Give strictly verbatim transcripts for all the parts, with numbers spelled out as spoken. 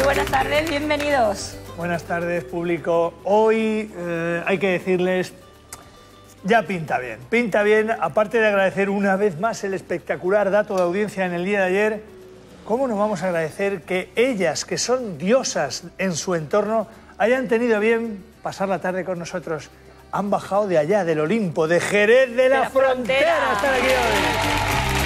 buenas tardes, bienvenidos. Buenas tardes, público. Hoy eh, hay que decirles, ya pinta bien. Pinta bien, aparte de agradecer una vez más el espectacular dato de audiencia en el día de ayer, ¿cómo nos vamos a agradecer que ellas, que son diosas en su entorno, hayan tenido bien pasar la tarde con nosotros? Han bajado de allá, del Olimpo, de Jerez de la, de la Frontera, frontera, a estar aquí hoy.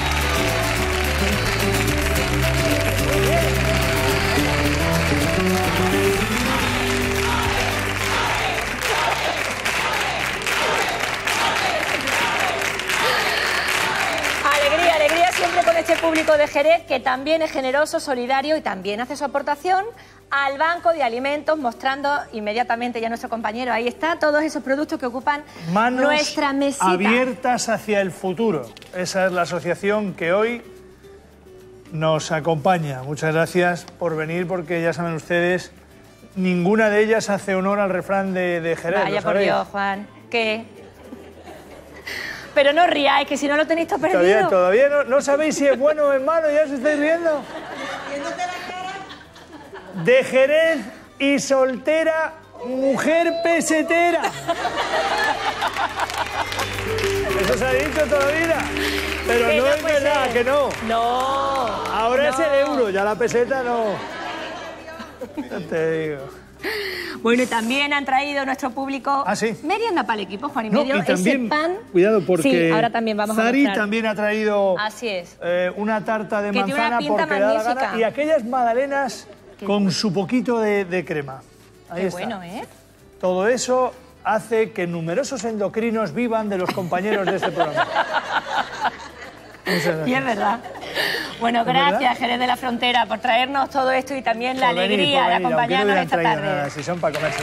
Siempre con este público de Jerez, que también es generoso, solidario y también hace su aportación al Banco de Alimentos, mostrando inmediatamente ya nuestro compañero, ahí está, todos esos productos que ocupan Manos nuestra mesita. Abiertas hacia el futuro. Esa es la asociación que hoy nos acompaña. Muchas gracias por venir, porque ya saben ustedes, ninguna de ellas hace honor al refrán de, de Jerez. Vaya por Dios, Juan, que... Pero no ríais, que si no lo tenéis todo perdido. Todavía, todavía no, no sabéis si es bueno o es malo, ya os estáis riendo. ¿Viéndote la cara? De Jerez y soltera, mujer pesetera. Eso se ha dicho toda la vida. Pero que no, no es verdad, ser. que no. No. Ahora no. es el euro, ya la peseta no. Ya te digo. Bueno, y también han traído nuestro público ¿Ah, sí? merienda para el equipo, Juan y No, medio, y también, ese pan. cuidado, porque sí, ahora también vamos Zari a mostrar. también ha traído Así es. Eh, una tarta de que manzana tiene una pinta porque da la magnífica. gana, y aquellas magdalenas Qué con bueno. su poquito de, de crema. Ahí Qué está. bueno, ¿eh? Todo eso hace que numerosos endocrinos vivan de los compañeros de este programa. Muchas gracias. Y es verdad. Bueno, gracias, Jerez de la Frontera, por traernos todo esto y también la Por venir, alegría por de venir, aunque no acompañarnos hubieran esta traído tarde. nada, si son para comérselo.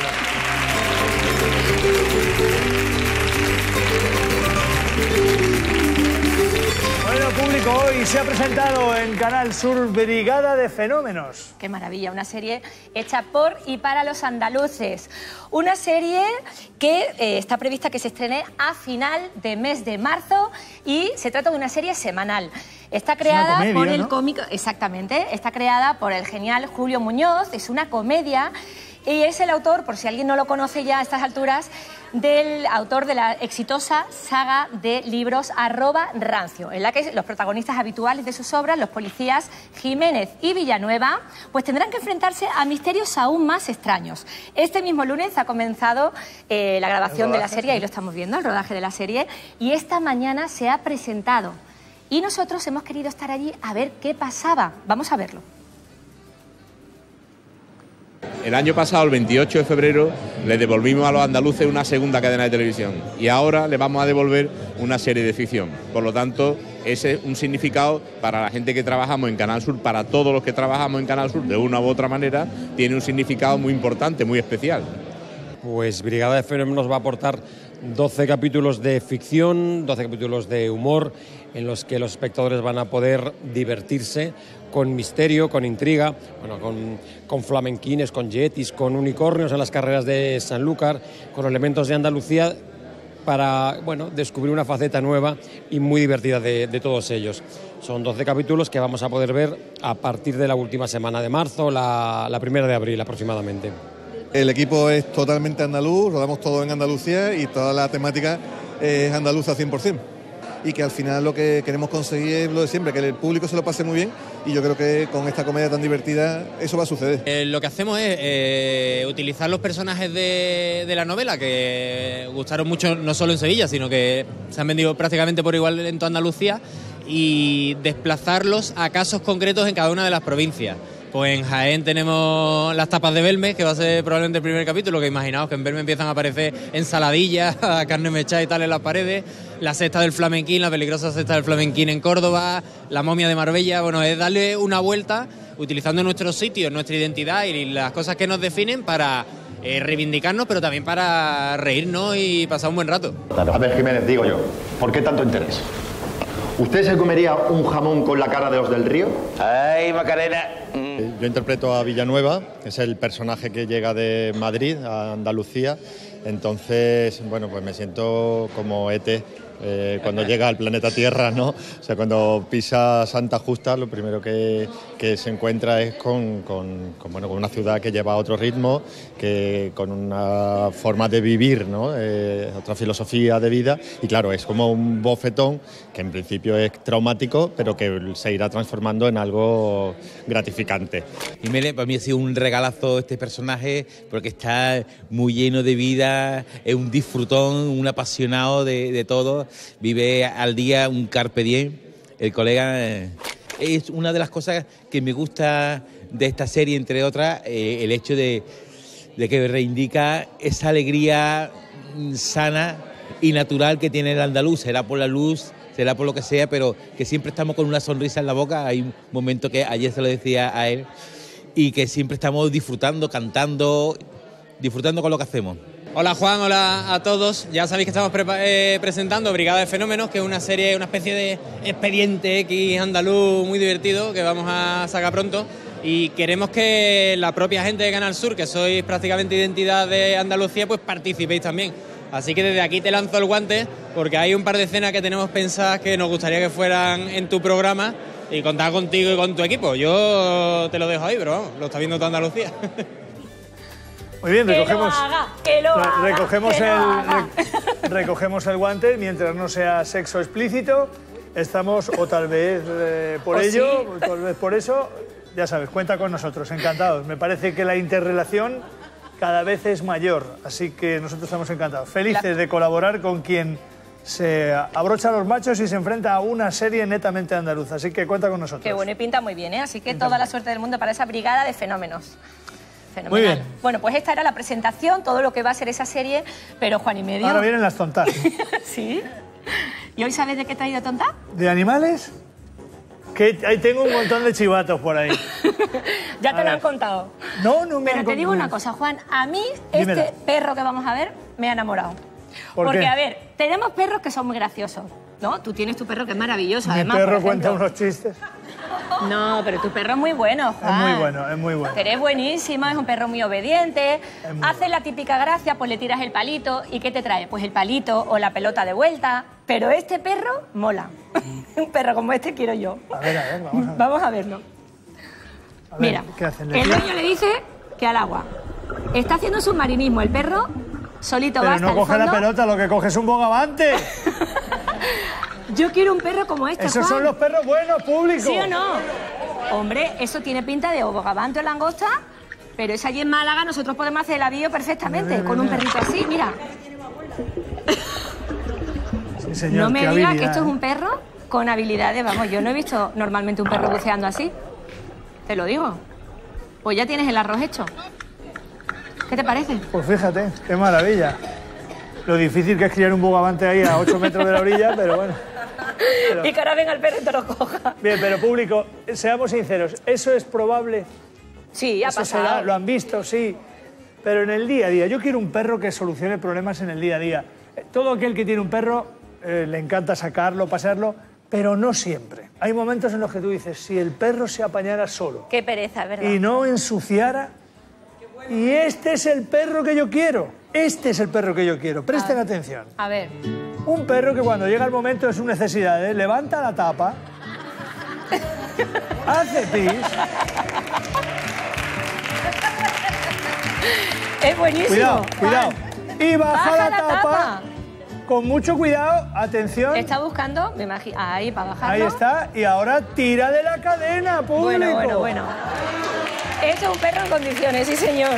Bueno, público, hoy se ha presentado en Canal Sur Brigada de Fenómenos. Qué maravilla, una serie hecha por y para los andaluces. Una serie que eh, está prevista que se estrene a final de mes de marzo y se trata de una serie semanal. Está creada comedia, por el ¿no? cómico, exactamente, está creada por el genial Julio Muñoz, es una comedia y es el autor, por si alguien no lo conoce ya a estas alturas, del autor de la exitosa saga de libros Arroba Rancio, en la que los protagonistas habituales de sus obras, los policías Jiménez y Villanueva, pues tendrán que enfrentarse a misterios aún más extraños. Este mismo lunes ha comenzado eh, la grabación de la serie, ahí lo estamos viendo, el rodaje de la serie, y esta mañana se ha presentado. Y nosotros hemos querido estar allí a ver qué pasaba. Vamos a verlo. El año pasado, el veintiocho de febrero, le devolvimos a los andaluces una segunda cadena de televisión y ahora le vamos a devolver una serie de ficción. Por lo tanto, ese es un significado para la gente que trabajamos en Canal Sur, para todos los que trabajamos en Canal Sur, de una u otra manera, tiene un significado muy importante, muy especial. Pues Brigada de Fenómenos va a aportar doce capítulos de ficción, doce capítulos de humor, en los que los espectadores van a poder divertirse con misterio, con intriga, bueno, con, con flamenquines, con yetis, con unicornios en las carreras de Sanlúcar, con elementos de Andalucía, para bueno, descubrir una faceta nueva y muy divertida de, de todos ellos. Son doce capítulos que vamos a poder ver a partir de la última semana de marzo, la, la primera de abril aproximadamente. El equipo es totalmente andaluz, rodamos todo en Andalucía y toda la temática es andaluza cien por cien. Y que al final lo que queremos conseguir es lo de siempre, que el público se lo pase muy bien, y yo creo que con esta comedia tan divertida eso va a suceder. Eh, lo que hacemos es eh, utilizar los personajes de, de la novela, que gustaron mucho no solo en Sevilla, sino que se han vendido prácticamente por igual en toda Andalucía, y desplazarlos a casos concretos en cada una de las provincias. Pues en Jaén tenemos las tapas de Belme, que va a ser probablemente el primer capítulo, que imaginaos que en Belme empiezan a aparecer ensaladillas, carne mechada y tal en las paredes, la cesta del flamenquín, la peligrosa cesta del flamenquín en Córdoba, la momia de Marbella. Bueno, es darle una vuelta utilizando nuestros sitios, nuestra identidad y las cosas que nos definen para eh, reivindicarnos, pero también para reírnos y pasar un buen rato. A ver, Jiménez, digo yo, ¿por qué tanto interés? ¿Usted se comería un jamón con la cara de los del Río? Ay, Macarena. Yo interpreto a Villanueva, que es el personaje que llega de Madrid a Andalucía. Entonces, bueno, pues me siento como E T eh, cuando llega al planeta Tierra, ¿no? O sea, cuando pisa Santa Justa, lo primero que, que se encuentra es con, con, con, bueno, con una ciudad que lleva otro ritmo, que, con una forma de vivir, ¿no? Eh, otra filosofía de vida, y claro, es como un bofetón que en principio es traumático, pero que se irá transformando en algo gratificante. Jiménez, para mí ha sido un regalazo este personaje, porque está muy lleno de vida, es un disfrutón, un apasionado de, de todo, vive al día un carpe diem. El colega eh, es una de las cosas que me gusta de esta serie, entre otras, eh, el hecho de, de que reivindica esa alegría sana y natural que tiene el andaluz, será por la luz, será por lo que sea, pero que siempre estamos con una sonrisa en la boca. Hay un momento que ayer se lo decía a él, y que siempre estamos disfrutando, cantando, disfrutando con lo que hacemos. Hola Juan, hola a todos. Ya sabéis que estamos eh, presentando Brigada de Fenómenos, que es una serie, una especie de expediente X andaluz muy divertido que vamos a sacar pronto, y queremos que la propia gente de Canal Sur, que sois prácticamente identidad de Andalucía, pues participéis también. Así que desde aquí te lanzo el guante, porque hay un par de escenas que tenemos pensadas que nos gustaría que fueran en tu programa, y contar contigo y con tu equipo. Yo te lo dejo ahí, pero vamos, lo está viendo toda Andalucía. Muy bien, recogemos, que lo haga, que lo haga, recogemos, que el, lo haga. re, recogemos el guante mientras no sea sexo explícito. Estamos, o tal vez eh, por ¿O ello, sí? tal vez por eso, ya sabes, cuenta con nosotros, encantados. Me parece que la interrelación cada vez es mayor, así que nosotros estamos encantados. Felices de colaborar con quien se abrocha los machos y se enfrenta a una serie netamente andaluza, así que cuenta con nosotros. Qué bueno, y pinta muy bien, ¿eh? Así que Pinta toda muy la bien. suerte del mundo para esa brigada de fenómenos. Fenomenal. Muy bien. Bueno, pues esta era la presentación, todo lo que va a ser esa serie, pero Juan y medio... Ahora vienen las tontas. ¿Sí? ¿Y hoy sabes de qué he traído tonta? ¿De animales? Que ahí tengo un montón de chivatos por ahí. Ya A te lo ver. han contado. No, no me Pero han te digo contado. una cosa, Juan, a mí Dímela. este perro que vamos a ver me ha enamorado. ¿Por Porque, qué? a ver, tenemos perros que son muy graciosos, ¿no? Tú tienes tu perro que es maravilloso, Mi además, perro por cuenta ejemplo. unos chistes. No, pero tu perro es muy bueno, Juan. Es muy bueno, es muy bueno. Que eres buenísimo, es un perro muy obediente, muy hace la típica gracia, pues le tiras el palito, ¿y qué te trae? Pues el palito o la pelota de vuelta. Pero este perro mola. Un perro como este quiero yo. A ver, a ver, vamos a ver. Vamos a verlo. A ver, Mira, ¿qué hacen? el ¿Le dueño le dice que al agua. Está haciendo submarinismo, el perro solito va Pero hasta no el coge la fondo. pelota, lo que coge es un bogavante. Yo quiero un perro como este, Esos Juan. son los perros buenos, público. ¿Sí o no? Hombre, eso tiene pinta de o bogavante o langosta, pero es allí en Málaga, nosotros podemos hacer el avío perfectamente, Mira, mira, con un mira. perrito así, mira. Sí, señor, No me qué digas habilidad, que esto es ¿eh? un perro con habilidades, vamos, yo no he visto normalmente un perro buceando así. Te lo digo. Pues ya tienes el arroz hecho. ¿Qué te parece? Pues fíjate, qué maravilla. Lo difícil que es criar un bogavante ahí a ocho metros de la orilla, pero bueno. Pero- Y que ahora venga el perro y te lo coja. Bien, pero público, seamos sinceros, ¿eso es probable? Sí, ha Eso pasado. será, lo han visto, sí. Pero en el día a día, yo quiero un perro que solucione problemas en el día a día. Eh, Todo aquel que tiene un perro eh, le encanta sacarlo, pasearlo, pero no siempre. Hay momentos en los que tú dices, si el perro se apañara solo Qué pereza, ¿verdad? y no ensuciara, y este es el perro que yo quiero. Este es el perro que yo quiero. Presten atención. A ver. Un perro que cuando llega el momento de sus necesidades levanta la tapa, hace pis, Es buenísimo. cuidado, Juan. cuidado, y baja, Baja la, la tapa, tapa. con mucho cuidado, atención, Está buscando, me imagino, ahí para bajarlo. ahí está, y ahora tira de la cadena, público. Bueno, bueno, bueno. Esto es un perro en condiciones, sí, señor.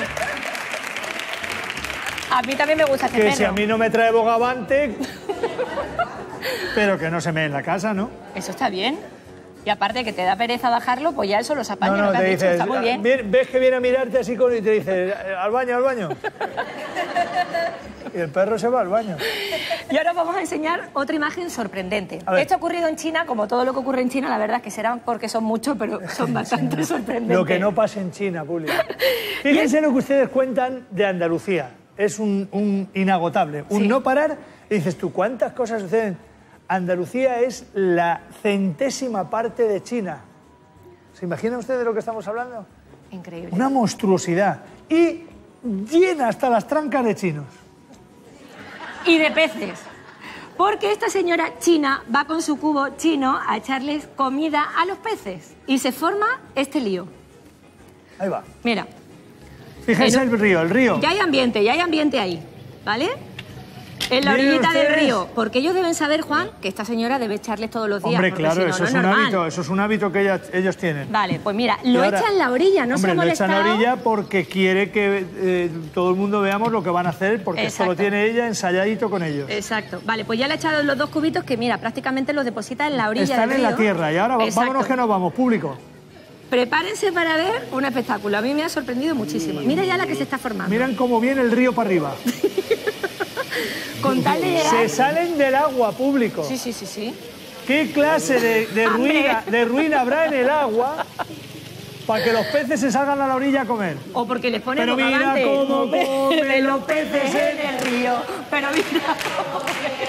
A mí también me gusta este Que perro. si a mí no me trae bogavante, pero que no se me en la casa, ¿no? Eso está bien. Y aparte que te da pereza bajarlo, pues ya él solo se apaña, No, lo no, que has te dicho, dices, está muy bien. "Bien", ves que viene a mirarte así con, y te dice, al baño, al baño. Y el perro se va al baño. Y ahora os vamos a enseñar otra imagen sorprendente. A ver. Esto ha ocurrido en China, como todo lo que ocurre en China, la verdad es que serán porque son muchos, pero son bastante sorprendentes. Lo que no pasa en China, público. Fíjense lo que ustedes cuentan de Andalucía. Es un, un inagotable, un Sí. no parar. Y dices tú, ¿cuántas cosas suceden? Andalucía es la centésima parte de China. ¿Se imagina usted de lo que estamos hablando? Increíble. Una monstruosidad. Y llena hasta las trancas de chinos. Y de peces. Porque esta señora china va con su cubo chino a echarles comida a los peces. Y se forma este lío. Ahí va. Mira. Fíjense el río, el río. Ya hay ambiente, ya hay ambiente ahí, ¿vale? En la Miren orillita del ustedes. río. Porque ellos deben saber, Juan, que esta señora debe echarles todos los días. Hombre, porque claro, si no, eso, no es es un normal. hábito, eso es un hábito que ellas- ellos tienen. Vale, pues mira, Y lo ahora- echa en la orilla, no Hombre, se ha lo echa en la molestado. orilla porque quiere que eh, todo el mundo veamos lo que van a hacer, porque esto lo Exacto. tiene ella ensayadito con ellos. Exacto. Vale, pues ya le ha echado los dos cubitos que, mira, prácticamente los deposita en la orilla Están del en la río. tierra y ahora va- Exacto. vámonos que nos vamos, público. Prepárense para ver un espectáculo. A mí me ha sorprendido muchísimo. Mira ya la que se está formando. Miran cómo viene el río para arriba. Con tal de llegar... Se salen del agua, público. Sí, sí, sí, sí. ¿Qué clase de, de, Hambre. ruina, de ruina habrá en el agua para que los peces se salgan a la orilla a comer? O porque les pone Pero mira bogavante. cómo comen los los peces peces en el río. Pero mira cómo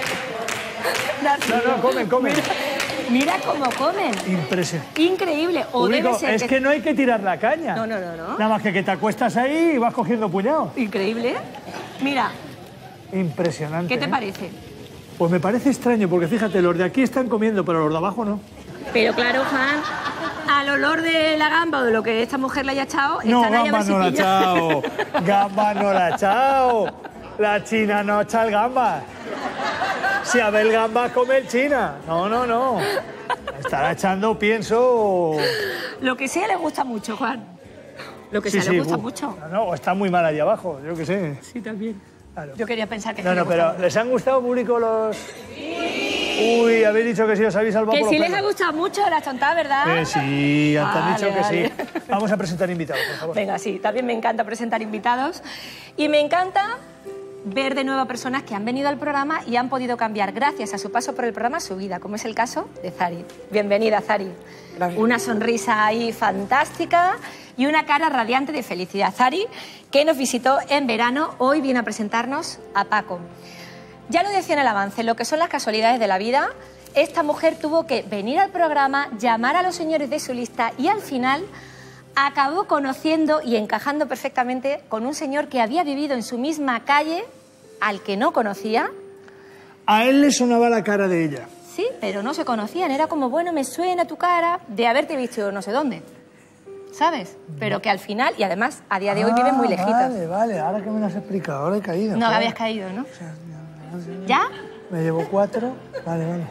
No, no, comen, comen. Mira cómo comen. Impresionante. Increíble. O Público, debe ser es que no hay que tirar la caña. No, no, no, no. Nada más que que te acuestas ahí y vas cogiendo puñados. Increíble. Mira, Impresionante. ¿qué te ¿eh? parece? Pues me parece extraño, porque fíjate, los de aquí están comiendo, pero los de abajo no. Pero claro, Juan, al olor de la gamba o de lo que esta mujer le haya echado, No, están ahí a gamba ver si no la ha pillan. echado. Gamba no la ha echado. La china no echa el gamba. Si Abel Gamba come el china. No, no, no. Estará echando, pienso... Lo que sea le gusta mucho, Juan. Lo que Sí, sea sí, le gusta uf. mucho. No, no, o está muy mal allí abajo, yo qué sé. Sí, también. Claro. Yo quería pensar que No, sí no, le pero gustaba. ¿les han gustado, público, los...? Uy, habéis dicho que sí, os habéis salvado Que por sí los les ha pelos. gustado mucho las tontadas, ¿verdad? Que sí, han Vale, dicho que vale. sí. Vamos a presentar invitados, por favor. Venga, sí, también me encanta presentar invitados. Y me encanta ver de nuevo a personas que han venido al programa y han podido cambiar, gracias a su paso por el programa, su vida, como es el caso de Zari. Bienvenida, Zari. Gracias. Una sonrisa ahí fantástica y una cara radiante de felicidad. Zari, que nos visitó en verano, hoy viene a presentarnos a Paco. Ya lo decía en el avance, lo que son las casualidades de la vida, esta mujer tuvo que venir al programa, llamar a los señores de su lista y al final acabó conociendo y encajando perfectamente con un señor que había vivido en su misma calle, al que no conocía. A él le sonaba la cara de ella. Sí, pero no se conocían. Era como, bueno, me suena tu cara de haberte visto no sé dónde. ¿Sabes? Pero que al final, y además a día de hoy viven muy lejitos. Vale, vale, ahora que me lo has explicado, ahora he caído. No claro. habías caído, ¿no? ¿Ya? Me llevo cuatro, vale, vale.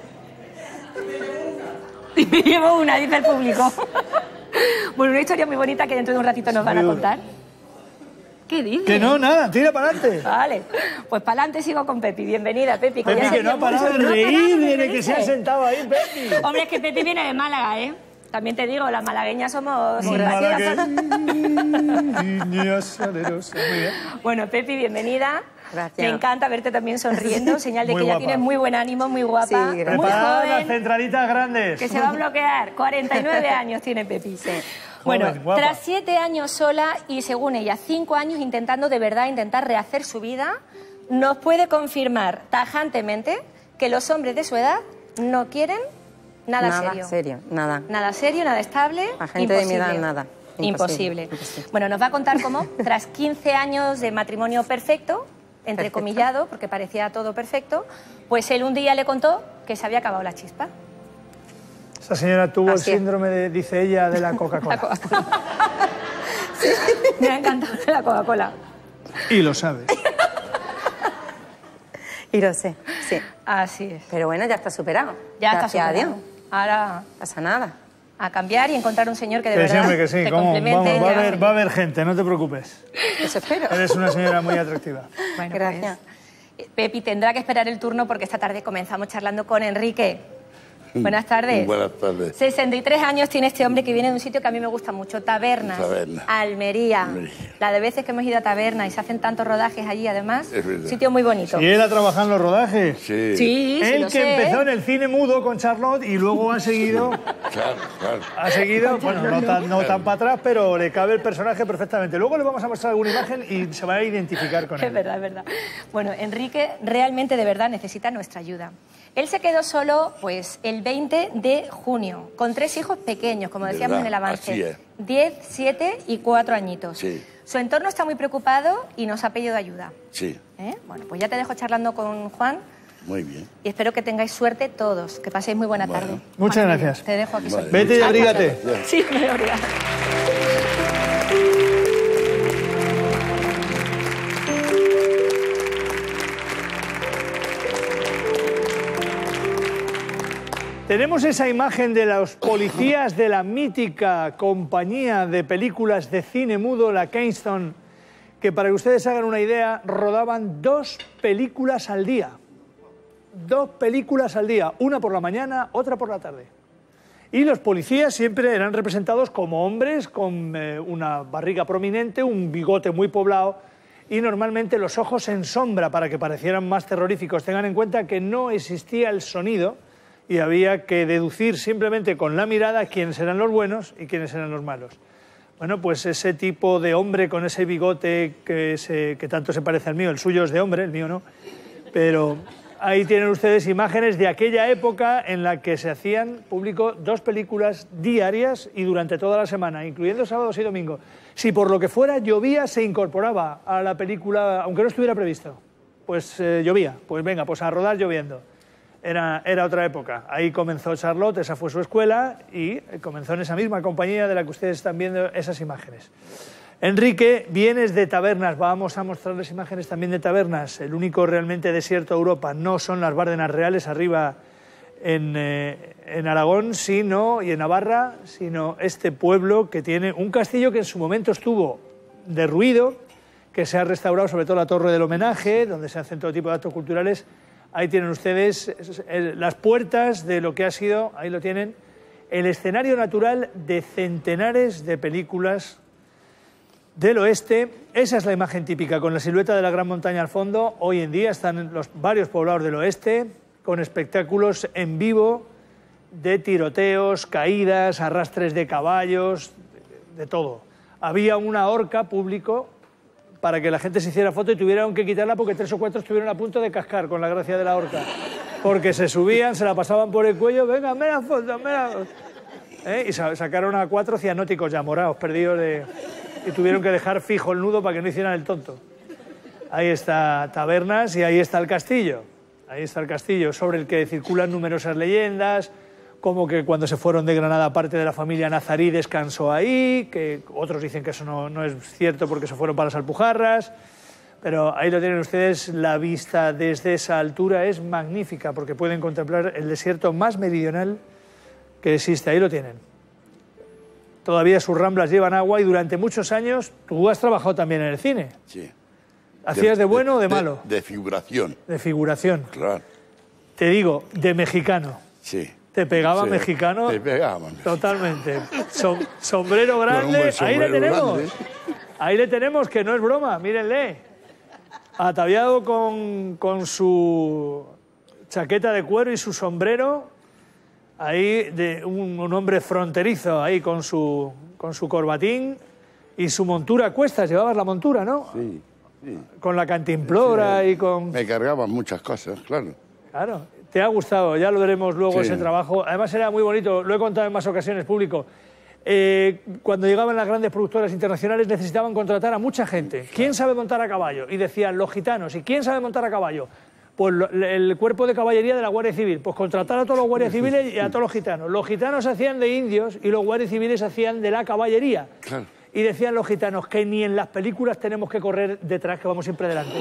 Y me llevo una, dice el público. Bueno, una historia muy bonita que dentro de un ratito nos van a Muy contar. ¿Qué dices? Que no, nada, tira para adelante. Vale, pues para adelante sigo con Pepi. Bienvenida, Pepi. Pepi, ya que se no ha dio parado mucho- de no ha reír parado de desde que se ha reírse. sentado ahí, Pepi. Hombre, es que Pepi viene de Málaga, ¿eh? También te digo, las malagueñas somos... Muy simpáticas. Niña salerosa. Muy bien. Bueno, Pepi, bienvenida. Gracias. Me encanta verte también sonriendo, señal de Muy que ya guapa. tienes muy buen ánimo, muy guapa, Sí, gracias. muy Preparad las joven, centralitas grandes. que se va a bloquear. cuarenta y nueve años tiene Pepi. Bueno, Joven, guapa. tras siete años sola y según ella, cinco años intentando de verdad intentar rehacer su vida, nos puede confirmar tajantemente que los hombres de su edad no quieren nada, Nada serio. serio, nada. Nada serio, nada estable. La gente de mi imposible. edad, nada. Imposible. Imposible, imposible. Bueno, nos va a contar cómo, tras quince años de matrimonio perfecto, entrecomillado, porque parecía todo perfecto, pues él un día le contó que se había acabado la chispa. Esa señora tuvo Así el es. síndrome, de, dice ella, de la La Coca-Cola. Coca-Cola. Sí, me ha encantado la Coca-Cola. Y lo sabe. Y lo sé, sí. Así es. Pero bueno, ya está superado. Ya está Gracias a superado. Dios. Ahora No pasa nada. a cambiar y encontrar un señor que de Que verdad siempre que sí. te ¿Cómo? complemente. Vamos, va, a y te haber, haga va a haber gente, no te preocupes. Eso espero. Eres una señora muy atractiva. feliz. Bueno, Gracias. pues, Pepi tendrá que esperar el turno porque esta tarde comenzamos charlando con Enrique. Buenas tardes. Buenas tardes. sesenta y tres años tiene este hombre que viene de un sitio que a mí me gusta mucho, Tabernas, Tabernas. Almería. Almería. La de veces que hemos ido a Tabernas y se hacen tantos rodajes allí, además, Es verdad. sitio muy bonito. Y él ha trabajado en los rodajes. Sí. Sí, sí, Él lo que sé. empezó en el cine mudo con Charlotte y luego ha seguido, Claro, claro. ha seguido, bueno, no tan, no tan para atrás, pero le cabe el personaje perfectamente. Luego le vamos a mostrar alguna imagen y se va a identificar con Es él. verdad, es verdad. Bueno, Enrique realmente de verdad necesita nuestra ayuda. Él se quedó solo pues el veinte de junio, con tres hijos pequeños, como decíamos ¿Verdad? en el avance. Así es. diez, siete y cuatro añitos. Sí. Su entorno está muy preocupado y nos ha pedido ayuda. Sí. ¿Eh? Bueno, pues ya te dejo charlando con Juan Muy bien. Y espero que tengáis suerte todos, que paséis muy buena Bueno. tarde. Muchas Juan Emilio, gracias. Te dejo aquí Vale. solo. Vete y Hasta abrígate. luego. Sí, me voy a abrigar. Tenemos esa imagen de los policías de la mítica compañía de películas de cine mudo, la Keystone, que para que ustedes hagan una idea, rodaban dos películas al día. Dos películas al día, una por la mañana, otra por la tarde. Y los policías siempre eran representados como hombres con eh, una barriga prominente, un bigote muy poblado y normalmente los ojos en sombra para que parecieran más terroríficos. Tengan en cuenta que no existía el sonido y había que deducir simplemente con la mirada quiénes eran los buenos y quiénes eran los malos. Bueno, pues ese tipo de hombre con ese bigote que, se, que tanto se parece al mío, el suyo es de hombre, el mío no, pero ahí tienen ustedes imágenes de aquella época en la que se hacían público dos películas diarias y durante toda la semana, incluyendo sábados y domingos. Si por lo que fuera llovía, se incorporaba a la película, aunque no estuviera previsto. Pues eh, llovía, pues venga, pues a rodar lloviendo. Era, era otra época. Ahí comenzó Charlotte, esa fue su escuela, y comenzó en esa misma compañía de la que ustedes están viendo esas imágenes. Enrique, vienes de tabernas, vamos a mostrarles imágenes también de tabernas. El único realmente desierto de Europa no son las Bárdenas Reales arriba en, eh, en Aragón, sino, y en Navarra, sino este pueblo que tiene un castillo que en su momento estuvo derruido, que se ha restaurado, sobre todo la Torre del Homenaje, donde se hacen todo tipo de actos culturales. Ahí tienen ustedes las puertas de lo que ha sido, ahí lo tienen, el escenario natural de centenares de películas del oeste. Esa es la imagen típica, con la silueta de la gran montaña al fondo. Hoy en día están los varios poblados del oeste con espectáculos en vivo de tiroteos, caídas, arrastres de caballos, de todo. Había una horca público para que la gente se hiciera foto y tuvieron que quitarla porque tres o cuatro estuvieron a punto de cascar con la gracia de la horca. Porque se subían, se la pasaban por el cuello, venga, me la foto, me la foto. ¿Eh? Y sacaron a cuatro cianóticos ya morados, perdidos de... y tuvieron que dejar fijo el nudo para que no hicieran el tonto. Ahí está Tabernas y ahí está el castillo. Ahí está el castillo, sobre el que circulan numerosas leyendas, como que cuando se fueron de Granada parte de la familia nazarí descansó ahí, que otros dicen que eso no, no es cierto porque se fueron para las Alpujarras, pero ahí lo tienen ustedes, la vista desde esa altura es magnífica porque pueden contemplar el desierto más meridional que existe, ahí lo tienen. Todavía sus ramblas llevan agua y durante muchos años tú has trabajado también en el cine. Sí. ¿Hacías de, de bueno o de, de malo? De figuración. De figuración. Claro. Te digo, de mexicano. Sí. ¿Te pegaba sí, mexicano? Te pegaban. Totalmente. Som, sombrero grande, ahí le tenemos. Grande. Ahí le tenemos, que no es broma, mírenle. Ataviado con, con su chaqueta de cuero y su sombrero, ahí de un, un hombre fronterizo, ahí con su, con su corbatín y su montura a cuestas. Llevabas la montura, ¿no? Sí. sí. Con la cantimplora sí, y con... Me cargaban muchas cosas, claro. Claro. ¿Te ha gustado? Ya lo veremos luego, sí. Ese trabajo. Además era muy bonito, lo he contado en más ocasiones, público. Eh, cuando llegaban las grandes productoras internacionales necesitaban contratar a mucha gente. ¿Quién sabe montar a caballo? Y decían, los gitanos. ¿Y quién sabe montar a caballo? Pues lo, el cuerpo de caballería de la Guardia Civil. Pues contratar a todos los guardias civiles y a todos los gitanos. Los gitanos hacían de indios y los guardias civiles hacían de la caballería. Claro. Y decían los gitanos que ni en las películas tenemos que correr detrás, que vamos siempre delante.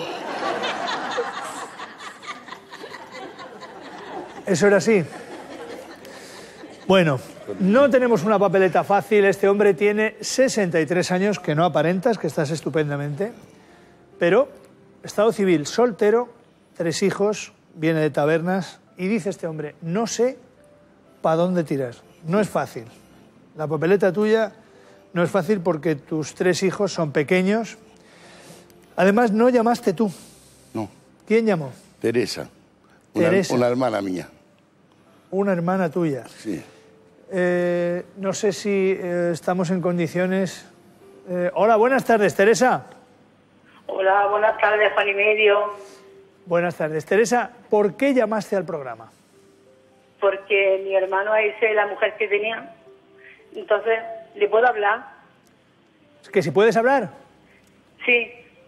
Eso era así. Bueno, no tenemos una papeleta fácil. Este hombre tiene sesenta y tres años, que no aparentas, que estás estupendamente. Pero, estado civil, soltero, tres hijos, viene de Tabernas. Y dice este hombre, no sé para dónde tirar. No es fácil. La papeleta tuya no es fácil porque tus tres hijos son pequeños. Además, no llamaste tú. No. ¿Quién llamó? Teresa. Una, Teresa. Una hermana mía. Una hermana tuya. Sí. Eh, no sé si eh, estamos en condiciones... Eh, hola, buenas tardes, Teresa. Hola, buenas tardes, Juan y medio. Buenas tardes. Teresa, ¿por qué llamaste al programa? Porque mi hermano es la mujer que tenía. Entonces, ¿le puedo hablar? ¿Que si puedes hablar? Sí.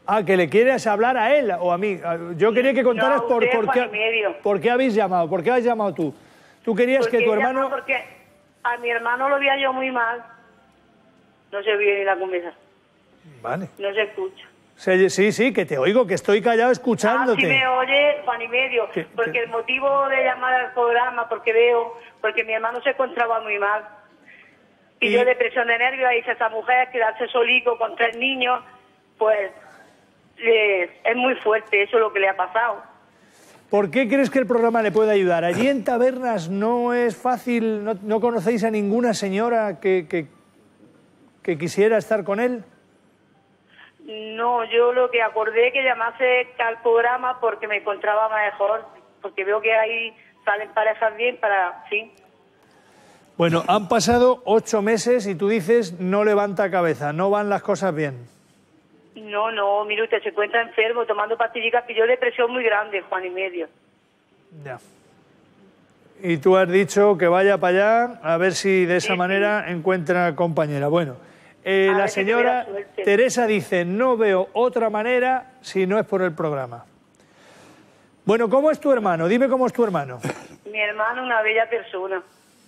Ah, que le quieres hablar a él o a mí. Yo quería que contaras No, por, usted, por, Juan y qué, medio. por qué habéis llamado. ¿Por qué has llamado tú? Tú querías Porque que tu ella hermano... no, Porque a mi hermano lo veía yo muy mal. No se oye ni la conversación. Vale. No se escucha. Sí, sí, sí, que te oigo, que estoy callado escuchándote. Ah, si me oye, Juan y medio. ¿Qué- Porque qué? el motivo de llamar al programa, porque veo, porque mi hermano se encontraba muy mal. Y, Y- yo depresión de nervios, dice esa mujer, quedarse solico con tres niños, pues eh, es muy fuerte, eso es lo que le ha pasado. ¿Por qué crees que el programa le puede ayudar? Allí en Tabernas no es fácil, no, no conocéis a ninguna señora que, que, que quisiera estar con él. No, yo lo que acordé que llamase al programa porque me encontraba mejor, porque veo que ahí salen parejas bien para, sí. Bueno, han pasado ocho meses y tú dices no levanta cabeza, no van las cosas bien. No, no, mire usted, se encuentra enfermo, tomando pastillitas, pilló depresión muy grande, Juan y medio. Ya. Y tú has dicho que vaya para allá a ver si de esa manera encuentra compañera. Bueno, eh, A la ver si señora tuviera suerte. Teresa dice, no veo otra manera si no es por el programa. Bueno, ¿cómo es tu hermano? Dime cómo es tu hermano. Mi hermano, una bella persona.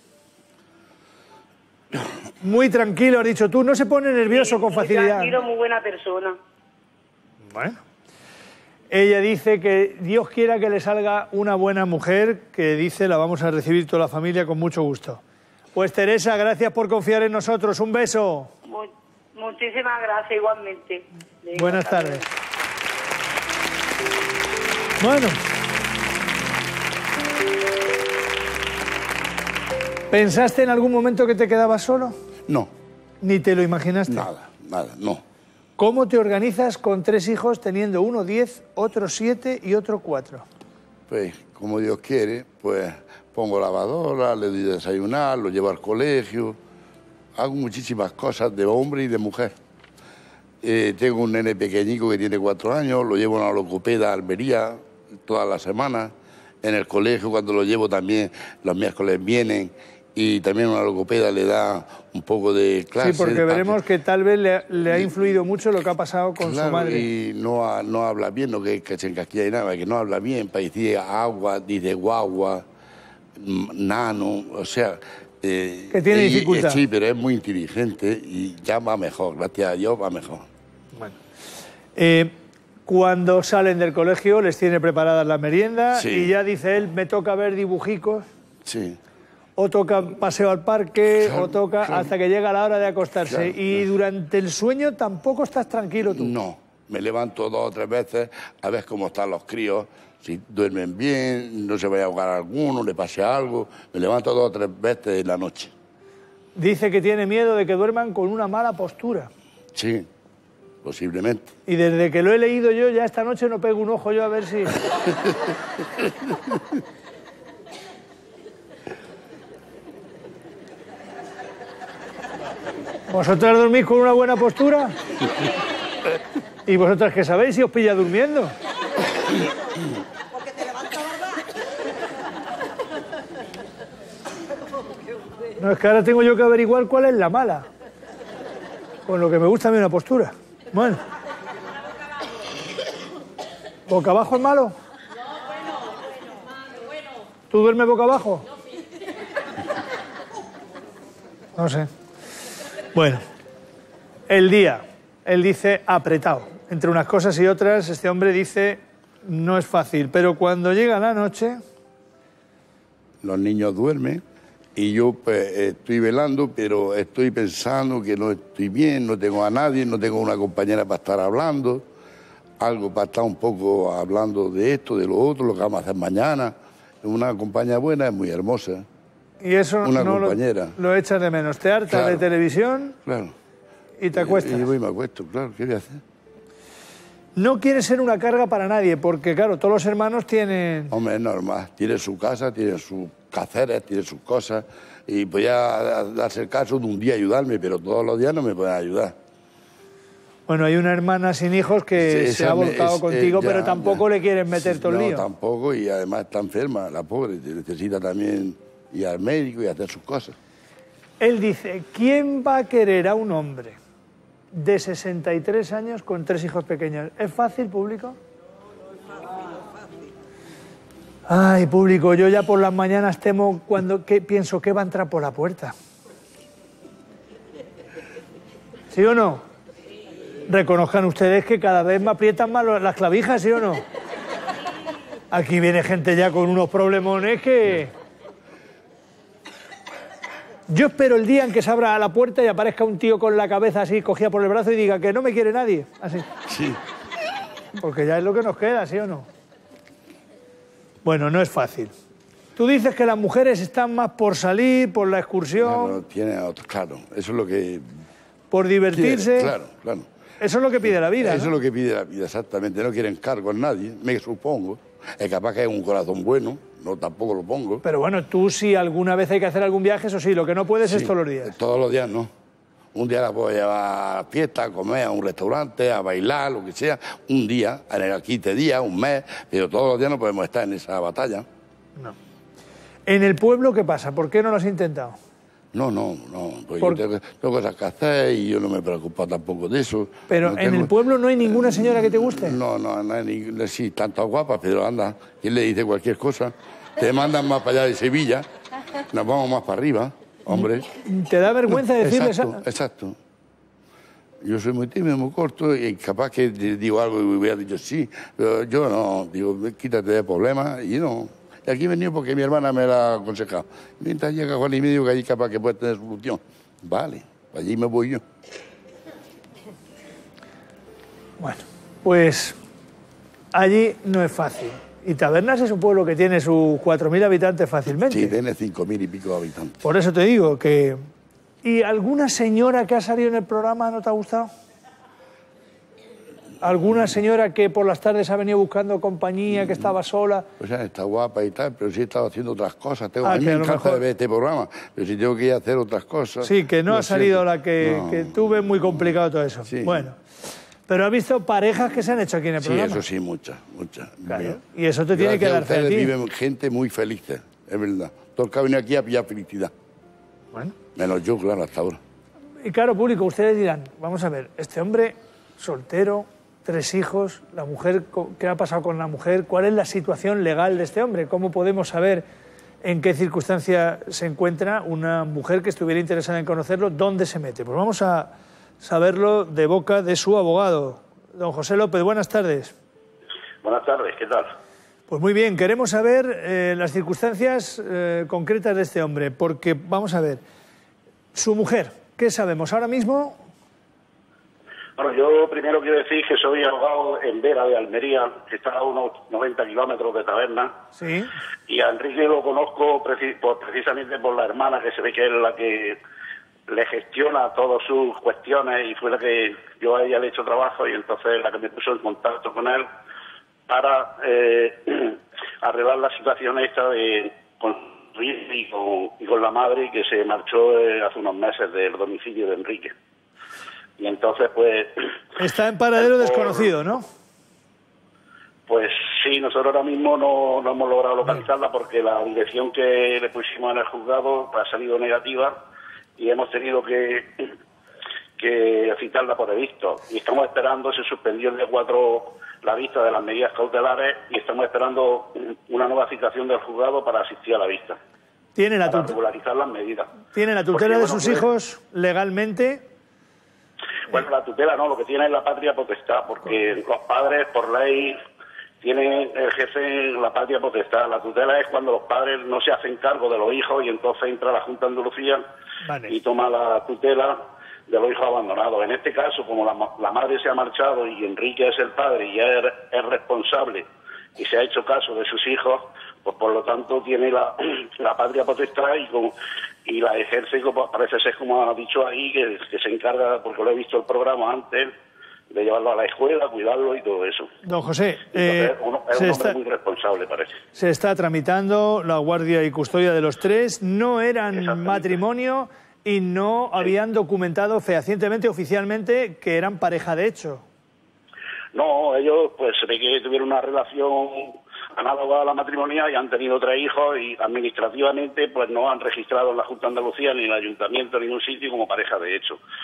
Muy tranquilo, has dicho tú, no se pone nervioso con Muy facilidad. tranquilo, muy buena persona. Bueno. Ella dice que Dios quiera que le salga una buena mujer, que dice la vamos a recibir toda la familia con mucho gusto. Pues Teresa, gracias por confiar en nosotros. Un beso. Mu- muchísimas gracias, igualmente. Venga, Buenas hasta tardes. Bueno. ¿Pensaste en algún momento que te quedabas solo? No, ¿Ni te lo imaginaste? nada, nada, no. ¿Cómo te organizas con tres hijos teniendo uno diez, otro siete y otro cuatro? Pues como Dios quiere, pues pongo lavadora, le doy desayunar, lo llevo al colegio, hago muchísimas cosas de hombre y de mujer. Eh, tengo un nene pequeñico que tiene cuatro años, lo llevo a una logopeda a Almería todas las semanas. En el colegio, cuando lo llevo también, los miércoles vienen y también una logopeda le da un poco de clase. Sí, porque veremos que tal vez le, le ha influido mucho lo que ha pasado con Claro, su madre. y no, ha- no habla bien, no que, que se encasquilla y nada, que no habla bien, para decir agua, dice guagua, mm, nano, o sea... eh, Que tiene y- dificultad. eh, Sí, pero es muy inteligente y ya va mejor, gracias a Dios va mejor. Eh, cuando salen del colegio les tiene preparadas la merienda Sí. y ya dice él, me toca ver dibujicos, Sí. o toca paseo al parque, Claro, o toca claro. hasta que llega la hora de acostarse. Claro, y durante el sueño tampoco estás tranquilo tú. No, me levanto dos o tres veces a ver cómo están los críos, si duermen bien, no se vaya a ahogar alguno, le pase algo. Me levanto dos o tres veces en la noche. Dice que tiene miedo de que duerman con una mala postura. Sí, posiblemente. Y desde que lo he leído yo, ya esta noche no pego un ojo yo a ver si... ¿Vosotras dormís con una buena postura? ¿Y vosotras qué sabéis si os pilla durmiendo? No, es que ahora tengo yo que averiguar cuál es la mala. Con lo que me gusta a mí una postura. Bueno. ¿Boca abajo es malo? ¿Tú duermes boca abajo? No sé. Bueno, el día, él dice apretado. Entre unas cosas y otras, este hombre dice no es fácil, pero cuando llega la noche... Los niños duermen y yo pues estoy velando, pero estoy pensando que no estoy bien, no tengo a nadie, no tengo una compañera para estar hablando, algo para estar un poco hablando de esto, de lo otro, lo que vamos a hacer mañana. Una compañía buena es muy hermosa. Y eso Una no lo, compañera. lo echas de menos. Te hartas Claro. de televisión Claro. y te acuestas. Y, y voy y me acuesto, claro, ¿qué voy a hacer? No quieres ser una carga para nadie, porque claro, todos los hermanos tienen... Hombre, es normal. Tiene su casa, tiene sus quehaceres, tiene sus cosas. Y podía darse el caso de un día ayudarme, pero todos los días no me pueden ayudar. Bueno, hay una hermana sin hijos que Sí, se esa ha me- volcado es- contigo, eh, ya, pero tampoco ya. le quieren meter Sí, todo el no, lío. tampoco, y además está enferma, la pobre. Necesita también ir al médico y hacer sus cosas. Él dice, ¿quién va a querer a un hombre de sesenta y tres años con tres hijos pequeños. ¿Es fácil, público? Ay, público, yo ya por las mañanas temo cuando que, pienso que va a entrar por la puerta. ¿Sí o no? Reconozcan ustedes que cada vez me aprietan más las clavijas, ¿sí o no? Aquí viene gente ya con unos problemones que... Yo espero el día en que se abra la puerta y aparezca un tío con la cabeza así, cogida por el brazo y diga que no me quiere nadie. Así. Sí. Porque ya es lo que nos queda, ¿sí o no? Bueno, no es fácil. Tú dices que las mujeres están más por salir, por la excursión... Claro, tiene otro, claro, eso es lo que... Por divertirse... Quiere, claro, claro. Eso es lo que pide la vida, Eso ¿no? es lo que pide la vida, exactamente. No quieren cargo en nadie, me supongo. Es capaz que es un corazón bueno, no tampoco lo pongo. Pero bueno, tú si alguna vez hay que hacer algún viaje, eso sí, lo que no puedes Sí, es todos los días. Todos los días no. Un día la puedo llevar a fiesta, a comer, a un restaurante, a bailar, lo que sea. Un día, en el quince días, un mes, pero todos los días no podemos estar en esa batalla. No. ¿En el pueblo qué pasa? ¿Por qué no lo has intentado? No, no, no. Pues Por... yo tengo, tengo cosas que hacer y yo no me preocupo tampoco de eso. Pero no ¿en tengo... el pueblo no hay ninguna señora que te guste? No, no, no hay ni... Sí, tantas guapas, pero anda, ¿quién le dice cualquier cosa? Te mandan más para allá de Sevilla, nos vamos más para arriba, hombre. ¿Te da vergüenza decirles? Exacto, exacto. Yo soy muy tímido, muy corto y capaz que digo algo y hubiera dicho sí, pero yo no, digo, quítate de problemas y no. Y aquí he venido porque mi hermana me la ha aconsejado. Mientras llega Juan y medio que allí capaz que puede tener solución. Vale, allí me voy yo. Bueno, pues allí no es fácil. Y Tabernas es un pueblo que tiene sus cuatro mil habitantes fácilmente. Sí, tiene cinco mil y pico habitantes. Por eso te digo que... ¿Y alguna señora que ha salido en el programa no te ha gustado? ¿Alguna señora que por las tardes ha venido buscando compañía, que estaba sola? Pues ya está guapa y tal, pero sí he estado haciendo otras cosas. Tengo, Ah, a mí que me a lo encanta mejor- ver este programa, pero si tengo que ir a hacer otras cosas... Sí, que no lo ha salido siento. la que, No. que tú ves muy complicado todo eso. Sí. Bueno, pero has visto parejas que se han hecho aquí en el Sí, programa. eso sí, muchas, muchas. Claro, y eso te tiene que dar fe a ustedes ti. viven gente muy feliz, es verdad. Todo el que ha venido aquí a pillar felicidad. Bueno. Menos yo, claro, hasta ahora. Y claro, público, ustedes dirán, vamos a ver, este hombre soltero, tres hijos, la mujer, ¿qué ha pasado con la mujer? ¿Cuál es la situación legal de este hombre? ¿Cómo podemos saber en qué circunstancia se encuentra una mujer que estuviera interesada en conocerlo? ¿Dónde se mete? Pues vamos a saberlo de boca de su abogado. Don José López, buenas tardes. Buenas tardes, ¿qué tal? Pues muy bien, queremos saber eh, las circunstancias eh, concretas de este hombre, porque, vamos a ver, su mujer, ¿qué sabemos ahora mismo? Bueno, yo primero quiero decir que soy abogado en Vera de Almería, que está a unos noventa kilómetros de Taberna, Sí. y a Enrique lo conozco preci- por- precisamente por la hermana, que se ve que es la que le gestiona todas sus cuestiones, y fue la que yo a ella le he hecho trabajo, y entonces la que me puso en contacto con él para eh, arreglar la situación esta de con y con, y con la madre que se marchó eh, hace unos meses del domicilio de Enrique. Y entonces, pues... Está en paradero por- desconocido, ¿no? Pues sí, nosotros ahora mismo no, no hemos logrado localizarla porque la dirección que le pusimos en el juzgado ha salido negativa y hemos tenido que, que citarla por edicto. Y estamos esperando, se suspendió el día cuatro la vista de las medidas cautelares y estamos esperando una nueva citación del juzgado para asistir a la vista, Tiene la, para tut- regularizar las medidas. tiene la tutela Porque, de bueno, sus pues- hijos legalmente. Bueno, la tutela no, lo que tiene es la patria potestad, porque los padres, por ley, tienen, ejercen la patria potestad. La tutela es cuando los padres no se hacen cargo de los hijos y entonces entra la Junta de Andalucía Vale. y toma la tutela de los hijos abandonados. En este caso, como la, ma- la madre se ha marchado y Enrique es el padre y es, es responsable y se ha hecho caso de sus hijos, pues por lo tanto tiene la, la patria potestad y, con, y la ejerce, como parece ser como ha dicho ahí, que, que se encarga, porque lo he visto el programa antes, de llevarlo a la escuela, cuidarlo y todo eso. Don José, Entonces, eh, uno- es se, un hombre está, muy responsable, parece. se está tramitando la guardia y custodia de los tres. No eran matrimonio y no habían documentado fehacientemente, oficialmente, que eran pareja de hecho. No, ellos pues se ve que tuvieron una relación análoga a la matrimonial y han tenido tres hijos y administrativamente pues no han registrado en la Junta de Andalucía ni en el Ayuntamiento ni en un sitio como pareja de hecho.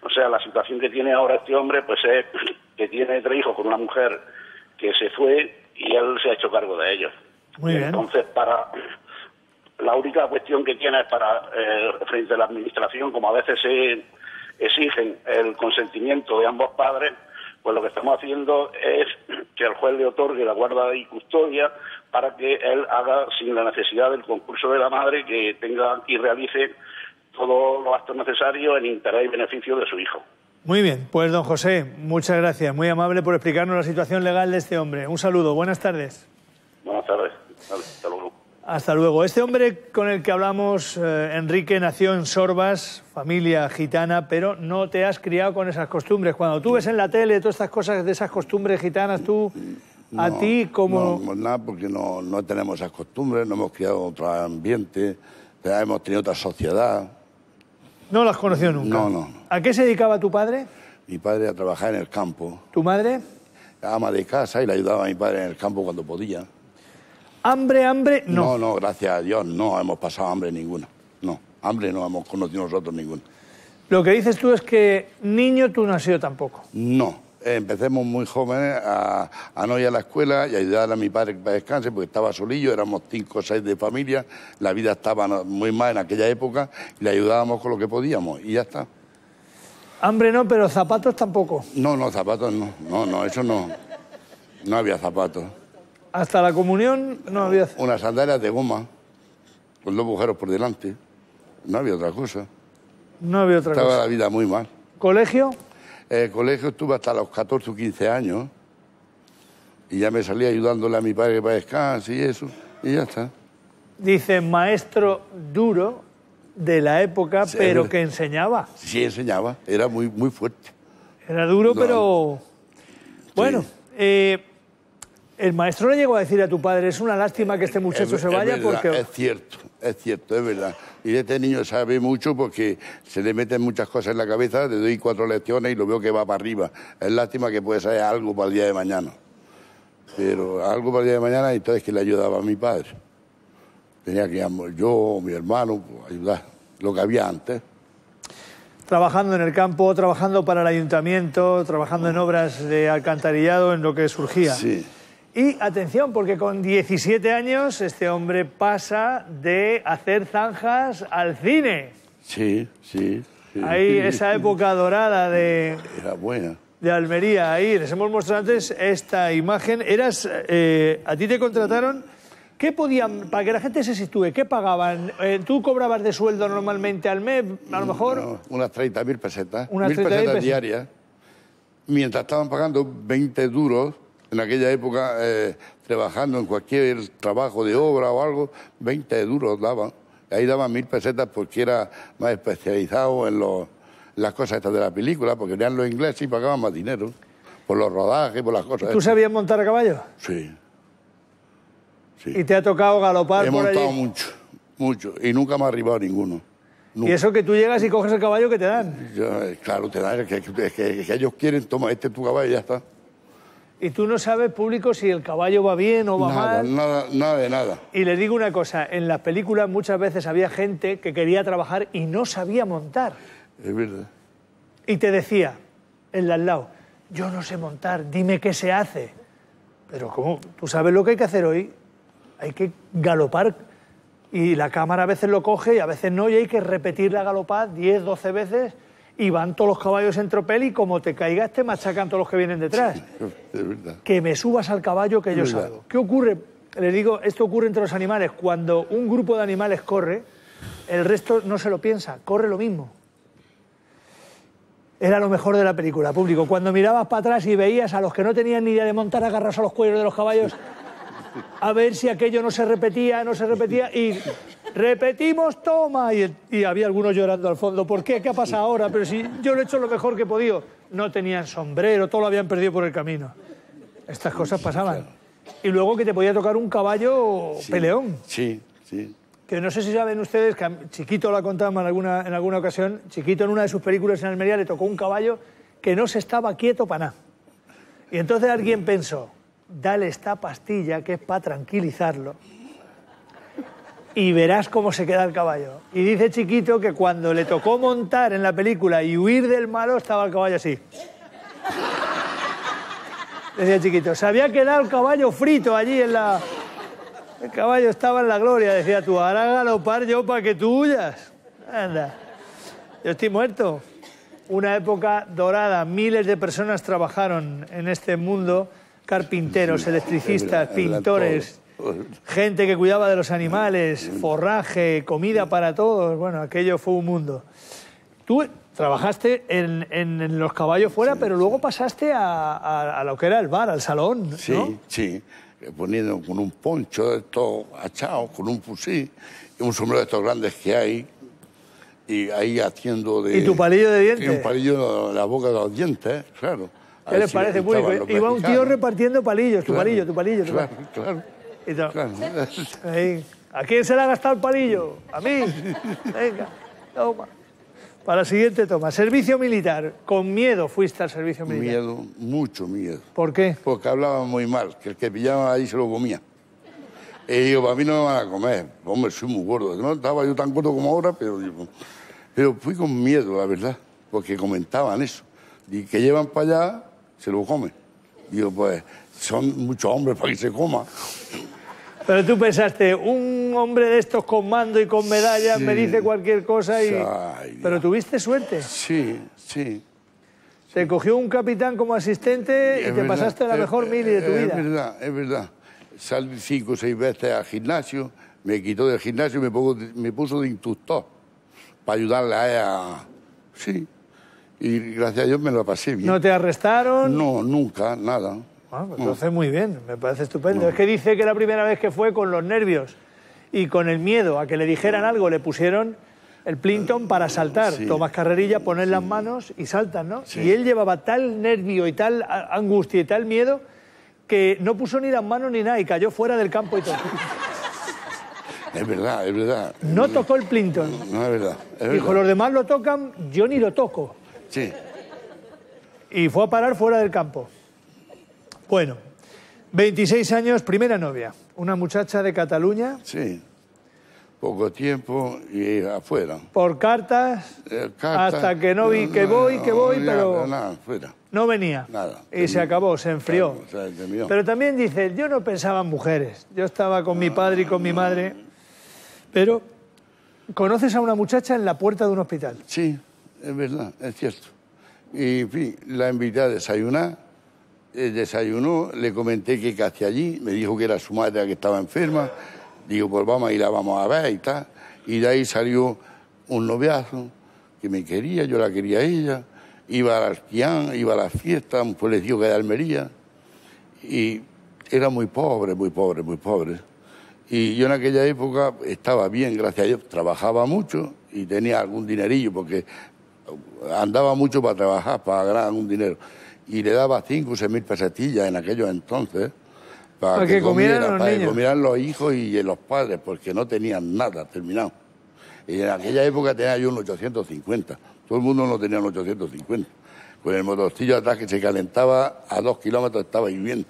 O sea, la situación que tiene ahora este hombre, pues es que tiene tres hijos con una mujer que se fue y él se ha hecho cargo de ellos. Muy bien. Entonces, para la única cuestión que tiene es para, eh, frente a la administración, como a veces se exigen el consentimiento de ambos padres, pues lo que estamos haciendo es que el juez le otorgue la guarda y custodia para que él haga, sin la necesidad del concurso de la madre, que tenga y realice todos los actos necesarios en interés y beneficio de su hijo. Muy bien, pues don José, muchas gracias, muy amable por explicarnos la situación legal de este hombre. Un saludo, buenas tardes. Buenas tardes, vale, hasta luego. Hasta luego. Este hombre con el que hablamos, eh, Enrique, nació en Sorbas, familia gitana, pero no te has criado con esas costumbres. Cuando tú ves en la tele todas estas cosas de esas costumbres gitanas, tú, a No, ti, como... No, nada, porque no, no tenemos esas costumbres, no hemos criado otro ambiente, hemos tenido otra sociedad. No lo has conocido nunca. No, no. ¿A qué se dedicaba tu padre? Mi padre a trabajar en el campo. ¿Tu madre? Ama de casa y le ayudaba a mi padre en el campo cuando podía. ¿Hambre, hambre? No, No. no, gracias a Dios, no hemos pasado hambre ninguna. No, hambre no hemos conocido nosotros ninguna. Lo que dices tú es que niño tú no has sido tampoco. No, empecemos muy jóvenes a, a no ir a la escuela y ayudar a mi padre para descanse, porque estaba solillo, éramos cinco o seis de familia, la vida estaba muy mal en aquella época y le ayudábamos con lo que podíamos y ya está. Hambre no, pero zapatos tampoco. No, no, zapatos no, no, no, eso no, no había zapatos. Hasta la comunión no había... Unas sandalias de goma, con dos agujeros por delante, no había otra cosa. No había otra Estaba cosa. la vida muy mal. ¿Colegio? En el colegio estuve hasta los catorce o quince años y ya me salía ayudándole a mi padre para descansar y eso, y ya está. Dice maestro duro de la época, Sí, pero hombre. que enseñaba. Sí, enseñaba, era muy, muy fuerte. Era duro, No. pero... Bueno, eh, el maestro le llegó a decir a tu padre, es una lástima que este muchacho Es- se es vaya verdad, porque... Es cierto, es cierto, es verdad. Y este niño sabe mucho porque se le meten muchas cosas en la cabeza, le doy cuatro lecciones y lo veo que va para arriba. Es lástima que puede ser algo para el día de mañana. Pero algo para el día de mañana, entonces que le ayudaba a mi padre. Tenía que ir yo, mi hermano, pues, ayudar, lo que había antes. Trabajando en el campo, trabajando para el ayuntamiento, trabajando en obras de alcantarillado, en lo que surgía. Sí. Y atención, porque con diecisiete años este hombre pasa de hacer zanjas al cine. Sí, sí. sí. Ahí, esa época dorada de, Era buena. de Almería, ahí les hemos mostrado antes esta imagen. Eras, eh, a ti te contrataron, ¿qué podían, para que la gente se sitúe, qué pagaban? Eh, ¿Tú cobrabas de sueldo normalmente al mes, a lo mejor? No, unas treinta mil pesetas. Unas mil treinta mil pesetas pesetas. diarias. Mientras estaban pagando veinte duros, en aquella época, eh, trabajando en cualquier trabajo de obra o algo, veinte duros daban. Ahí daban mil pesetas porque era más especializado en los, las cosas estas de la película, porque eran los ingleses y pagaban más dinero. Por los rodajes, por las cosas. ¿Tú estas. sabías montar a caballo? Sí. Sí. ¿Y te ha tocado galopar He por allí? montado mucho, mucho. Y nunca me ha arribado ninguno. Y eso que tú llegas y coges el caballo que te dan. Yo, eh, claro, te dan, es que, es que- es que ellos quieren, toma, este es tu caballo y ya está. Y tú no sabes, público, si el caballo va bien o va Nada, mal. nada, nada de nada. Y les digo una cosa, en las películas muchas veces había gente que quería trabajar y no sabía montar. Es verdad. Y te decía, el de al lado, yo no sé montar, dime qué se hace. Pero ¿cómo? ¿Tú sabes lo que hay que hacer hoy? Hay que galopar y la cámara a veces lo coge y a veces no, y hay que repetir la galopada diez, doce veces y van todos los caballos en tropel y como te caigas te machacan todos los que vienen detrás. Es verdad. Que me subas al caballo que yo Es verdad. salgo. ¿Qué ocurre? Les digo, esto ocurre entre los animales. Cuando un grupo de animales corre, el resto no se lo piensa, corre lo mismo. Era lo mejor de la película, público. Cuando mirabas para atrás y veías a los que no tenían ni idea de montar agarrados a los cuellos de los caballos, a ver si aquello no se repetía, no se repetía, y repetimos, toma, y, y había algunos llorando al fondo. ¿Por qué? ¿Qué ha pasado ahora? Pero si yo lo he hecho lo mejor que he podido. No tenían sombrero, todo lo habían perdido por el camino. Estas cosas pasaban. Y luego que te podía tocar un caballo Sí. peleón. Sí, sí. Que no sé si saben ustedes, que a Chiquito lo ha contado en alguna, en alguna ocasión, Chiquito en una de sus películas en Almería le tocó un caballo que no se estaba quieto para nada. Y entonces alguien pensó, dale esta pastilla que es para tranquilizarlo. y verás cómo se queda el caballo. Y dice Chiquito que cuando le tocó montar en la película y huir del malo, estaba el caballo así. Decía Chiquito, se había quedado el caballo frito allí en la... El caballo estaba en la gloria, decía tú, ahora galopar yo para que tú huyas. Anda, yo estoy muerto. Una época dorada, miles de personas trabajaron en este mundo, carpinteros, electricistas, pintores, gente que cuidaba de los animales, forraje, comida para todos. Bueno, aquello fue un mundo. Tú trabajaste en, en, en los caballos fuera, sí, pero luego pasaste a, a, a lo que era el bar, al salón, ¿no? Sí, sí. Poniendo con un poncho de estos achados, con un fusil, y un sombrero de estos grandes que hay, y ahí haciendo de... ¿Y tu palillo de dientes? Y un palillo en la boca de los dientes, claro. ¿Qué les parece, público? Iba un tío repartiendo palillos, tu claro, palillo, tu palillo. Tu claro, palillo. claro. claro. Ahí. ¿A quién se le ha gastado el palillo? ¿A mí? Venga, toma. Para la siguiente toma. Servicio militar. ¿Con miedo fuiste al servicio militar? Miedo, mucho miedo. ¿Por qué? Porque hablaban muy mal, que el que pillaba ahí se lo comía. Y digo, para mí no me van a comer. Hombre, soy muy gordo. No estaba yo tan gordo como ahora, pero, digo, pero fui con miedo, la verdad, porque comentaban eso. Y que llevan para allá, se lo comen. Digo, pues, son muchos hombres para que se coma. Pero tú pensaste, un hombre de estos con mando y con medallas sí. me dice cualquier cosa y... Ay, pero tuviste suerte. Sí, sí. Te cogió un capitán como asistente y es te verdad, pasaste la es, mejor mili de tu es vida. Es verdad, es verdad. Salí cinco o seis veces al gimnasio, me quitó del gimnasio y me, pongo, me puso de instructor para ayudarle a ella. Sí. Y gracias a Dios me lo pasé bien. ¿No te arrestaron? No, nunca, nada. Ah, pues entonces muy bien, me parece estupendo. No. Es que dice que la primera vez que fue con los nervios y con el miedo a que le dijeran algo, le pusieron el Plinton para saltar. Sí. Tomas carrerilla, pones sí. las manos y saltas, ¿no? Sí. Y él llevaba tal nervio y tal angustia y tal miedo que no puso ni las manos ni nada y cayó fuera del campo y todo. Es verdad, es verdad. No tocó el Plinton. No, es verdad. Es Dijo, verdad. los demás lo tocan, yo ni lo toco. Sí. Y fue a parar fuera del campo. Bueno, veintiséis años, primera novia. Una muchacha de Cataluña. Sí. Poco tiempo y afuera. Por cartas, eh, cartas hasta que no vi que voy, que voy, no, pero nada, fuera. No venía. Nada. Y terminó. Se acabó, se enfrió. Claro, o sea, terminó. Pero también dice, yo no pensaba en mujeres. Yo estaba con mi padre y con mi madre. Pero conoces a una muchacha en la puerta de un hospital. Sí, es verdad, es cierto. Y en fin, la invité a desayunar. El desayunó, le comenté que qué hacía allí, me dijo que era su madre la que estaba enferma, digo, pues vamos a ir, la vamos a ver y tal, y de ahí salió un noviazo que me quería, yo la quería a ella, iba al Arquián, iba a las fiestas, un pueblecillo que era de Almería, y era muy pobre, muy pobre, muy pobre. Y yo en aquella época estaba bien, gracias a Dios, trabajaba mucho y tenía algún dinerillo, porque andaba mucho para trabajar, para ganar algún dinero. Y le daba cinco o seis mil pesetillas en aquellos entonces para, para que, que comieran, comiera, los, para niños. que comieran los hijos y los padres, porque no tenían nada terminado. Y en aquella época tenía yo un ochocientos cincuenta. Todo el mundo no tenía un ochocientos cincuenta. Con el motorcillo atrás que se calentaba, a dos kilómetros estaba hirviendo.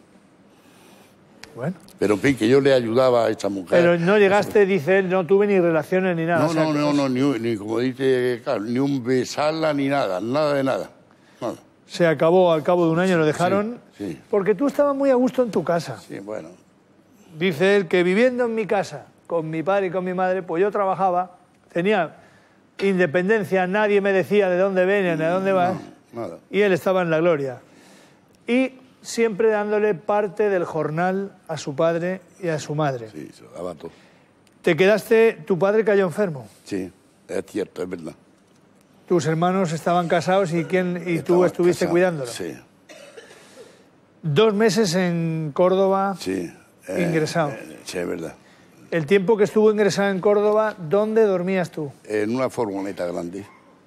Bueno. Pero en fin, que yo le ayudaba a esa mujer. Pero no llegaste, dice él, no tuve ni relaciones ni nada. No, o sea, no, no, no, ni, ni como dice Carlos, ni un besarla ni nada, nada de nada. nada. Se acabó al cabo de un año, lo dejaron. Sí, sí. Porque tú estabas muy a gusto en tu casa. Sí, bueno. Dice él que viviendo en mi casa, con mi padre y con mi madre, pues yo trabajaba, tenía independencia, nadie me decía de dónde venían, de dónde vas. No, nada. Y él estaba en la gloria. Y siempre dándole parte del jornal a su padre y a su madre. Sí, se lo daba todo. ¿Te quedaste, tu padre cayó enfermo? Sí, es cierto, es verdad. Tus hermanos estaban casados y, quién, y tú estuviste casado, cuidándolo. Sí. Dos meses en Córdoba sí, eh, ingresado. Eh, sí, es verdad. El tiempo que estuvo ingresado en Córdoba, ¿dónde dormías tú? En una furgoneta grande.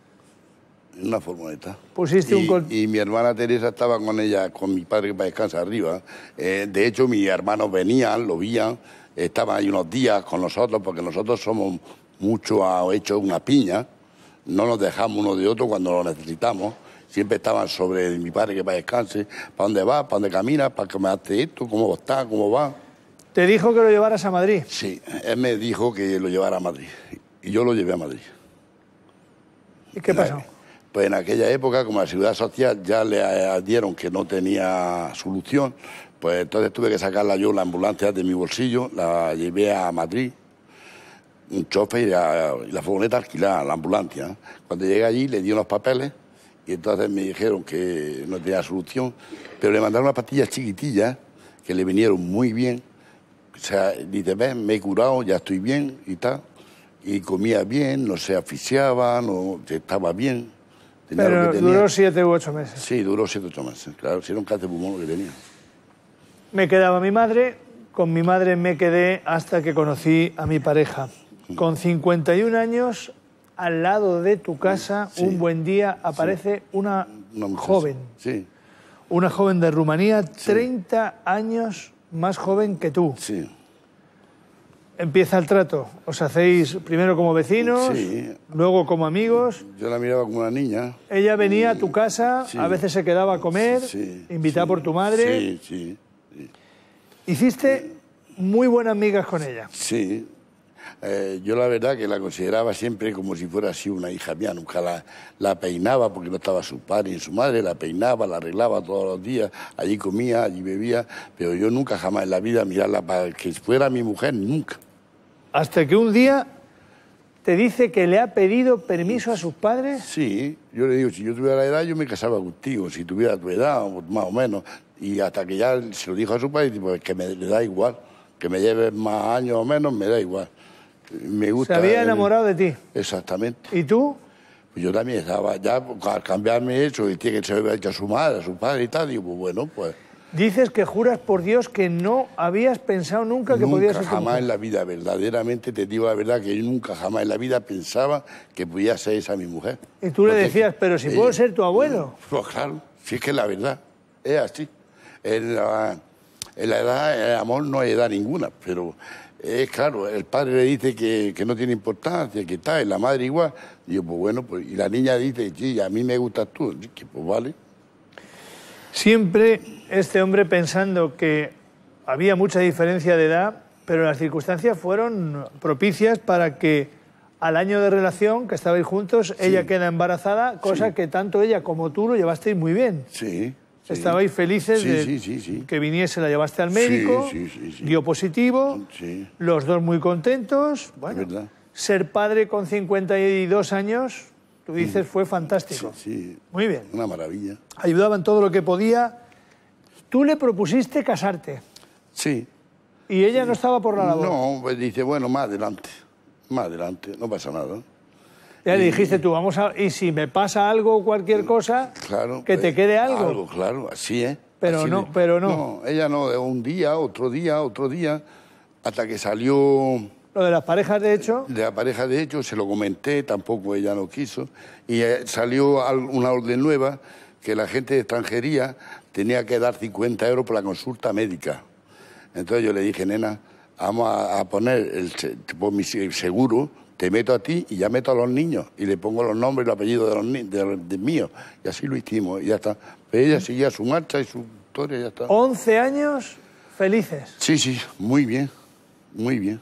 En una furgoneta. Pusiste y, un col... y mi hermana Teresa estaba con ella, con mi padre para descansar arriba. Eh, de hecho, mis hermanos venían, lo veían, estaban ahí unos días con nosotros, porque nosotros somos mucho hechos una piña. No nos dejamos uno de otro cuando lo necesitamos. Siempre estaban sobre mi padre que para descanse. ¿Para dónde va? ¿Para dónde camina? ¿Para que me hace esto? ¿Cómo está? ¿Cómo va? ¿Te dijo que lo llevaras a Madrid? Sí, él me dijo que lo llevara a Madrid. Y yo lo llevé a Madrid. ¿Y qué pasó? Pues en aquella época, como la Seguridad Social ya le dieron que no tenía solución, pues entonces tuve que sacarla yo, la ambulancia, de mi bolsillo, la llevé a Madrid, un chofer y la, y la furgoneta alquilada, la ambulancia. Cuando llegué allí le di unos papeles y entonces me dijeron que no tenía solución, pero le mandaron unas pastillas chiquitillas que le vinieron muy bien. O sea, dice, ven, me he curado, ya estoy bien y tal. Y comía bien, no se asfixiaba, no, estaba bien. Tenía Pero lo que tenía. duró siete u ocho meses. Sí, duró siete u ocho meses, claro, si era un cáncer de pulmón lo que tenía. Me quedaba mi madre, con mi madre me quedé hasta que conocí a mi pareja. Con cincuenta y un años, al lado de tu casa, sí. un buen día aparece sí. una, una joven. Sí. Una joven de Rumanía, sí. treinta años más joven que tú. Sí. Empieza el trato. Os hacéis primero como vecinos, sí. luego como amigos. Yo la miraba como una niña. Ella venía a tu casa, sí. a veces se quedaba a comer, sí, invitada sí. por tu madre. Sí, sí, sí. Hiciste muy buenas amigas con ella. Sí. Eh, yo la verdad que la consideraba siempre como si fuera así una hija mía. Nunca la, la peinaba porque no estaba su padre y su madre. La peinaba, la arreglaba todos los días. Allí comía, allí bebía. Pero yo nunca jamás en la vida mirarla para que fuera mi mujer, nunca. Hasta que un día te dice que le ha pedido permiso a sus padres. Sí, yo le digo, si yo tuviera la edad, yo me casaba contigo. Si tuviera tu edad, más o menos. Y hasta que ya se lo dijo a su padre, pues que me le da igual. Que me lleves más años o menos, me da igual. Me gusta. Se había enamorado de ti. Exactamente. ¿Y tú? Pues yo también estaba, ya al cambiarme eso, y tiene que se había hecho a su madre, a su padre y tal, digo, pues bueno, pues... Dices que juras por Dios que no habías pensado nunca que nunca, podía ser tu jamás mujer. En la vida, verdaderamente te digo la verdad, que yo nunca jamás en la vida pensaba que podía ser esa mi mujer. Y tú le Porque, decías, pero si eh, puedo ser tu abuelo. Pues claro, si es que es la verdad, es así. En la, en la edad, el amor no hay edad ninguna, pero es claro, el padre le dice que, que no tiene importancia, que está, y la madre igual. Y yo, pues bueno, pues, y la niña dice, sí, a mí me gustas tú, que pues vale. Siempre este hombre pensando que había mucha diferencia de edad, pero las circunstancias fueron propicias para que al año de relación, que estabais juntos, sí. ella queda embarazada, cosa sí. que tanto ella como tú lo llevasteis muy bien. Sí. sí. Estabais felices sí, de sí, sí, sí. que viniese, la llevaste al médico, sí, sí, sí, sí. dio positivo, sí. los dos muy contentos. Bueno, ser padre con cincuenta y dos años... Tú dices, fue fantástico. Sí, sí. Muy bien. Una maravilla. Ayudaban todo lo que podía. Tú le propusiste casarte. Sí. ¿Y ella sí. no estaba por la labor? No, pues dice, bueno, más adelante. Más adelante, no pasa nada. Ya y, le dijiste tú, vamos a... Y si me pasa algo o cualquier cosa, claro, que pues, te quede algo. Algo, claro, así es. Pero así no, es. pero no. No, ella no, un día, otro día, otro día, hasta que salió... Lo de las parejas de hecho. De la pareja de hecho, se lo comenté, tampoco ella no quiso. Y eh, salió una orden nueva que la gente de extranjería tenía que dar cincuenta euros por la consulta médica. Entonces yo le dije, nena, vamos a, a poner el, por mi seguro, te meto a ti y ya meto a los niños. Y le pongo los nombres y los apellidos de los de, de, de míos. Y así lo hicimos, y ya está. Pero ella seguía su marcha y su historia, y ya está. once años felices. Sí, sí, muy bien, muy bien.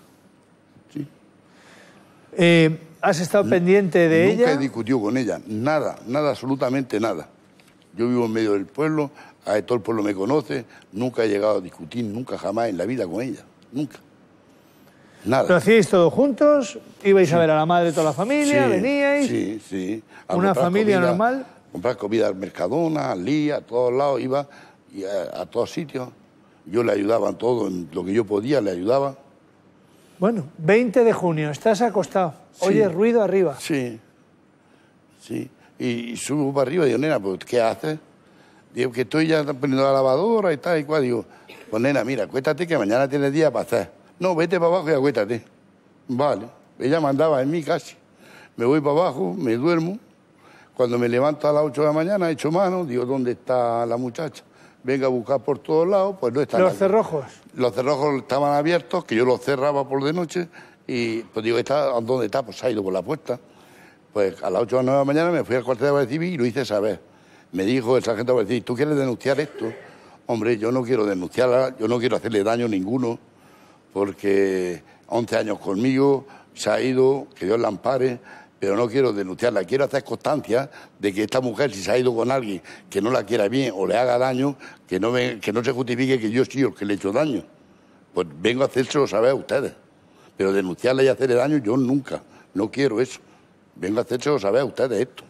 Eh, ¿Has estado pendiente de Nunca ella? Nunca he discutido con ella, nada, nada, absolutamente nada. Yo vivo en medio del pueblo, a todo el pueblo me conoce, nunca he llegado a discutir, nunca jamás en la vida con ella, nunca. Nada. ¿Lo hacíais todos juntos? ¿Ibais sí. a ver a la madre de toda la familia? Sí, ¿Veníais? Sí, sí. A ¿Una familia comida, normal? Comprar comida al Mercadona, al Lí, a todos lados, iba y a, a todos sitios. Yo le ayudaba en todo, en lo que yo podía, le ayudaba. Bueno, veinte de junio, estás acostado, sí. oyes ruido arriba. Sí, sí. Y, y subo para arriba y digo, nena, pues, ¿qué haces? Digo, que estoy ya poniendo la lavadora y tal y cual. Digo, pues, nena, mira, acuéstate que mañana tienes día para hacer. No, vete para abajo y acuéstate. Vale. Ella mandaba en mí casi. Me voy para abajo, me duermo. Cuando me levanto a las ocho de la mañana, echo mano, digo, ¿dónde está la muchacha? Venga a buscar por todos lados, pues no está. ¿Los cerrojos? Los cerrojos estaban abiertos, que yo los cerraba por de noche, y pues digo, ¿está, ¿dónde está? Pues se ha ido por la puerta. Pues a las ocho o nueve de la mañana me fui al cuartel de Guardia Civil y lo hice saber. Me dijo el sargento de Guardia Civil, ¿tú quieres denunciar esto? Hombre, yo no quiero denunciarla, yo no quiero hacerle daño a ninguno, porque once años conmigo, se ha ido, que Dios la ampare, pero no quiero denunciarla, quiero hacer constancia de que esta mujer, si se ha ido con alguien que no la quiera bien o le haga daño, que no, me, que no se justifique que yo soy el que le he hecho daño. Pues vengo a hacérselo saber a ustedes, pero denunciarla y hacerle daño yo nunca, no quiero eso. Vengo a hacérselo saber a ustedes esto.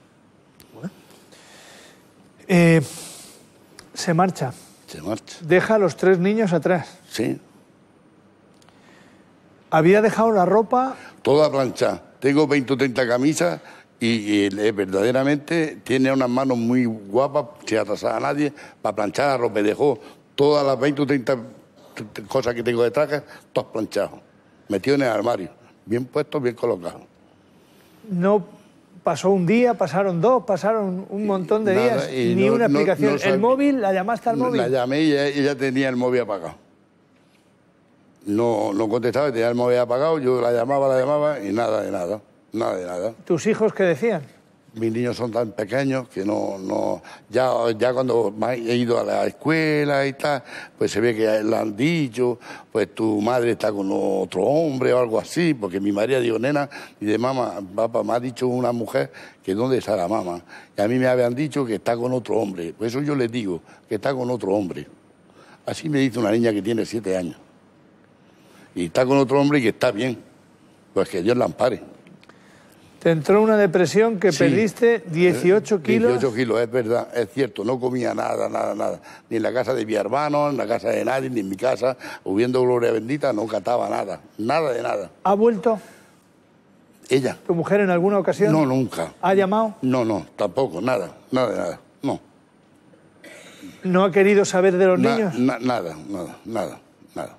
Eh, se marcha. Se marcha. Deja a los tres niños atrás. Sí. Había dejado la ropa... Toda planchada. Tengo veinte o treinta camisas y, y eh, verdaderamente tiene unas manos muy guapas, sin atrasar a nadie, para planchar la ropa. Dejó todas las veinte o treinta cosas que tengo de traje, todas planchadas. Metido en el armario. Bien puestos, bien colocados. No pasó un día, pasaron dos, pasaron un montón de Nada, días, y ni no- una no- explicación. no sab- ¿El móvil? ¿La llamaste al móvil? La llamé y ella, ella tenía el móvil apagado. No, no contestaba, tenía el móvil apagado, yo la llamaba, la llamaba y nada de nada, nada de nada. ¿Tus hijos qué decían? Mis niños son tan pequeños que no, no, ya, ya cuando me he ido a la escuela y tal, pues se ve que le han dicho, pues tu madre está con otro hombre o algo así, porque mi María dijo, nena, y de mamá, papá, me ha dicho una mujer que dónde está la mamá. Y a mí me habían dicho que está con otro hombre, por eso yo les digo que está con otro hombre. Así me dice una niña que tiene siete años. Y está con otro hombre y que está bien, pues que Dios la ampare. Te entró una depresión que Sí. perdiste dieciocho kilos. dieciocho kilos, es verdad, es cierto. No comía nada, nada, nada. Ni en la casa de mi hermano, ni en la casa de nadie, ni en mi casa. Hubiendo gloria bendita, no cataba nada. Nada de nada. ¿Ha vuelto ¿Ella? tu mujer en alguna ocasión? No, nunca. ¿Ha llamado? No, no, tampoco, nada. Nada de nada. No. ¿No ha querido saber de los Na- niños? na- nada, nada, nada, nada.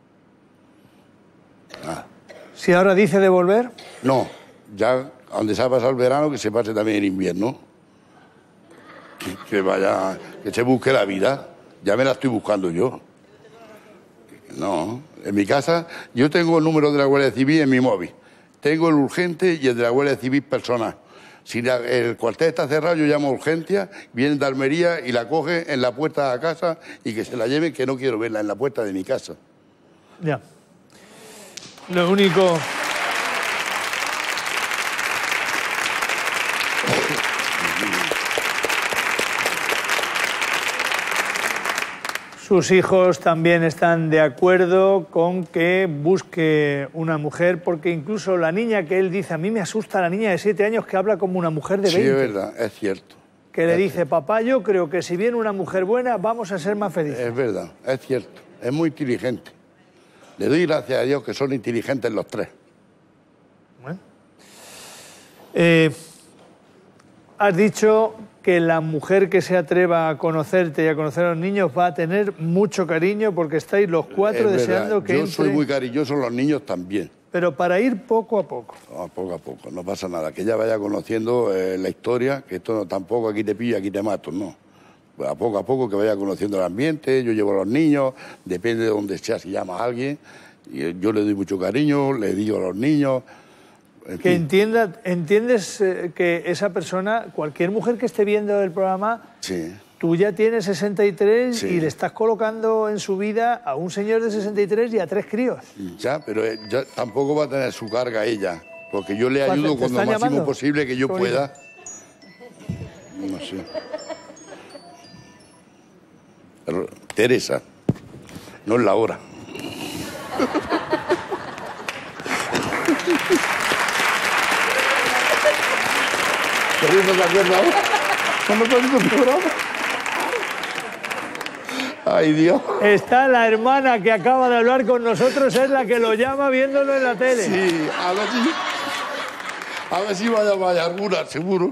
Nada. Si ahora dice de volver, No, ya donde se ha pasado el verano, que se pase también el invierno. Que, que vaya, que se busque la vida. Ya me la estoy buscando yo. No, en mi casa yo tengo el número de la Guardia Civil en mi móvil. Tengo el urgente y el de la Guardia Civil personal. Si la- el cuartel está cerrado, yo llamo a urgencia, vienen de Almería y la coge en la puerta de la casa y que se la lleven, que no quiero verla en la puerta de mi casa. ya. Lo único... Sus hijos también están de acuerdo con que busque una mujer, porque incluso la niña que él dice, a mí me asusta la niña de siete años que habla como una mujer de Sí, veinte. es verdad, es cierto. Que le dice, papá, yo creo que si viene una mujer buena, vamos a ser más felices. Es verdad, es cierto. Es muy inteligente. Le doy gracias a Dios que son inteligentes los tres. Eh, has dicho que la mujer que se atreva a conocerte y a conocer a los niños va a tener mucho cariño porque estáis los cuatro Es deseando verdad, que yo entre... soy muy cariñoso, los niños también. Pero para ir poco a poco. No, poco a poco, no pasa nada. Que ella vaya conociendo eh, la historia, que esto no, tampoco aquí te pillo, aquí te mato, no. Pues a poco a poco que vaya conociendo el ambiente, yo llevo a los niños, depende de donde sea, si llama a alguien, y eh, yo le doy mucho cariño, le digo a los niños. en Que fin. entienda, entiendes eh, que esa persona, cualquier mujer que esté viendo el programa, Sí. tú ya tienes sesenta y tres Sí. y le estás colocando en su vida a un señor de sesenta y tres y a tres críos. Ya, pero eh, ya tampoco va a tener su carga ella, porque yo le ¿Te ayudo con lo están máximo llamando? posible que yo Qué bonito. pueda. No sé. Pero, Teresa, no es la hora. ¿Pero no se acuerda ahora? ¿No me acuerdo del programa? Ay, Dios. Está la hermana que acaba de hablar con nosotros, es la que lo llama viéndolo en la tele. Sí, a ver si... A ver si vaya a vaya alguna, seguro.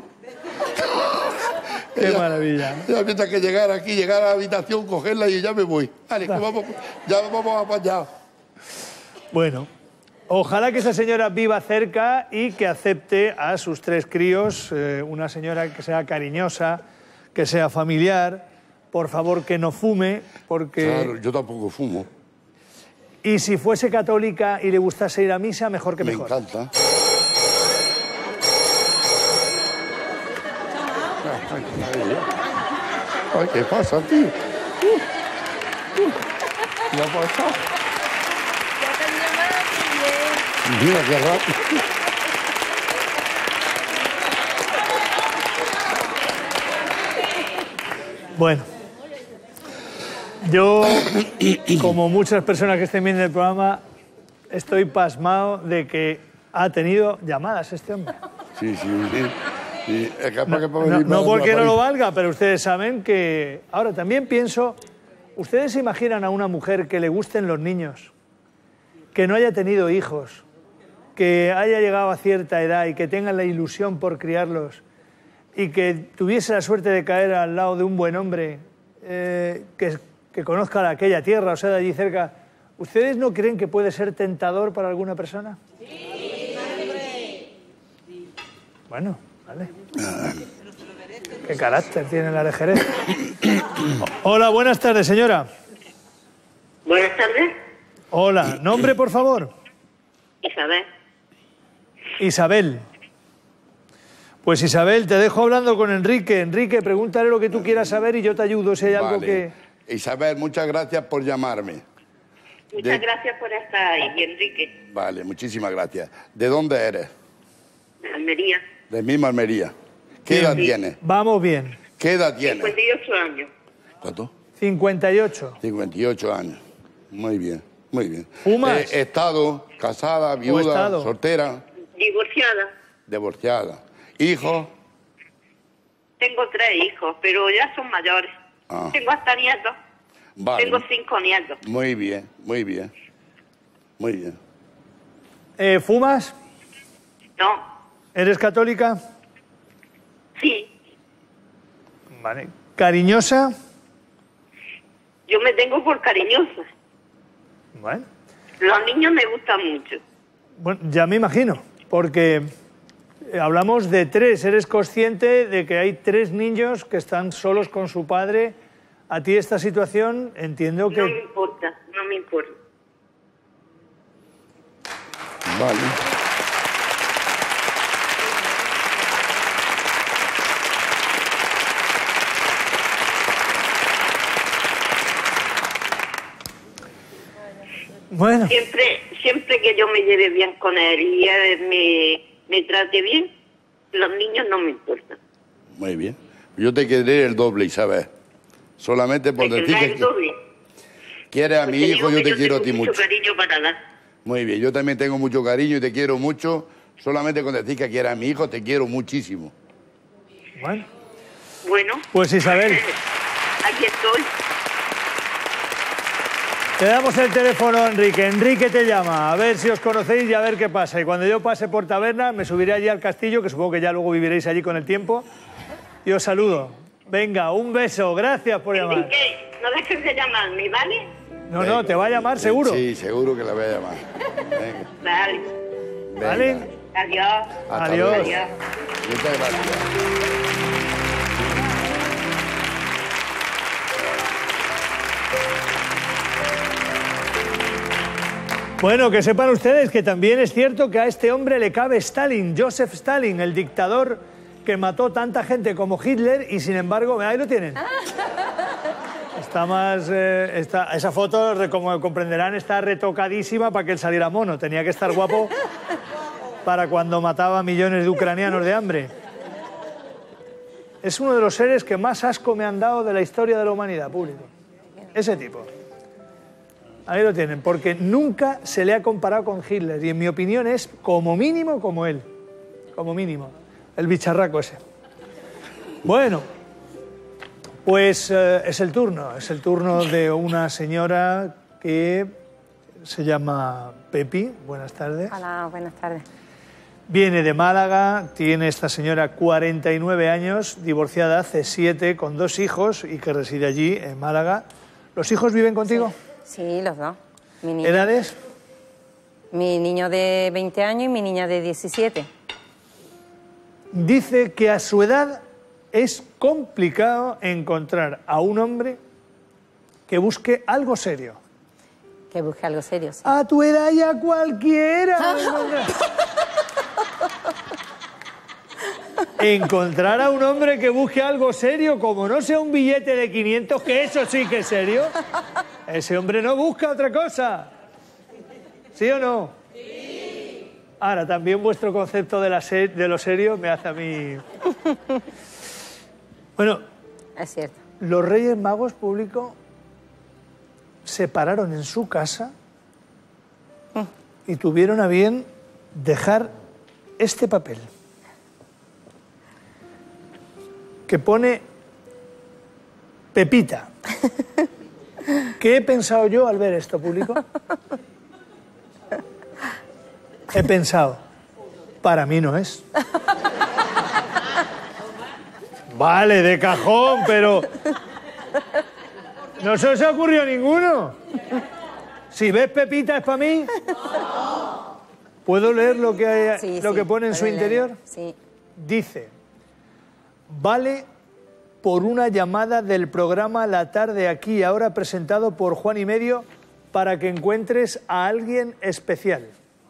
Qué Ella- maravilla. Ya mientras que llegar aquí, llegar a la habitación, cogerla y ya me voy. Vale, que vamos, ya vamos apañados. Bueno, ojalá que esa señora viva cerca y que acepte a sus tres críos, eh, una señora que sea cariñosa, que sea familiar, por favor que no fume, porque... Claro, yo tampoco fumo. Y si fuese católica y le gustase ir a misa, mejor que Me mejor. encanta. Ay, ¿qué pasa, tío? ¿Qué ha pasado? Mira qué horror. Bueno, yo, como muchas personas que estén viendo el programa, estoy pasmado de que ha tenido llamadas este hombre. Sí, sí, sí. Y es capaz que No, puedo no, decir no más porque de no una lo país. valga, pero ustedes saben que... Ahora, también pienso, ¿ustedes se imaginan a una mujer que le gusten los niños, que no haya tenido hijos, que haya llegado a cierta edad y que tenga la ilusión por criarlos y que tuviese la suerte de caer al lado de un buen hombre eh, que, que conozca aquella tierra, o sea, de allí cerca? ¿Ustedes no creen que puede ser tentador para alguna persona? Bueno, vale. ¿Qué carácter tiene la de Jerez? Hola, buenas tardes, señora. Buenas tardes. Hola, nombre, por favor. Isabel. Isabel. Pues Isabel, te dejo hablando con Enrique. Enrique, pregúntale lo que tú quieras saber y yo te ayudo si hay algo Vale. que... Isabel, muchas gracias por llamarme. Muchas De- gracias por estar ahí, Enrique. Vale, muchísimas gracias. ¿De dónde eres? De Almería. De misma Almería. ¿Qué Bien. edad tienes? Vamos bien. ¿Qué edad tienes? cincuenta y ocho años. ¿Cuánto? cincuenta y ocho. cincuenta y ocho años. Muy bien, muy bien. ¿Fumas? Eh, estado, casada, viuda, estado? soltera, Divorciada. divorciada. ¿Hijo? Tengo tres hijos, pero ya son mayores. Ah. Tengo hasta nietos. Vale. Tengo cinco nietos. Muy bien, muy bien. Muy bien. Eh, ¿Fumas? No. ¿Eres católica? Sí. Vale. ¿Cariñosa? Yo me tengo por cariñosa. Bueno, Los niños me gustan mucho. bueno, ya me imagino, porque eh, hablamos de tres. ¿Eres consciente de que hay tres niños que están solos con su padre? A ti esta situación, entiendo que... No me importa, no me importa. Vale. Bueno. Siempre, siempre que yo me lleve bien con él y él me, me trate bien, los niños no me importan. Muy bien. Yo te querré el doble, Isabel. Solamente por Me decir tendrá que el doble. quieres a mi Porque hijo, digo yo que te quiero a ti tengo mucho. mucho cariño para dar. Muy bien, yo también tengo mucho cariño y te quiero mucho. Solamente con decir que quieres a mi hijo, te quiero muchísimo. Bueno, Bueno, pues Isabel, aquí estoy. te damos el teléfono a Enrique. Enrique te llama, a ver si os conocéis y a ver qué pasa. Y cuando yo pase por Taberna, me subiré allí al castillo, que supongo que ya luego viviréis allí con el tiempo, y os saludo. Venga, un beso, gracias por llamar. Enrique, no dejes de llamarme, ¿vale? No, no, te va a llamar seguro. Sí, seguro que la voy a llamar. Venga, Vale. venga. ¿Vale? Adiós. Hasta Adiós. luego. Adiós. Muchas gracias. Bueno, que sepan ustedes que también es cierto que a este hombre le cabe Stalin, Joseph Stalin, el dictador que mató tanta gente como Hitler y sin embargo, ahí lo tienen. Está más... eh, está, esa foto, re- como comprenderán, está retocadísima para que él saliera mono. Tenía que estar guapo para cuando mataba a millones de ucranianos de hambre. Es uno de los seres que más asco me han dado de la historia de la humanidad, público. Ese tipo. Ahí lo tienen, porque nunca se le ha comparado con Hitler y en mi opinión es como mínimo como él. Como mínimo. El bicharraco ese. Bueno, pues eh, es el turno. Es el turno de una señora que se llama Pepi. Buenas tardes. Hola, buenas tardes. Viene de Málaga, tiene esta señora cuarenta y nueve años, divorciada hace siete, con dos hijos y que reside allí, en Málaga. ¿Los hijos viven contigo? Sí, los dos. Mi niño, ¿Edades? mi niño de veinte años y mi niña de diecisiete. Dice que a su edad es complicado encontrar a un hombre que busque algo serio. Que busque algo serio, sí. A tu edad ya cualquiera. Encontrar a un hombre que busque algo serio, como no sea un billete de quinientos, que eso sí que es serio. Ese hombre no busca otra cosa. ¿Sí o no? Sí. Ahora, también vuestro concepto de, la se de lo serio me hace a mí... Bueno, es cierto. Los Reyes Magos, público, se pararon en su casa y tuvieron a bien dejar este papel que pone Pepita. ¿Qué he pensado yo al ver esto, público? He pensado, para mí no es. Vale, de cajón, pero... ¿No se os ha ocurrido ninguno? Si ves Pepita, ¿es para mí? ¿Puedo leer lo que, hay, sí, lo sí, que pone en su interior? Leerlo. Sí. Dice, vale por una llamada del programa La Tarde Aquí, ahora presentado por Juan y Medio, para que encuentres a alguien especial.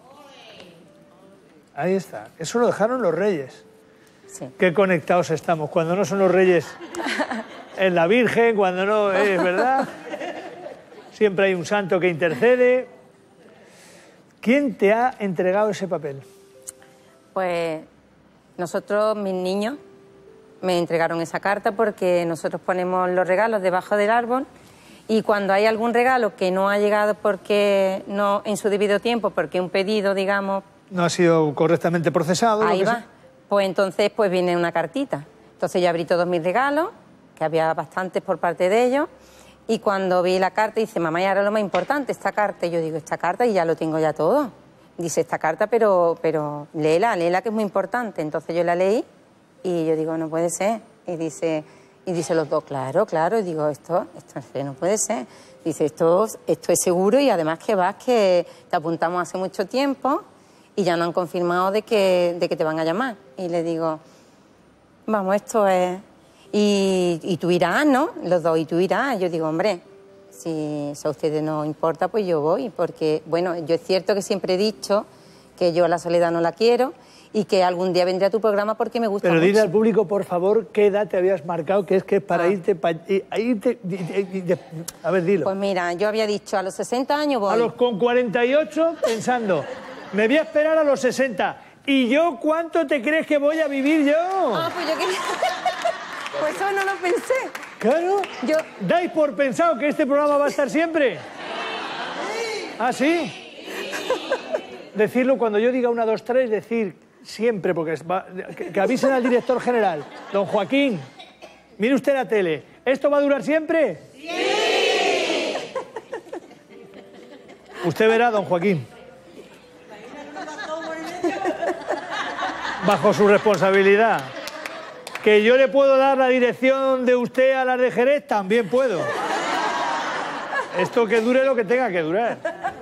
Ahí está. Eso lo dejaron los Reyes. Sí. Qué conectados estamos. Cuando no son los Reyes es la Virgen, cuando no es verdad. Siempre hay un santo que intercede. ¿Quién te ha entregado ese papel? Pues nosotros, mis niños, me entregaron esa carta porque nosotros ponemos los regalos debajo del árbol y cuando hay algún regalo que no ha llegado porque no en su debido tiempo, porque un pedido, digamos... No ha sido correctamente procesado. Ahí lo que va. sea. Pues entonces pues viene una cartita. Entonces yo abrí todos mis regalos, que había bastantes por parte de ellos, y cuando vi la carta dice, mamá, y ahora lo más importante, esta carta. Y yo digo, esta carta y ya lo tengo ya todo. Dice, esta carta, pero, pero léela, léela que es muy importante. Entonces yo la leí y yo digo, no puede ser. Y dice, y dice los dos, claro, claro. Y digo, esto, esto no puede ser. Dice, esto, esto es seguro y además que vas, que te apuntamos hace mucho tiempo y ya no han confirmado de que, de que te van a llamar. Y le digo, vamos, esto es... Y, y tú irás, ¿no? Los dos, y tú irás. Yo digo, hombre, si eso a ustedes no importa, pues yo voy. Porque, bueno, yo es cierto que siempre he dicho que yo la soledad no la quiero y que algún día vendré a tu programa porque me gusta Pero mucho. dile al público, por favor, qué edad te habías marcado, que es que es para Ah. irte... Pa, irte y- y- y- a ver, dilo. Pues mira, yo había dicho, a los sesenta años voy. A los con cuarenta y ocho, pensando, me voy a esperar a los sesenta. ¿Y yo cuánto te crees que voy a vivir yo? Ah, pues yo quería... Pues eso no lo pensé. Claro. Yo... ¿Dais por pensado que este programa va a estar siempre? ¿Ah, sí? Decirlo cuando yo diga una, dos, tres, decir siempre, porque es- va- que, que avisen al director general. Don Joaquín, mire usted la tele. ¿Esto va a durar siempre? ¡Sí! Usted verá, don Joaquín. Bajo su responsabilidad. Que yo le puedo dar la dirección de usted a las de Jerez, también puedo. Esto que dure lo que tenga que durar.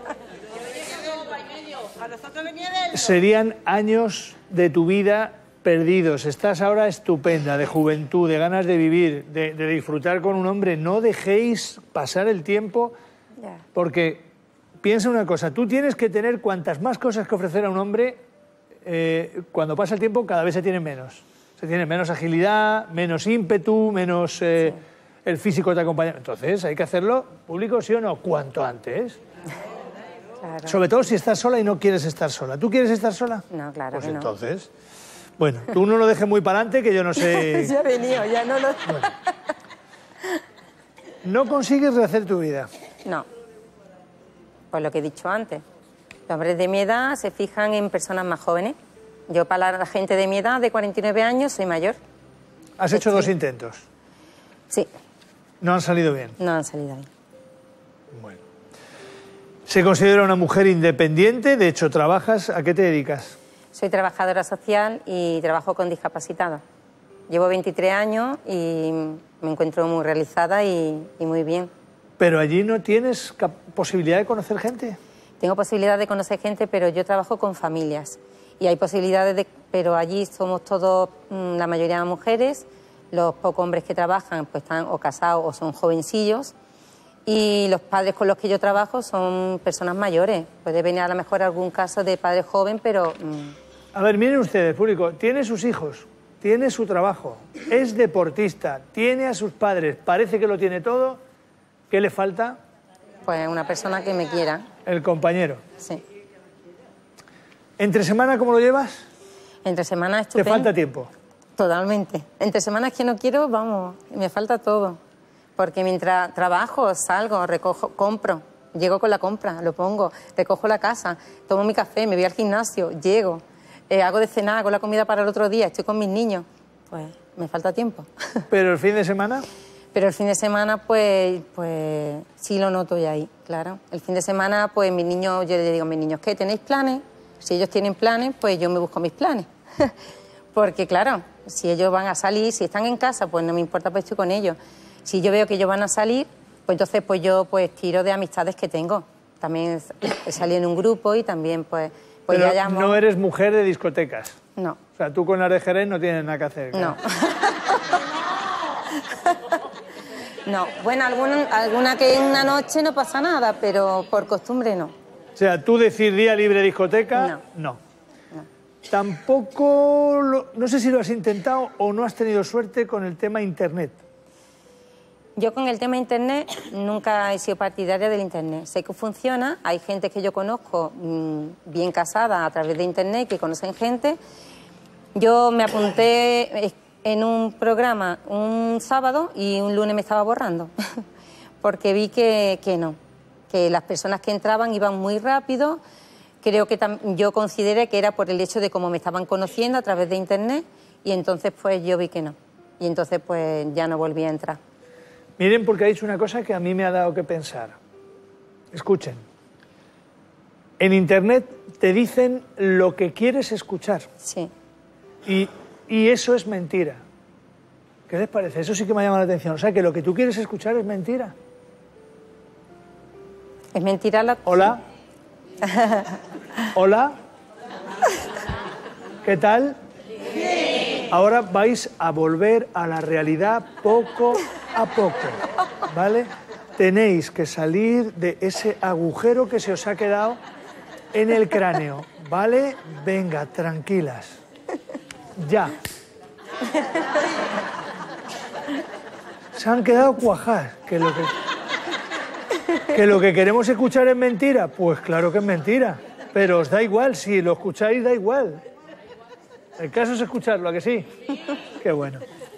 Serían años de tu vida perdidos. Estás ahora estupenda, de juventud, de ganas de vivir, de, de disfrutar con un hombre. No dejéis pasar el tiempo, Ya. porque piensa una cosa, tú tienes que tener cuantas más cosas que ofrecer a un hombre, eh, cuando pasa el tiempo cada vez se tienen menos. Se tiene menos agilidad, menos ímpetu, menos... eh, el físico te acompaña. Entonces hay que hacerlo, público, sí o no, cuanto antes. Claro. Sobre todo si estás sola y no quieres estar sola. ¿Tú quieres estar sola? No, claro Pues que no. entonces... Bueno, tú no lo dejes muy para adelante, que yo no sé... Ya he venido, ya no lo... No consigues rehacer tu vida. No. Pues lo que he dicho antes. Los hombres de mi edad se fijan en personas más jóvenes. Yo para la gente de mi edad, de cuarenta y nueve años, soy mayor. Has hecho dos intentos. Sí. No han salido bien. No han salido bien. Se considera una mujer independiente, de hecho trabajas. ¿A qué te dedicas? Soy trabajadora social y trabajo con discapacitados. Llevo veintitrés años y me encuentro muy realizada y, y muy bien. Pero allí no tienes cap- posibilidad de conocer gente. Tengo posibilidad de conocer gente, pero yo trabajo con familias. Y hay posibilidades de... Pero allí somos todos, mm, la mayoría mujeres. Los pocos hombres que trabajan pues están o casados o son jovencillos. Y los padres con los que yo trabajo son personas mayores. Puede venir a lo mejor algún caso de padre joven, pero... mm, A ver, miren ustedes, público, tiene sus hijos, tiene su trabajo, es deportista, tiene a sus padres, parece que lo tiene todo. ¿Qué le falta? pues una persona que me quiera. El compañero. Sí. ¿Entre semana cómo lo llevas? Entre semana estupendo. ¿Te falta tiempo? Totalmente. Entre semanas que no quiero, vamos, me falta todo. Porque mientras trabajo, salgo, recojo, compro, llego con la compra, lo pongo, recojo la casa, tomo mi café, me voy al gimnasio, llego, eh, hago de cenar, hago la comida para el otro día, estoy con mis niños, pues me falta tiempo. ¿Pero el fin de semana? Pero el fin de semana, pues, pues sí lo noto ya ahí, claro. El fin de semana, pues mis niños, yo les digo a mis niños, ¿qué? ¿Tenéis planes? Si ellos tienen planes, pues yo me busco mis planes. Porque, claro, si ellos van a salir, si están en casa, pues no me importa, pues estoy con ellos. Si yo veo que ellos van a salir, pues entonces pues yo pues tiro de amistades que tengo. También he salido en un grupo y también pues... pues Pero ya llamo... no eres mujer de discotecas. No. O sea, tú con las de Jerez no tienes nada que hacer. Claro. No. No. Bueno, alguna, alguna que una noche no pasa nada, pero por costumbre no. O sea, tú decir día libre discoteca, no. no. no. Tampoco, lo, no sé si lo has intentado o no has tenido suerte con el tema internet. Yo con el tema internet nunca he sido partidaria del internet. Sé que funciona, hay gente que yo conozco mmm, bien casada a través de internet, que conocen gente. Yo me apunté en un programa un sábado y un lunes me estaba borrando, porque vi que, que no, que las personas que entraban iban muy rápido. Creo que yo consideré que era por el hecho de cómo me estaban conociendo a través de internet y entonces pues yo vi que no. Y entonces pues ya no volví a entrar. Miren, porque ha dicho una cosa que a mí me ha dado que pensar. Escuchen. En internet te dicen lo que quieres escuchar. Sí. Y, y eso es mentira. ¿Qué les parece? Eso sí que me llama la atención. O sea, que lo que tú quieres escuchar es mentira. Es mentira la... Hola. Hola. ¿Qué tal? Ahora vais a volver a la realidad poco a poco, ¿vale? Tenéis que salir de ese agujero que se os ha quedado en el cráneo, ¿vale? Venga, tranquilas. Ya. Se han quedado cuajadas, que lo que, que lo que queremos escuchar es mentira. Pues claro que es mentira, pero os da igual, si lo escucháis da igual. El caso es escucharlo, ¿a que sí? Qué bueno.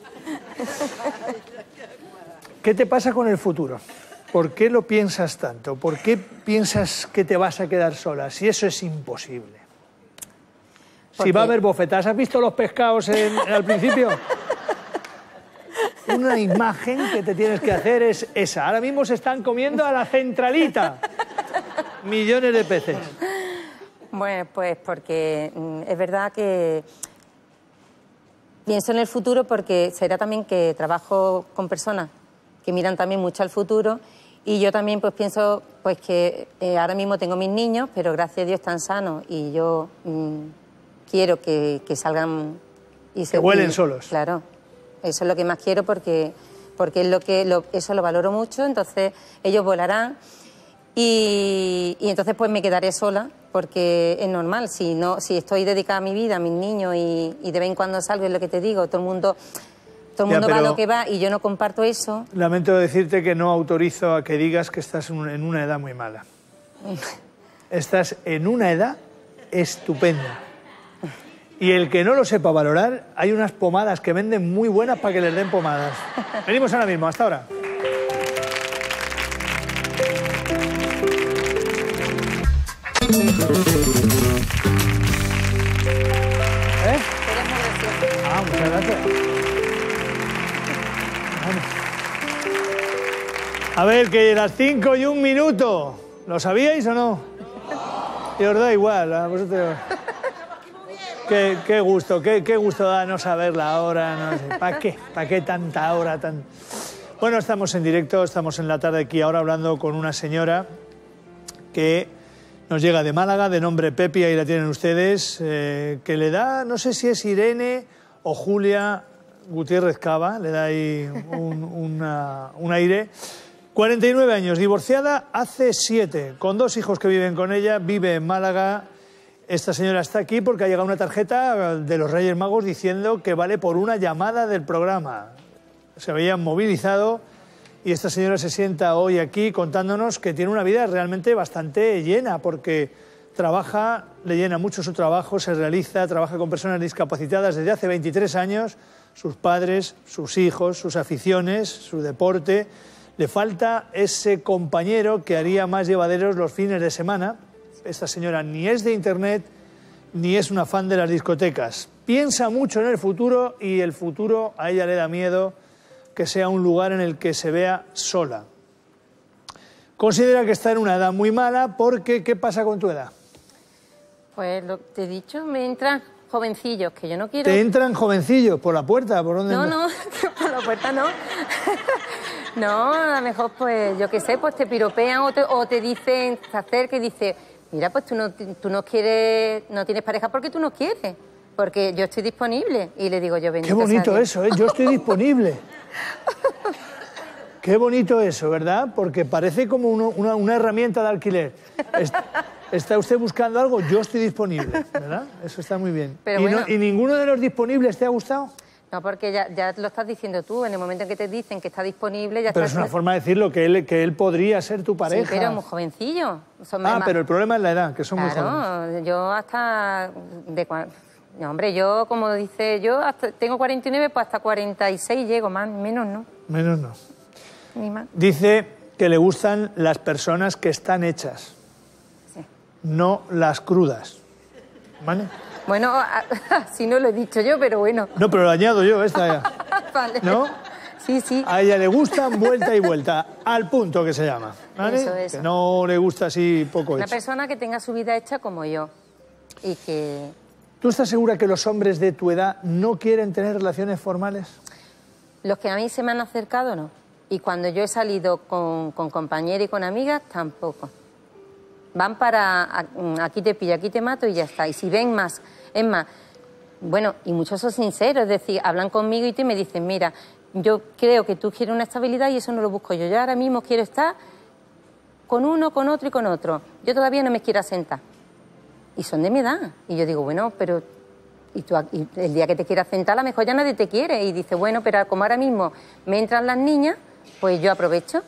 ¿Qué te pasa con el futuro? ¿Por qué lo piensas tanto? ¿Por qué piensas que te vas a quedar sola? Si eso es imposible. Si va a haber bofetadas. ¿Has visto los pescados en, al principio? Una imagen que te tienes que hacer es esa. Ahora mismo se están comiendo a la centralita. Millones de peces. Bueno, pues porque es verdad que pienso en el futuro porque será también que trabajo con personas que miran también mucho al futuro y yo también pues pienso pues que eh, ahora mismo tengo mis niños, pero gracias a Dios están sanos y yo mmm, quiero que, que salgan y se vuelen solos. Claro, eso es lo que más quiero porque, porque es lo que lo, eso lo valoro mucho, entonces ellos volarán y, y entonces pues me quedaré sola porque es normal, si no si estoy dedicada a mi vida, a mis niños y, y de vez en cuando salgo, es lo que te digo, todo el mundo... Todo el mundo ya, va a lo que va y yo no comparto eso. Lamento decirte que no autorizo a que digas que estás en una edad muy mala. Estás en una edad estupenda. Y el que no lo sepa valorar, hay unas pomadas que venden muy buenas para que les den pomadas. Venimos ahora mismo, hasta ahora. ¿Eh? Ah, muchas gracias. A ver, que las cinco y un minuto. ¿Lo sabíais o no? Y os da igual, a vosotros. Qué, qué gusto, qué, qué gusto da no saber la hora, no sé. ¿Para qué? ¿Para qué tanta hora? Tan... Bueno, estamos en directo, estamos en la tarde aquí ahora hablando con una señora que nos llega de Málaga, de nombre Pepi, ahí la tienen ustedes, eh, que le da, no sé si es Irene o Julia Gutiérrez Cava, le da ahí un, una, un aire. cuarenta y nueve años, divorciada hace siete, con dos hijos que viven con ella, vive en Málaga. Esta señora está aquí porque ha llegado una tarjeta de los Reyes Magos diciendo que vale por una llamada del programa. Se habían movilizado y esta señora se sienta hoy aquí contándonos que tiene una vida realmente bastante llena porque trabaja, le llena mucho su trabajo, se realiza, trabaja con personas discapacitadas desde hace veintitrés años, sus padres, sus hijos, sus aficiones, su deporte. Le falta ese compañero que haría más llevaderos los fines de semana. Esta señora ni es de internet, ni es una fan de las discotecas. Piensa mucho en el futuro y el futuro a ella le da miedo que sea un lugar en el que se vea sola. Considera que está en una edad muy mala porque ¿qué pasa con tu edad? Pues lo que te he dicho, me entran jovencillos, que yo no quiero... ¿Te entran jovencillos por la puerta? ¿Por dónde? No, no, por la puerta no. No, a lo mejor, pues, yo qué sé, pues te piropean o te, o te dicen, te acercan y dicen, mira, pues tú no, tú no quieres, no tienes pareja porque tú no quieres, porque yo estoy disponible. Y le digo yo, bendito Qué bonito sea Dios. eso, ¿eh? Yo estoy disponible. Qué bonito eso, ¿verdad? Porque parece como uno, una, una herramienta de alquiler. Est ¿Está usted buscando algo? Yo estoy disponible, ¿verdad? Eso está muy bien. Pero ¿Y, bueno, no, ¿Y ninguno de los disponibles te ha gustado? No, porque ya, ya lo estás diciendo tú, en el momento en que te dicen que está disponible, ya Pero está... es una forma de decirlo, que él, que él podría ser tu pareja. Sí, pero muy jovencillo. Son Ah, más... pero el problema es la edad, que son claro, muy jóvenes. yo hasta... De... No, hombre, yo, como dice, yo hasta... tengo cuarenta y nueve, pues hasta cuarenta y seis llego, más, menos no. Menos no. Ni más. Dice que le gustan las personas que están hechas, sí. no las crudas. ¿Vale? Bueno, así no lo he dicho yo, pero bueno. No, pero lo añado yo, esta ya. Vale. ¿No? Sí, sí. A ella le gustan vuelta y vuelta, al punto que se llama. ¿Vale? Eso, eso. Que no le gusta así poco Una hecho. persona que tenga su vida hecha como yo y que... ¿Tú estás segura que los hombres de tu edad no quieren tener relaciones formales? Los que a mí se me han acercado, no. Y cuando yo he salido con, con compañeros y con amigas, tampoco. Van para aquí te pillo, aquí te mato y ya está. Y si ven más, es más, bueno, y muchos son sinceros, es decir, hablan conmigo y te me dicen, mira, yo creo que tú quieres una estabilidad y eso no lo busco yo. Yo ahora mismo quiero estar con uno, con otro y con otro. Yo todavía no me quiero asentar. Y son de mi edad. Y yo digo, bueno, pero y tú, y el día que te quieras sentar, a lo mejor ya nadie te quiere. Y dice, bueno, pero como ahora mismo me entran las niñas, pues yo aprovecho.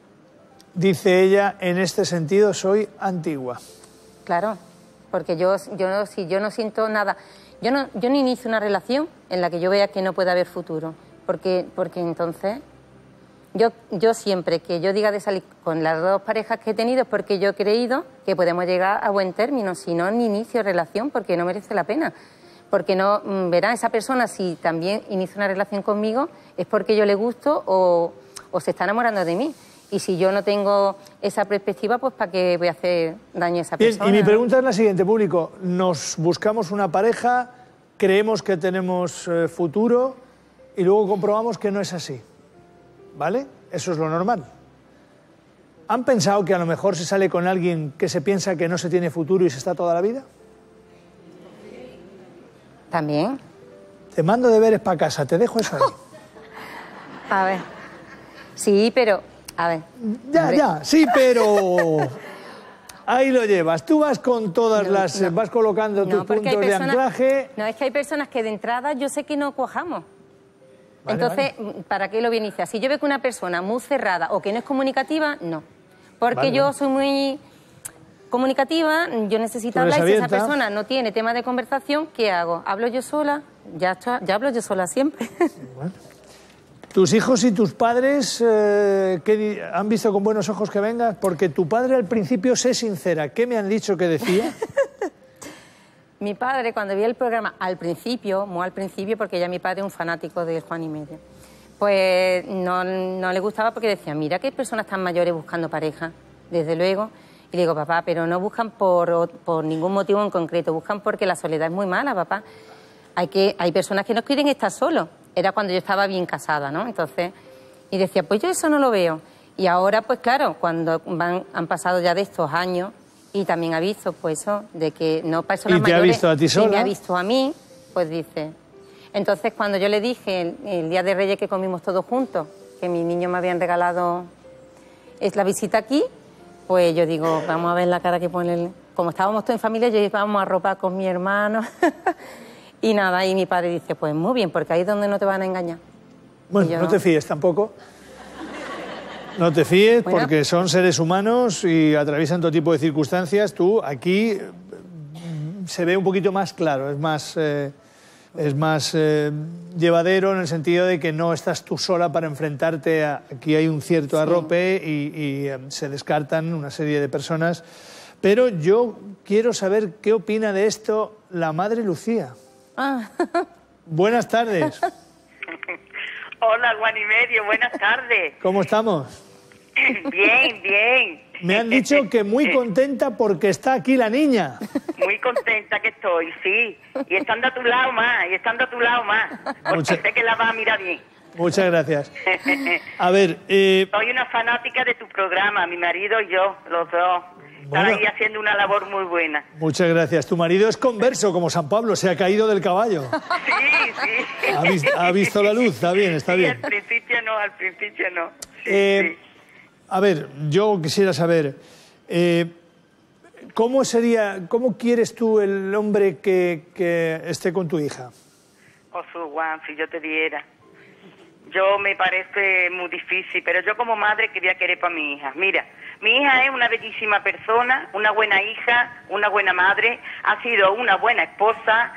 Dice ella, en este sentido soy antigua. Claro, porque yo, yo, si yo no siento nada, yo no, yo no inicio una relación en la que yo vea que no puede haber futuro, porque, porque entonces yo, yo siempre que yo diga de salir con las dos parejas que he tenido es porque yo he creído que podemos llegar a buen término, si no, ni inicio relación porque no merece la pena. Porque no, verán, esa persona si también inicia una relación conmigo es porque yo le gusto o, o se está enamorando de mí. Y si yo no tengo esa perspectiva, pues ¿para qué voy a hacer daño a esa Bien, persona? y mi pregunta es la siguiente, público. Nos buscamos una pareja, creemos que tenemos eh, futuro y luego comprobamos que no es así. ¿Vale? Eso es lo normal. ¿Han pensado que a lo mejor se sale con alguien que se piensa que no se tiene futuro y se está toda la vida? También. Te mando deberes para casa, te dejo eso ahí. A ver. Sí, pero... A ver. Ya, Hombre. ya, sí, pero... Ahí lo llevas. Tú vas con todas No, las... no. Vas colocando tus No, porque hay puntos de personas- anclaje. No, es que hay personas que de entrada yo sé que no cuajamos. Vale, Entonces, ¿para qué lo voy a iniciar? Si yo veo que una persona muy cerrada o que no es comunicativa, no. Porque Vale, yo vale. soy muy comunicativa, yo necesito Tú eres hablar y si esa abierta. persona no tiene tema de conversación, ¿qué hago? ¿Hablo yo sola? Ya, está- ya hablo yo sola siempre. ¿Tus hijos y tus padres eh, ¿qué di- han visto con buenos ojos que vengas? Porque tu padre al principio, sé sincera, ¿qué me han dicho que decía? Mi padre, cuando vi el programa, al principio, muy al principio, porque ya mi padre es un fanático de Juan y Medio, pues no, no le gustaba porque decía, mira que hay personas tan mayores buscando pareja, desde luego. Y le digo, papá, pero no buscan por, por ningún motivo en concreto, buscan porque la soledad es muy mala, papá. Hay, que, hay personas que no quieren estar solos. Era cuando yo estaba bien casada, ¿no? Entonces, y decía, pues yo eso no lo veo. Y ahora, pues claro, cuando van, han pasado ya de estos años, y también ha visto, pues eso, de que no personas ¿Y te ha mayores... visto a ti Y sola? me ha visto a mí, pues dice... Entonces, cuando yo le dije, el, el día de Reyes que comimos todos juntos, que mis niños me habían regalado es la visita aquí, pues yo digo, vamos a ver la cara que pone el... Como estábamos todos en familia, yo íbamos a ropar con mi hermano... Y nada, y mi padre dice, pues muy bien, porque ahí es donde no te van a engañar. Bueno, Y yo no te fíes tampoco. No te fíes, Bueno. porque son seres humanos y atraviesan todo tipo de circunstancias. Tú aquí eh, se ve un poquito más claro, es más, eh, es más eh, llevadero en el sentido de que no estás tú sola para enfrentarte a... Aquí hay un cierto arrope y, y eh, se descartan una serie de personas. Pero yo quiero saber qué opina de esto la madre Lucía. Ah. Buenas tardes. Hola, Juan y medio, buenas tardes. ¿Cómo estamos? Bien, bien. Me han dicho que muy contenta porque está aquí la niña. Muy contenta que estoy, sí. Y estando a tu lado más, y estando a tu lado más. Porque Mucha- sé que la vas a mirar bien. Muchas gracias. A ver, eh, Soy una fanática de tu programa, mi marido y yo, los dos. Están Bueno. ahí haciendo una labor muy buena. muchas gracias. Tu marido es converso, como San Pablo, se ha caído del caballo. Sí, sí. Ha, vis- ha visto la luz, está bien, está Sí, bien. al principio no, al principio no. Eh, a ver, yo quisiera saber, eh, ¿cómo sería, cómo quieres tú el hombre que, que esté con tu hija? Oh, su Juan, si yo te diera. Yo me parece muy difícil, pero yo como madre quería querer para mi hija. Mira, mi hija es una bellísima persona, una buena hija, una buena madre, ha sido una buena esposa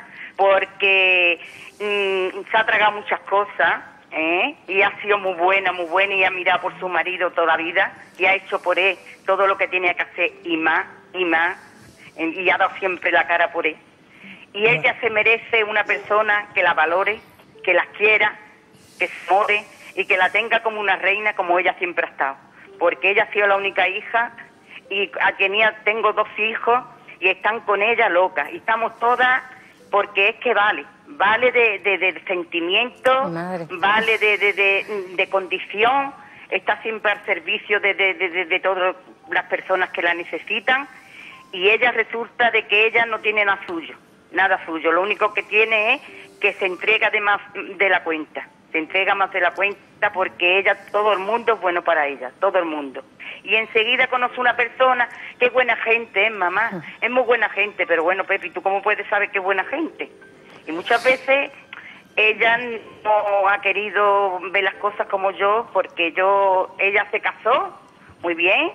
porque mm, se ha tragado muchas cosas, ¿eh? Y ha sido muy buena, muy buena y ha mirado por su marido toda la vida y ha hecho por él todo lo que tenía que hacer y más, y más, y ha dado siempre la cara por él. Y ella se merece una persona que la valore, que la quiera, que se more y que la tenga como una reina como ella siempre ha estado. Porque ella ha sido la única hija y a tenía, tengo dos hijos y están con ella locas. Y estamos todas porque es que vale, vale de, de, de sentimiento, Madre. vale de, de, de, de condición, está siempre al servicio de, de, de, de, de todas las personas que la necesitan. Y ella resulta de que ella no tiene nada suyo, nada suyo. Lo único que tiene es que se entrega de más de la cuenta. Se entrega más de la cuenta porque ella, todo el mundo es bueno para ella, todo el mundo. Y enseguida conoce una persona que es buena gente, ¿eh, mamá? Es muy buena gente, pero bueno, Pepi, ¿tú cómo puedes saber que es buena gente? Y muchas veces ella no ha querido ver las cosas como yo, porque yo, ella se casó, muy bien,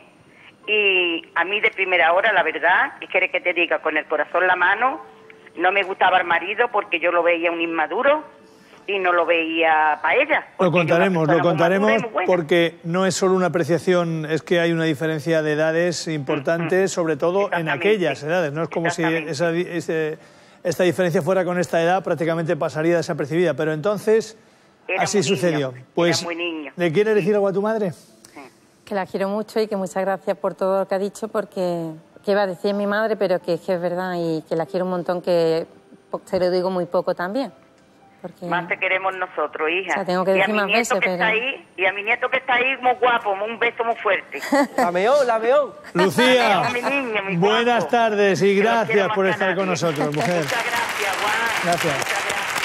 y a mí de primera hora, la verdad, y quiere que te diga, con el corazón en la mano, no me gustaba el marido porque yo lo veía un inmaduro, y no lo veía para ella. Lo contaremos, lo contaremos buena. porque no es solo una apreciación, es que hay una diferencia de edades importante, sobre todo en aquellas edades. No es como si esa, ese, esta diferencia fuera con esta edad, prácticamente pasaría desapercibida. Pero entonces, Era así muy sucedió. niño, Pues, era muy niño. ¿le quieres decir algo a tu madre? Que la quiero mucho y que muchas gracias por todo lo que ha dicho, porque que iba a decir mi madre, pero que es que es verdad y que la quiero un montón, que po- se lo digo muy poco también. Porque... Más te queremos nosotros, hija. O sea, tengo que y a decir mi más nieto veces, que pero- está ahí, y a mi nieto que está ahí, muy guapo, un beso muy fuerte. La veo, la veo. Lucía, Mi niño, mi buenas guapo. tardes y Que lo gracias quiero más por que a estar con nadie. nosotros, mujer. Muchas gracias, Juan. Gracias.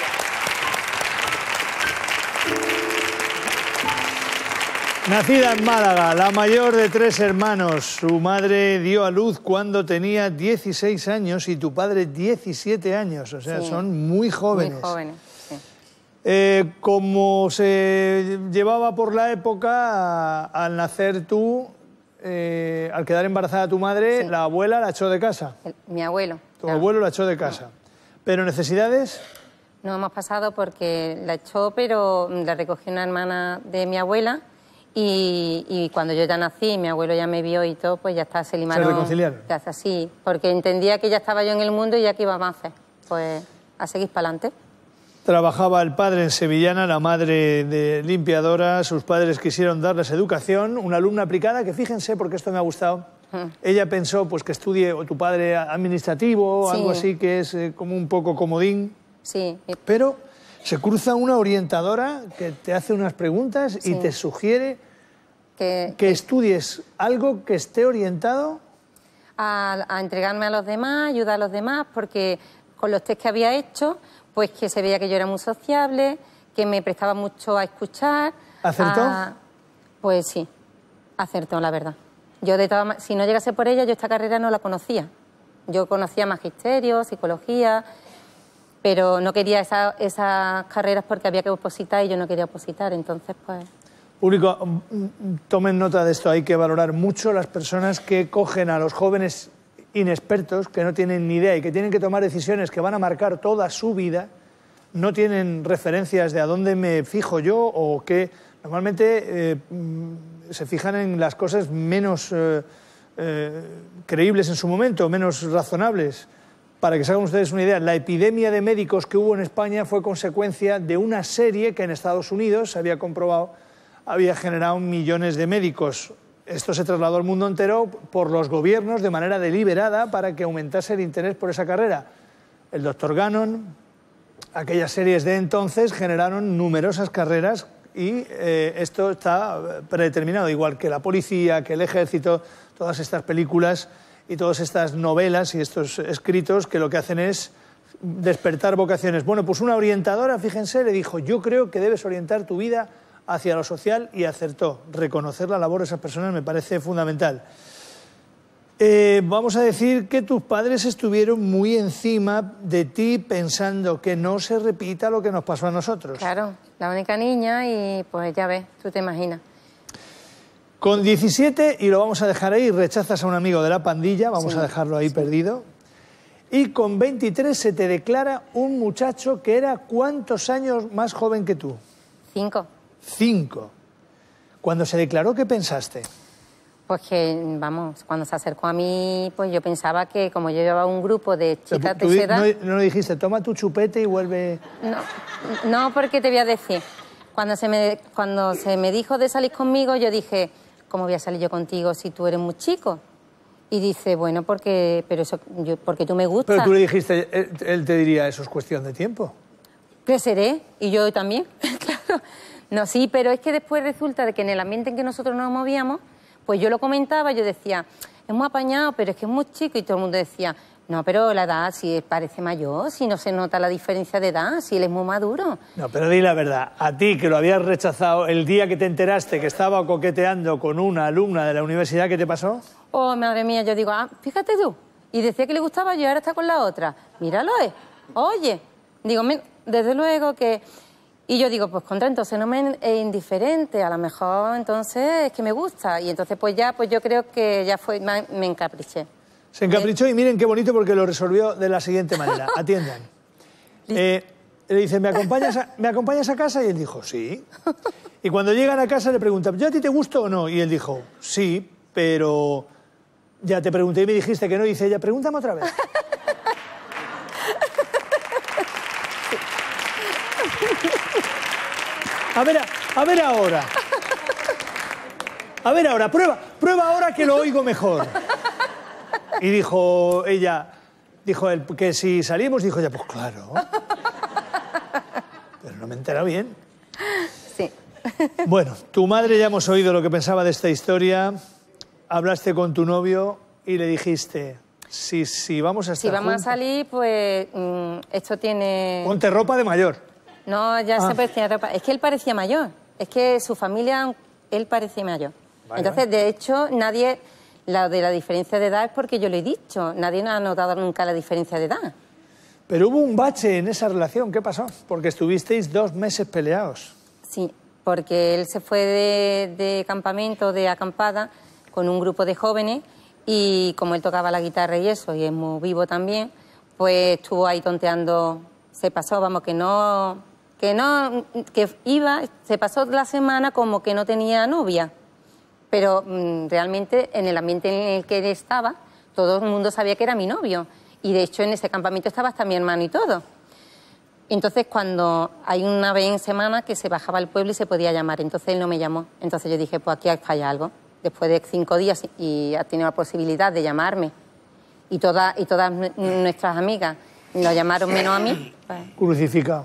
Nacida en Málaga, la mayor de tres hermanos. Su madre dio a luz cuando tenía dieciséis años y tu padre diecisiete años. O sea, Sí. son muy jóvenes. Muy jóvenes, sí. Eh, como se llevaba por la época, al nacer tú, eh, al quedar embarazada tu madre, la abuela la echó de casa. El- mi abuelo. Tu abuelo la echó de casa. ¿Pero necesidades? No hemos pasado porque la echó, pero la recogió una hermana de mi abuela y, y cuando yo ya nací, mi abuelo ya me vio y todo, pues ya está, se limaron. ¿Se reconciliaron? Ya está, sí, porque entendía que ya estaba yo en el mundo y ya que íbamos a hacer. Pues a seguir para adelante. Trabajaba el padre en Sevillana, la madre de limpiadora. Sus padres quisieron darles educación. Una alumna aplicada que, fíjense, porque esto me ha gustado, ella pensó pues que estudie, o tu padre, administrativo, o Sí. algo así, que es eh, como un poco comodín. Sí. Pero se cruza una orientadora que te hace unas preguntas y Sí. te sugiere Que, que estudies algo que esté orientado. a, a entregarme a los demás, ayudar a los demás, porque con los test que había hecho, pues que se veía que yo era muy sociable, que me prestaba mucho a escuchar. ¿Acertó? a- Pues sí, acertó, la verdad. Yo de todas ma- si no llegase por ella, yo esta carrera no la conocía. Yo conocía magisterio, psicología, pero no quería esa- esas carreras porque había que opositar y yo no quería opositar, entonces pues... Público, tomen nota de esto, hay que valorar mucho las personas que cogen a los jóvenes inexpertos, que no tienen ni idea y que tienen que tomar decisiones que van a marcar toda su vida, no tienen referencias de a dónde me fijo yo o que normalmente eh, se fijan en las cosas menos eh, eh, creíbles en su momento, menos razonables. Para que se hagan ustedes una idea, la epidemia de médicos que hubo en España fue consecuencia de una serie que en Estados Unidos se había comprobado había generado millones de médicos. Esto se trasladó al mundo entero por los gobiernos de manera deliberada para que aumentase el interés por esa carrera. El doctor Gannon, aquellas series de entonces generaron numerosas carreras y eh, esto está predeterminado, igual que la policía, que el ejército, todas estas películas y todas estas novelas y estos escritos que lo que hacen es despertar vocaciones. Bueno, pues una orientadora, fíjense, le dijo, yo creo que debes orientar tu vida hacia lo social y acertó. Reconocer la labor de esas personas me parece fundamental. Eh, vamos a decir que tus padres estuvieron muy encima de ti pensando que no se repita lo que nos pasó a nosotros. Claro, la única niña y pues ya ves, tú te imaginas. Con diecisiete, y lo vamos a dejar ahí, rechazas a un amigo de la pandilla, vamos sí, a dejarlo ahí sí. perdido. Y con veintitrés se te declara un muchacho que era ¿cuántos años más joven que tú? Cinco. Cinco. Cuando se declaró, ¿qué pensaste? Pues que, vamos, cuando se acercó a mí, pues yo pensaba que como yo llevaba un grupo de chicas de esa edad... No, no le dijiste, toma tu chupete y vuelve... No, no, porque te voy a decir, cuando se, me, cuando se me dijo de salir conmigo, yo dije, ¿cómo voy a salir yo contigo si tú eres muy chico? Y dice, bueno, porque, pero eso, yo, porque tú me gustas. Pero tú le dijiste, él, él te diría, eso es cuestión de tiempo. Creceré, y yo también, claro. No, sí, pero es que después resulta de que en el ambiente en que nosotros nos movíamos, pues yo lo comentaba, yo decía, es muy apañado, pero es que es muy chico, y todo el mundo decía, no, pero la edad, si parece mayor, si no se nota la diferencia de edad, si él es muy maduro. No, pero di la verdad, a ti que lo habías rechazado el día que te enteraste que estaba coqueteando con una alumna de la universidad, ¿qué te pasó? Oh, madre mía, yo digo, ah, fíjate tú, y decía que le gustaba yo, ahora está con la otra, míralo, eh, oye, digo, desde luego que... Y yo digo, pues contra, entonces no me es indiferente, a lo mejor entonces es que me gusta. Y entonces pues ya, pues yo creo que ya fue, me, me encapriché. Se encaprichó y miren qué bonito porque lo resolvió de la siguiente manera. Atiendan. Eh, le dice, ¿me acompañas, a, ¿me acompañas a casa? Y él dijo, sí. Y cuando llegan a casa le preguntan, ¿yo a ti te gusto o no? Y él dijo, sí, pero ya te pregunté y me dijiste que no. Y dice ella, pregúntame otra vez. A ver, a ver ahora. A ver ahora, prueba, prueba ahora que lo oigo mejor. Y dijo ella, dijo él, que si salimos, dijo ella, pues claro. Pero no me he enterado bien. Sí. Bueno, tu madre ya hemos oído lo que pensaba de esta historia. Hablaste con tu novio y le dijiste, si, si vamos a estar Si vamos juntos, a salir, pues mmm, esto tiene... ponte ropa de mayor. No, ya ah. se parecía ropa. Es que él parecía mayor. Es que su familia, él parecía mayor. Vale, Entonces, vale. de hecho, nadie... La de la diferencia de edad es porque yo lo he dicho. Nadie ha notado nunca la diferencia de edad. Pero hubo un bache en esa relación. ¿Qué pasó? Porque estuvisteis dos meses peleados. Sí, porque él se fue de, de campamento, de acampada, con un grupo de jóvenes y como él tocaba la guitarra y eso, y es muy vivo también, pues estuvo ahí tonteando. Se pasó, vamos, que no... que no, que iba, se pasó la semana como que no tenía novia, pero mmm, realmente en el ambiente en el que él estaba, todo el mundo sabía que era mi novio, y de hecho en ese campamento estaba hasta mi hermano y todo. Entonces cuando hay una vez en semana que se bajaba al pueblo y se podía llamar, entonces él no me llamó, entonces yo dije, pues aquí falla algo, después de cinco días y ha tenido la posibilidad de llamarme, y, toda, y todas nuestras amigas lo llamaron menos a mí. Pues... Crucificado.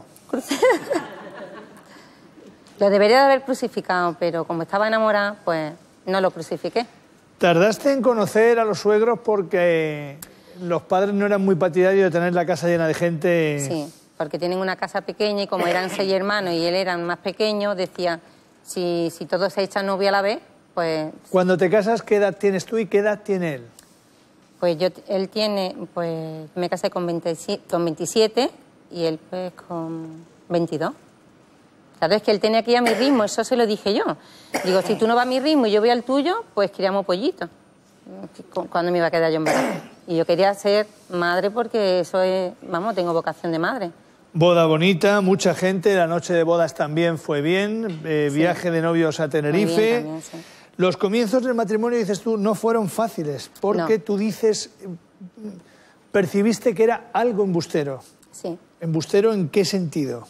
Lo debería de haber crucificado, pero como estaba enamorada, pues no lo crucifiqué. ¿Tardaste en conocer a los suegros porque los padres no eran muy partidarios de tener la casa llena de gente? Sí, porque tienen una casa pequeña y como eran seis hermanos y él era más pequeño, decía, si, si todos se echan novia a la vez, pues... Cuando te casas, ¿qué edad tienes tú y qué edad tiene él? Pues yo, él tiene, pues me casé con veintisiete y él pues con veintidós. Claro, es que él tenía que ir a mi ritmo, eso se lo dije yo. Digo, si tú no vas a mi ritmo y yo voy al tuyo, pues criamos pollitos. ¿Cuándo me iba a quedar yo embarazada? Y yo quería ser madre porque eso es, vamos, tengo vocación de madre. Boda bonita, mucha gente, la noche de bodas también fue bien, eh, sí. Viaje de novios a Tenerife. Bien, también, sí. Los comienzos del matrimonio, dices tú, no fueron fáciles, porque no. Tú dices, percibiste que era algo embustero. Sí. ¿Embustero en qué sentido?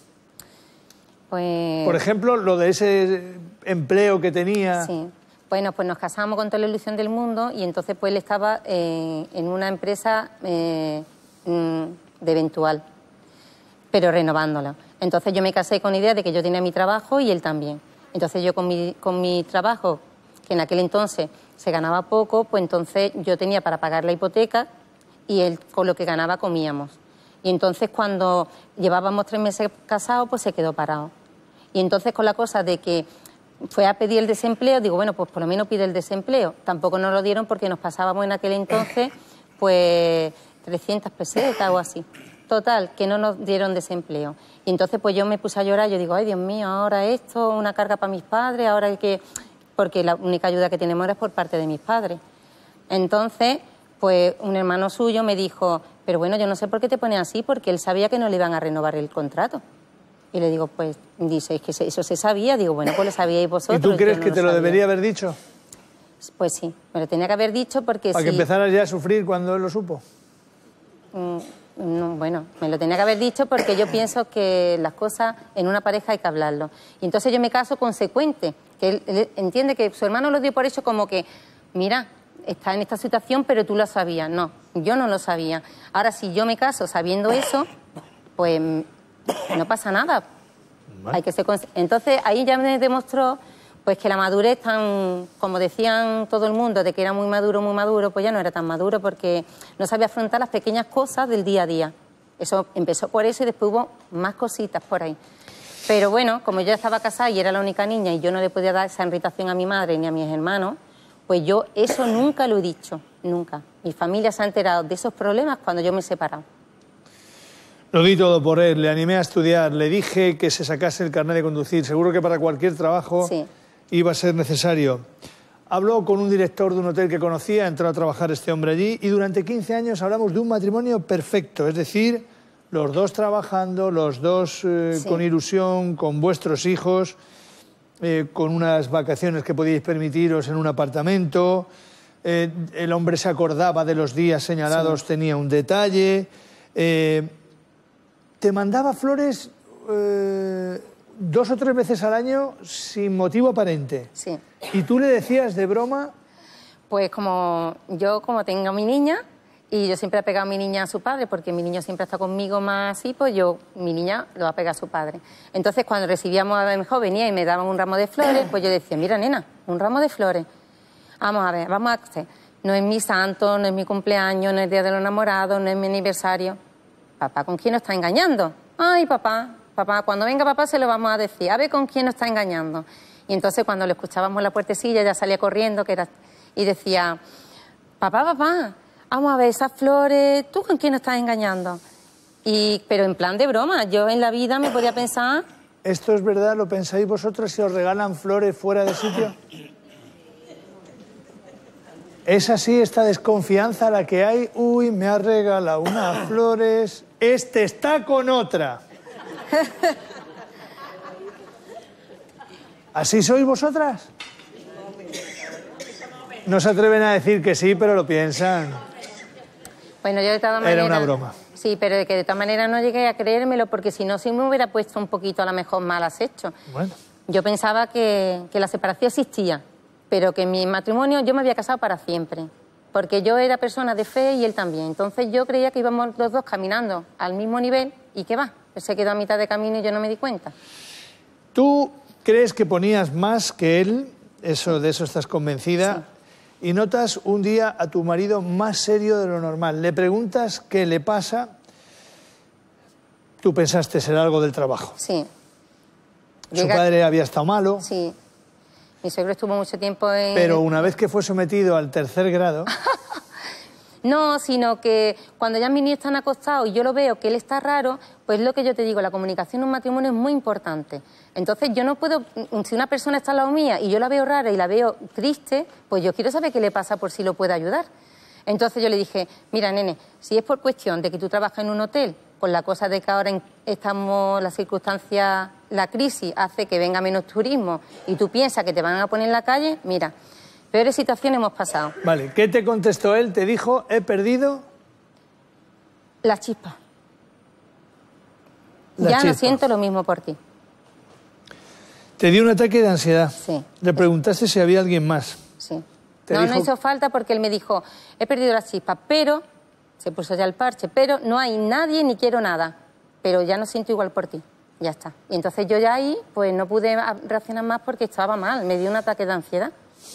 Pues... Por ejemplo, lo de ese empleo que tenía... Sí. Bueno, pues nos casamos con toda la ilusión del mundo y entonces pues él estaba eh, en una empresa eh, de eventual, pero renovándola. Entonces yo me casé con la idea de que yo tenía mi trabajo y él también. Entonces yo con mi, con mi trabajo, que en aquel entonces se ganaba poco, pues entonces yo tenía para pagar la hipoteca y él con lo que ganaba comíamos. Y entonces cuando llevábamos tres meses casados, pues se quedó parado. Y entonces con la cosa de que fue a pedir el desempleo, digo, bueno, pues por lo menos pide el desempleo. Tampoco nos lo dieron porque nos pasábamos en aquel entonces, pues, trescientas pesetas o así. Total, que no nos dieron desempleo. Y entonces, pues yo me puse a llorar, yo digo, ay, Dios mío, ahora esto, una carga para mis padres, ahora hay que... Porque la única ayuda que tenemos era por parte de mis padres. Entonces, pues un hermano suyo me dijo, pero bueno, yo no sé por qué te pones así, porque él sabía que no le iban a renovar el contrato. Y le digo, pues, dice, es que eso se sabía. Digo, bueno, pues lo sabíais vosotros. ¿Y tú crees no que lo te lo sabía. debería haber dicho? Pues sí, me lo tenía que haber dicho porque ¿Para sí. que empezaras ya a sufrir cuando él lo supo? Mm, no, bueno, me lo tenía que haber dicho porque yo pienso que las cosas en una pareja hay que hablarlo. Y entonces yo me caso consecuente, que él, él entiende que su hermano lo dio por hecho como que, mira, está en esta situación, pero tú lo sabías. No, yo no lo sabía. Ahora, si yo me caso sabiendo eso, pues... no pasa nada. Hay que ser cons... Entonces ahí ya me demostró pues que la madurez tan, como decían todo el mundo, de que era muy maduro, muy maduro, pues ya no era tan maduro porque no sabía afrontar las pequeñas cosas del día a día. Eso empezó por eso y después hubo más cositas por ahí. Pero bueno, como yo estaba casada y era la única niña y yo no le podía dar esa irritación a mi madre ni a mis hermanos, pues yo eso nunca lo he dicho, nunca. Mi familia se ha enterado de esos problemas cuando yo me he separado. Lo di todo por él, le animé a estudiar, le dije que se sacase el carnet de conducir. Seguro que para cualquier trabajo sí. iba a ser necesario. Habló con un director de un hotel que conocía, entró a trabajar este hombre allí y durante quince años hablamos de un matrimonio perfecto. Es decir, los dos trabajando, los dos eh, sí. con ilusión, con vuestros hijos, eh, con unas vacaciones que podíais permitiros en un apartamento. Eh, el hombre se acordaba de los días señalados, sí. tenía un detalle... Eh, te mandaba flores eh, dos o tres veces al año sin motivo aparente. Sí. ¿Y tú le decías de broma? Pues como yo como tengo a mi niña y yo siempre he pegado a mi niña a su padre porque mi niño siempre está conmigo más así, pues yo, mi niña lo va a pegar a su padre. Entonces cuando recibíamos a mi hijo venía y me daban un ramo de flores, pues yo decía, mira nena, un ramo de flores. Vamos a ver, vamos a hacer. No es mi santo, no es mi cumpleaños, no es el día de los enamorados, no es mi aniversario. Papá, ¿con quién nos está engañando? Ay, papá, papá, cuando venga papá se lo vamos a decir. A ver con quién nos está engañando. Y entonces cuando le escuchábamos la puertecilla, ya salía corriendo que era, y decía, papá, papá, vamos a ver esas flores, ¿tú con quién nos estás engañando? Y, pero en plan de broma, yo en la vida me podía pensar... ¿Esto es verdad? ¿Lo pensáis vosotros si os regalan flores fuera de sitio? ¿Es así esta desconfianza la que hay? Uy, me ha regalado unas flores... Este está con otra. ¿Así sois vosotras? No se atreven a decir que sí, pero lo piensan. Bueno, yo de todas maneras... Era una broma. Sí, pero de que de todas maneras no llegué a creérmelo porque si no, sí me hubiera puesto un poquito a lo mejor mal acecho. Bueno. Yo pensaba que, que la separación existía, pero que mi matrimonio yo me había casado para siempre. Porque yo era persona de fe y él también. Entonces yo creía que íbamos los dos caminando al mismo nivel y ¿qué va? Él se quedó a mitad de camino y yo no me di cuenta. ¿Tú crees que ponías más que él? Eso, de eso estás convencida. Sí. Y notas un día a tu marido más serio de lo normal. Le preguntas qué le pasa. Tú pensaste ser algo del trabajo. Sí. Su Llega... padre había estado malo. Sí. Mi suegro estuvo mucho tiempo en... Pero una vez que fue sometido al tercer grado... No, sino que cuando ya mis niños están acostados y yo lo veo que él está raro, pues lo que yo te digo, la comunicación en un matrimonio es muy importante. Entonces yo no puedo, si una persona está al lado mía y yo la veo rara y la veo triste, pues yo quiero saber qué le pasa por si lo puedo ayudar. Entonces yo le dije, mira, nene, si es por cuestión de que tú trabajas en un hotel, con la cosa de que ahora en, estamos, la circunstancia, la crisis hace que venga menos turismo y tú piensas que te van a poner en la calle, mira, peores situaciones hemos pasado. Vale, ¿qué te contestó él? Te dijo, he perdido... La chispa. La ya chispa. no siento lo mismo por ti. Te dio un ataque de ansiedad. Sí. Le preguntaste si había alguien más. Sí. Te No, dijo... no hizo falta porque él me dijo, he perdido la chispa, pero, se puso ya el parche, pero no hay nadie ni quiero nada, pero ya no siento igual por ti, ya está. Y entonces yo ya ahí, pues no pude reaccionar más porque estaba mal, me dio un ataque de ansiedad.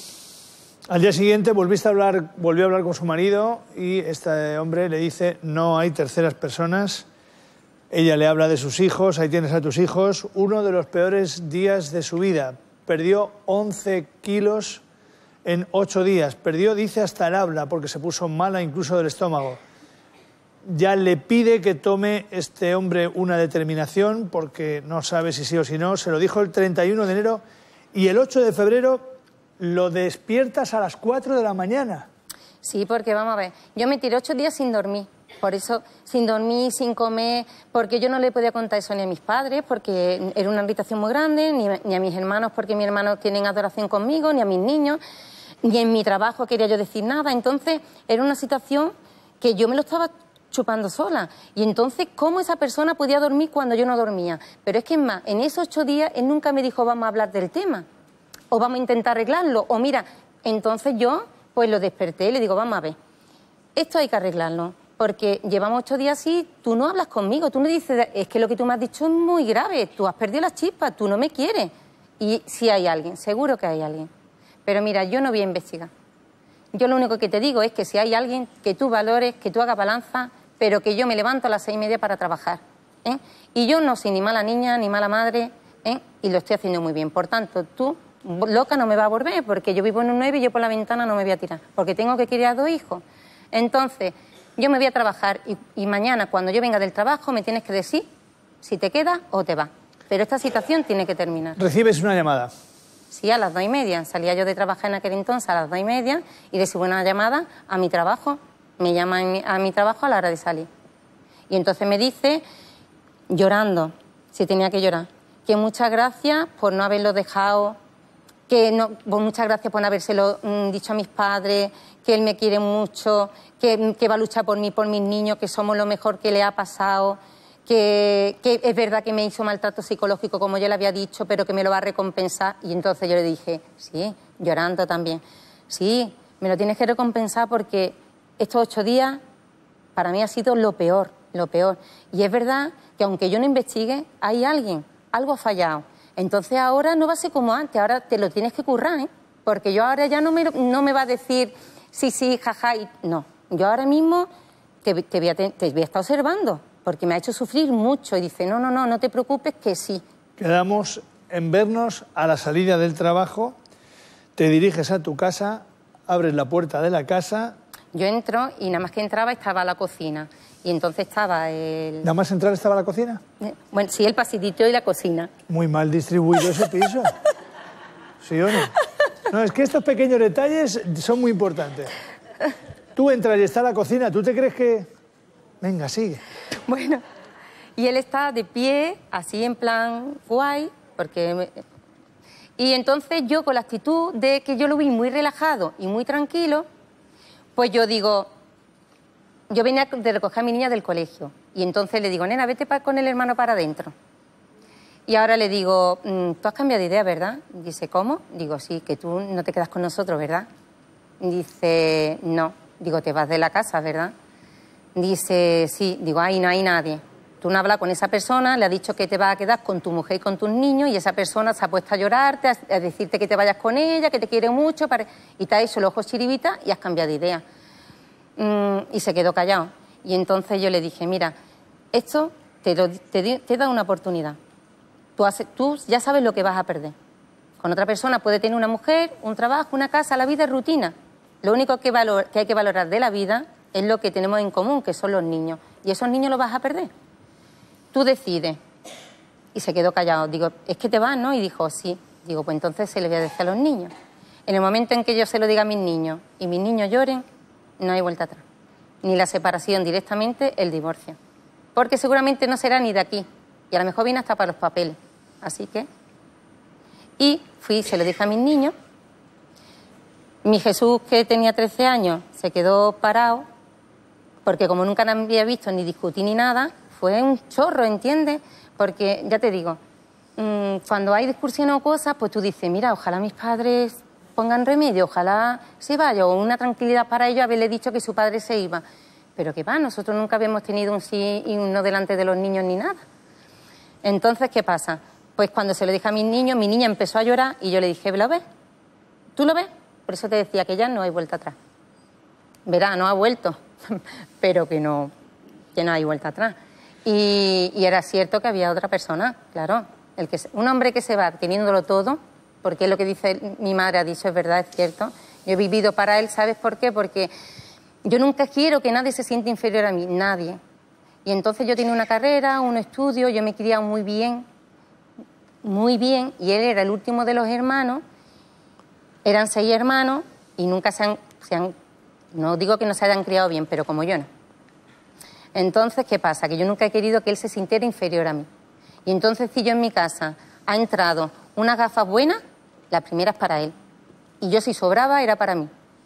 Al día siguiente volviste a hablar, volvió a hablar con su marido y este hombre le dice, no hay terceras personas. Ella le habla de sus hijos, ahí tienes a tus hijos, uno de los peores días de su vida. Perdió once kilos en ocho días. Perdió, dice, hasta el habla porque se puso mala incluso del estómago. Ya le pide que tome este hombre una determinación porque no sabe si sí o si no. Se lo dijo el treinta y uno de enero y el ocho de febrero lo despiertas a las cuatro de la mañana. Sí, porque vamos a ver, yo me tiré ocho días sin dormir. Por eso, sin dormir, sin comer, porque yo no le podía contar eso ni a mis padres, porque era una habitación muy grande, ni, ni a mis hermanos, porque mis hermanos tienen adoración conmigo, ni a mis niños, ni en mi trabajo quería yo decir nada. Entonces, era una situación que yo me lo estaba chupando sola. Y entonces, ¿cómo esa persona podía dormir cuando yo no dormía? Pero es que, es más, en esos ocho días, él nunca me dijo, vamos a hablar del tema, o vamos a intentar arreglarlo, o mira, entonces yo, pues lo desperté y le digo, vamos a ver, esto hay que arreglarlo. Porque llevamos ocho días así, tú no hablas conmigo, tú no dices, es que lo que tú me has dicho es muy grave, tú has perdido las chispas, tú no me quieres. Y si hay alguien, seguro que hay alguien. Pero mira, yo no voy a investigar. Yo lo único que te digo es que si hay alguien, que tú valores, que tú hagas balanza, pero que yo me levanto a las seis y media para trabajar. ¿eh? Y yo no soy ni mala niña, ni mala madre, ¿eh? y lo estoy haciendo muy bien. Por tanto, tú, loca, no me vas a volver, porque yo vivo en un nueve y yo por la ventana no me voy a tirar, porque tengo que criar dos hijos. Entonces... yo me voy a trabajar y, y mañana, cuando yo venga del trabajo, me tienes que decir si te quedas o te vas. Pero esta situación tiene que terminar. Recibes una llamada. Sí, a las dos y media. Salía yo de trabajar en aquel entonces a las dos y media y recibo una llamada a mi trabajo. Me llaman a mi trabajo a la hora de salir. Y entonces me dice, llorando, si tenía que llorar, que muchas gracias por no haberlo dejado, que no, pues muchas gracias por no habérselo mmm, dicho a mis padres, que él me quiere mucho, que, que va a luchar por mí, por mis niños, que somos lo mejor que le ha pasado, que, que es verdad que me hizo maltrato psicológico, como yo le había dicho, pero que me lo va a recompensar. Y entonces yo le dije, sí, llorando también, sí, me lo tienes que recompensar porque estos ocho días para mí ha sido lo peor, lo peor. Y es verdad que aunque yo no investigue, hay alguien, algo ha fallado. Entonces ahora no va a ser como antes, ahora te lo tienes que currar, ¿eh? Porque yo ahora ya no me, no me va a decir sí, sí, jaja, y no. Yo ahora mismo te, te, voy a, te, te voy a estar observando, porque me ha hecho sufrir mucho. Y dice, no, no, no, no te preocupes, que sí. Quedamos en vernos a la salida del trabajo, te diriges a tu casa, abres la puerta de la casa... Yo entro y nada más que entraba estaba la cocina. Y entonces estaba el... ¿Nada más entrar estaba la cocina? Bueno, sí, el pasillito y la cocina. Muy mal distribuido ese piso. ¿Sí o no? No, es que estos pequeños detalles son muy importantes. Tú entras y está la cocina, ¿tú te crees que...? Venga, sigue. Bueno, y él está de pie, así en plan guay, porque... Me... Y entonces yo, con la actitud de que yo lo vi muy relajado y muy tranquilo, pues yo digo... Yo venía de recoger a mi niña del colegio y entonces le digo, nena, vete pa con el hermano para adentro. Y ahora le digo, tú has cambiado de idea, ¿verdad? Dice, ¿cómo? Digo, sí, que tú no te quedas con nosotros, ¿verdad? Dice, no. Digo, te vas de la casa, ¿verdad? Dice, sí. Digo, ahí no hay nadie. Tú no hablas con esa persona, le has dicho que te vas a quedar con tu mujer y con tus niños y esa persona se ha puesto a llorarte, a, a decirte que te vayas con ella, que te quiere mucho, para... y te ha hecho los ojos chiribita y has cambiado de idea. Y se quedó callado. Y entonces yo le dije, mira, esto te, lo, te, te da una oportunidad. Tú, hace, tú ya sabes lo que vas a perder. Con otra persona puede tener una mujer, un trabajo, una casa, la vida es rutina. Lo único que, valor, que hay que valorar de la vida es lo que tenemos en común, que son los niños. Y esos niños los vas a perder. Tú decides. Y se quedó callado. Digo, es que te vas, ¿no? Y dijo, sí. Digo, pues entonces se le voy a decir a los niños. En el momento en que yo se lo diga a mis niños y mis niños lloren, no hay vuelta atrás. Ni la separación, directamente el divorcio. Porque seguramente no será ni de aquí. Y a lo mejor viene hasta para los papeles. Así que... Y fui y se lo dije a mis niños. Mi Jesús, que tenía trece años, se quedó parado, porque como nunca me había visto ni discutir ni nada, fue un chorro, ¿entiendes? Porque, ya te digo, mmm, cuando hay discusiones o cosas, pues tú dices, mira, ojalá mis padres pongan remedio, ojalá se vaya, o una tranquilidad para ellos haberle dicho que su padre se iba. Pero que va, nosotros nunca habíamos tenido un sí y un no delante de los niños ni nada. Entonces, ¿qué pasa? Pues cuando se lo dije a mis niños, mi niña empezó a llorar y yo le dije, ¿lo ves? ¿Tú lo ves? Por eso te decía que ya no hay vuelta atrás. Verá, no ha vuelto, pero que no, que no hay vuelta atrás. Y, y era cierto que había otra persona, claro. El que, un hombre que se va teniéndolo todo, porque es lo que dice mi madre, ha dicho, es verdad, es cierto. Yo he vivido para él, ¿sabes por qué? Porque yo nunca quiero que nadie se sienta inferior a mí, nadie. Y entonces yo tenía una carrera, un estudio, yo me criaba muy bien, muy bien, y él era el último de los hermanos. Eran seis hermanos y nunca se han, se han... No digo que no se hayan criado bien, pero como yo no. Entonces, ¿qué pasa? Que yo nunca he querido que él se sintiera inferior a mí. Y entonces, si yo en mi casa ha entrado unas gafas buenas, la primera es para él. Y yo, si sobraba, era para mí.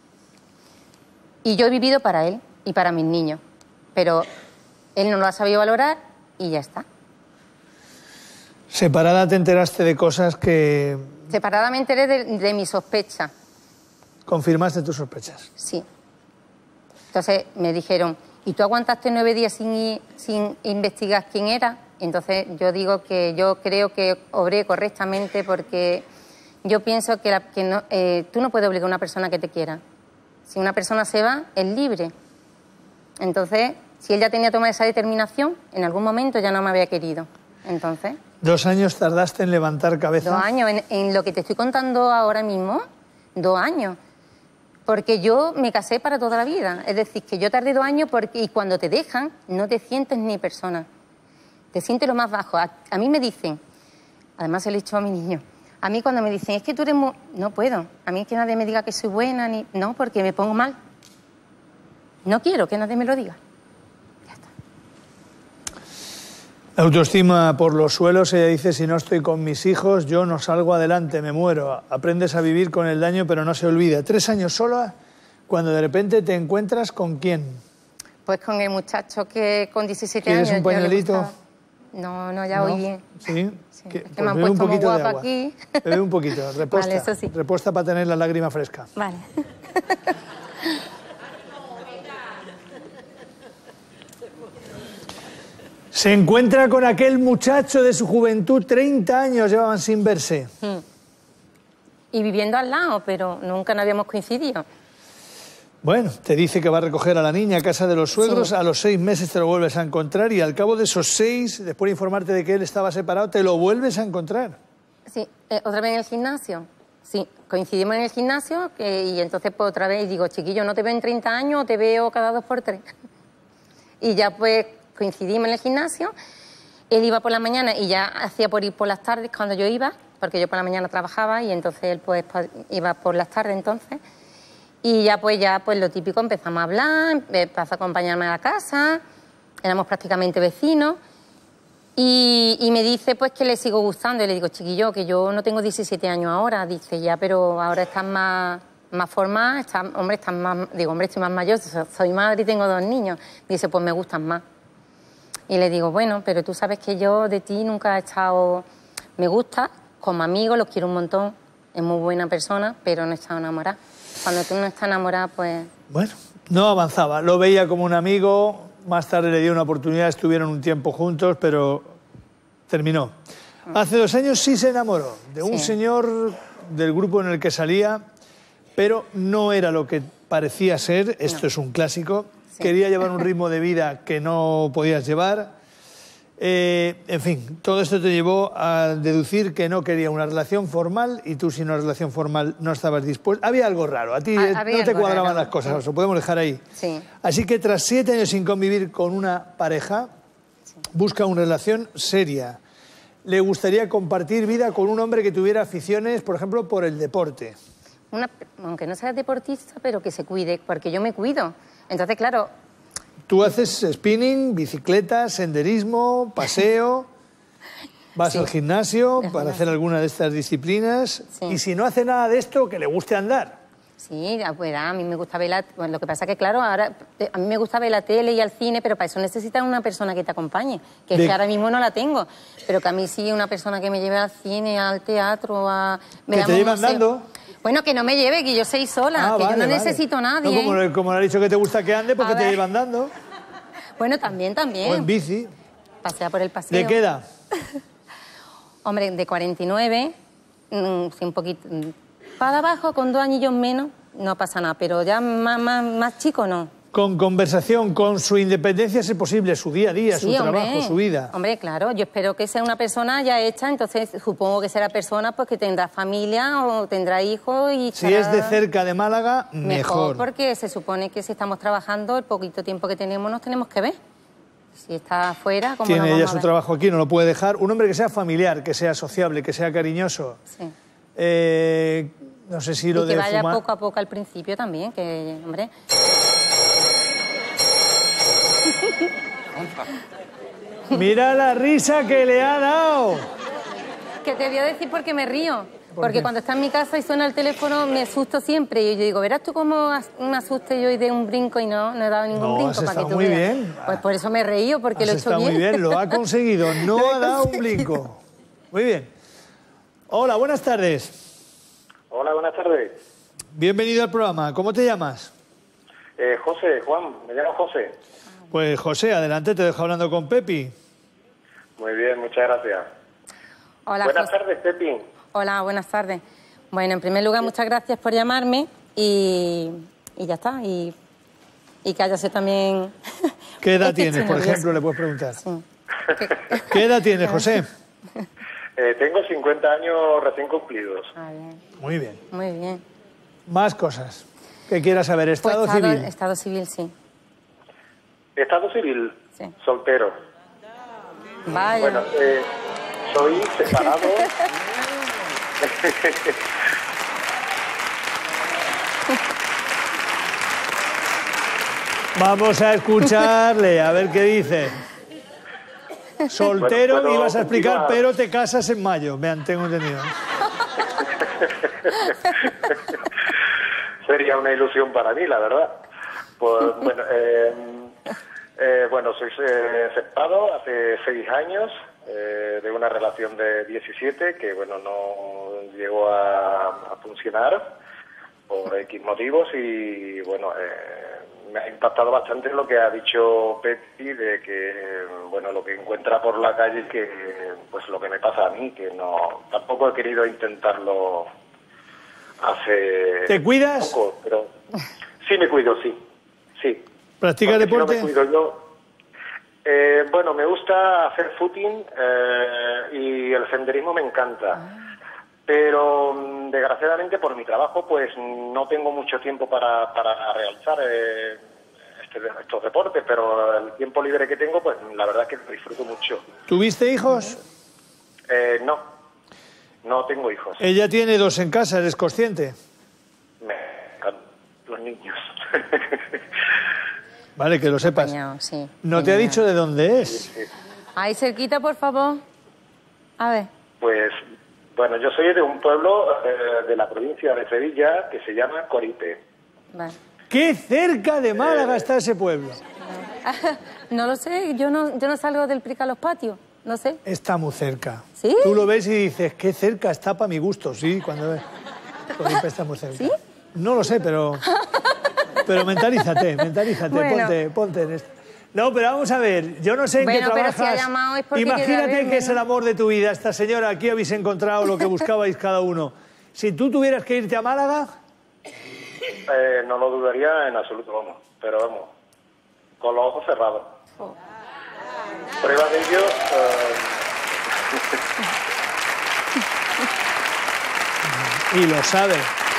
Y yo he vivido para él y para mis niños. Pero él no lo ha sabido valorar y ya está. Separada te enteraste de cosas que... Separada me enteré de, de mi sospecha. ¿Confirmaste tus sospechas? Sí. Entonces me dijeron, ¿y tú aguantaste nueve días sin, sin investigar quién era? Entonces yo digo que yo creo que obré correctamente porque yo pienso que, la, que no, eh, tú no puedes obligar a una persona que te quiera. Si una persona se va, es libre. Entonces, si él ya tenía tomado esa determinación, en algún momento ya no me había querido. Entonces... ¿Dos años tardaste en levantar cabeza? Dos años. En, en lo que te estoy contando ahora mismo, dos años. Porque yo me casé para toda la vida. Es decir, que yo tardé dos años porque y cuando te dejan, no te sientes ni persona. Te sientes lo más bajo. A, a mí me dicen, además se lo he dicho a mi niño, a mí cuando me dicen, es que tú eres muy... No puedo. A mí que nadie me diga que soy buena, ni... No, porque me pongo mal. No quiero que nadie me lo diga. Autoestima por los suelos, ella dice, si no estoy con mis hijos, yo no salgo adelante, me muero. Aprendes a vivir con el daño, pero no se olvida. Tres años sola, cuando de repente te encuentras ¿con quién? Pues con el muchacho que con diecisiete años... ¿Quieres un pañuelito? No, no, ya ¿No? voy bien. Sí, sí. que, Es que pues me han bebe un puesto muy poquito de guapa agua. aquí. Bebe un poquito, reposta. Vale, eso sí. Reposta para tener la lágrima fresca. Vale. Se encuentra con aquel muchacho de su juventud, treinta años llevaban sin verse. Hmm. Y viviendo al lado, pero nunca no habíamos coincidido. Bueno, te dice que va a recoger a la niña a casa de los suegros, Sí. a los seis meses te lo vuelves a encontrar y al cabo de esos seis, después de informarte de que él estaba separado, te lo vuelves a encontrar. Sí, eh, otra vez en el gimnasio. Sí, coincidimos en el gimnasio que, y entonces pues otra vez digo, chiquillo, no te veo en treinta años o te veo cada dos por tres. Y ya pues coincidimos en el gimnasio. Él iba por la mañana y ya hacía por ir por las tardes cuando yo iba, porque yo por la mañana trabajaba y entonces él pues iba por las tardes entonces. Y ya pues ya pues lo típico, empezamos a hablar, empezó a acompañarme a la casa, éramos prácticamente vecinos. Y, y me dice pues que le sigo gustando y le digo, chiquillo, que yo no tengo diecisiete años ahora. Dice, ya, pero ahora estás más, más formada, estás, hombre, estás más, digo, hombre, estoy más mayor, soy madre y tengo dos niños. Dice, pues me gustan más. Y le digo, bueno, pero tú sabes que yo de ti nunca he estado... Me gusta, como amigo, los quiero un montón, es muy buena persona, pero no he estado enamorada. Cuando tú no estás enamorada, pues... Bueno, no avanzaba, lo veía como un amigo, más tarde le dio una oportunidad, estuvieron un tiempo juntos, pero terminó. Hace dos años sí se enamoró de un Sí. señor del grupo en el que salía, pero no era lo que parecía ser, esto No. es un clásico, quería llevar un ritmo de vida que no podías llevar Eh, en fin, todo esto te llevó a deducir que no quería una relación formal y tú sin una relación formal no estabas dispuesto. Había algo raro, a ti Ha- eh, había no te algo cuadraban raro. las cosas, lo podemos dejar ahí. Sí. Así que tras siete años sin convivir con una pareja, busca una relación seria. Le gustaría compartir vida con un hombre que tuviera aficiones, por ejemplo, por el deporte. Una, aunque no sea deportista, pero que se cuide, porque yo me cuido. Entonces, claro, Tú haces spinning, bicicleta, senderismo, paseo, vas Sí. al gimnasio Al para gimnasio. hacer alguna de estas disciplinas Sí. y si no hace nada de esto, que le guste andar. sí, a- pues, a mí me gusta ver la... Bueno, lo que pasa que, claro, ahora eh, a mí me gusta ver la tele y el cine, pero para eso necesitas una persona que te acompañe, que es De- que ahora mismo no la tengo. Pero que a mí sí una persona que me lleve al cine, al teatro, a... Que veamos te lleve un museo. andando. Bueno, que no me lleve, que yo soy sola, Ah, que vale, yo no vale. necesito a nadie. No, como, como le has dicho que te gusta que ande, pues A que te ver. lleva andando. Bueno, también, también. O en bici. Pasea por el paseo. ¿De qué edad? Hombre, de cuarenta y nueve, mm, sí, un poquito... mm, para abajo, con dos añillos menos, no pasa nada, pero ya más, más, más chico no. Con conversación, con su independencia, si es posible, su día a día, su Sí, hombre. trabajo, su vida. Hombre, claro, yo espero que sea una persona ya hecha, entonces supongo que será persona pues que tendrá familia o tendrá hijos y... Si estará es de cerca de Málaga, Mejor, mejor. porque se supone que si estamos trabajando, el poquito tiempo que tenemos nos tenemos que ver. Si está afuera, como Tiene ella su trabajo aquí, no lo puede dejar. Un hombre que sea familiar, que sea sociable, que sea cariñoso. Sí. Eh, no sé si lo Y que de vaya fumar... poco a poco al principio también, que, hombre... Mira la risa que le ha dado. Que te voy a decir porque me río. ¿Por Porque qué? cuando está en mi casa y suena el teléfono me asusto siempre. Y yo digo, verás tú cómo as- me asuste yo y de un brinco y no, no he dado ningún No, brinco. has para que estado tú muy veas. bien. Pues por eso me he reído, porque Has lo he hecho estado bien. muy bien, lo ha conseguido. No Lo he ha dado un conseguido. brinco. Muy bien. Hola, buenas tardes. Hola, buenas tardes. Bienvenido al programa. ¿Cómo te llamas? Eh, José, Juan, me llamo José. Pues José, adelante, te dejo hablando con Pepi. Muy bien, muchas gracias. Hola, buenas José. tardes, Pepi. Hola, buenas tardes. Bueno, en primer lugar, muchas gracias por llamarme y, y ya está. Y, y cállase también. ¿Qué edad Es que tienes, estoy por nerviosa. ejemplo? Le puedes preguntar. ¿Qué edad tienes, José? Eh, tengo cincuenta años recién cumplidos. Ah, bien. Muy bien. Muy bien. Más cosas que quieras saber. Pues Estado estado, civil. Estado civil, sí. Estado civil, Sí. soltero. Vaya. Bueno, eh, soy separado. Vamos a escucharle, a ver qué dice. Soltero, Bueno, ¿puedo ibas a explicar, continuar? pero te casas en mayo. Vean, tengo entendido. Sería una ilusión para mí, la verdad. Pues bueno, eh, eh, bueno, soy eh, separado hace seis años eh, de una relación de diecisiete que bueno no llegó a, a funcionar por X motivos y bueno eh, me ha impactado bastante lo que ha dicho Pepi de que bueno lo que encuentra por la calle que pues lo que me pasa a mí que no tampoco he querido intentarlo hace ¿Te cuidas? poco, pero sí me cuido, sí, sí. ¿Practicas Porque si no deporte? me cuido yo. Eh, bueno, me gusta hacer footing eh, y el senderismo me encanta. Pero mm, desgraciadamente por mi trabajo pues no tengo mucho tiempo para, para realizar eh, este- estos deportes, pero el tiempo libre que tengo pues la verdad es que lo disfruto mucho. ¿Tuviste hijos? Eh, no, no tengo hijos. Ella tiene dos en casa, ¿eres consciente? Me encantan los niños. Vale, que lo sepas. Cuñado, sí. ¿No te ha Cuñado. dicho de dónde es? Ahí cerquita, por favor. A ver. Pues, bueno, yo soy de un pueblo eh, de la provincia de Sevilla que se llama Corite. Vale. ¡Qué cerca de Málaga está ese pueblo! No lo sé, yo no, yo no salgo del Prica a los patios, no sé. Está muy cerca. ¿Sí? Tú lo ves y dices, qué cerca está para mi gusto, sí, cuando ves. Corite está muy cerca. ¿Sí? No lo sé, pero... Pero mentalízate, mentalízate, Bueno. ponte, ponte en esto. No, pero vamos a ver, yo no sé en Bueno, qué pero trabajas. si ha llamado es porque quiere Imagínate verme, que es ¿no? el amor de tu vida, esta señora, aquí habéis encontrado lo que buscabais cada uno. Si tú tuvieras que irte a Málaga, Eh, no lo dudaría en absoluto, vamos. Pero vamos, con los ojos cerrados. Prueba de ello... Eh... Y lo sabe.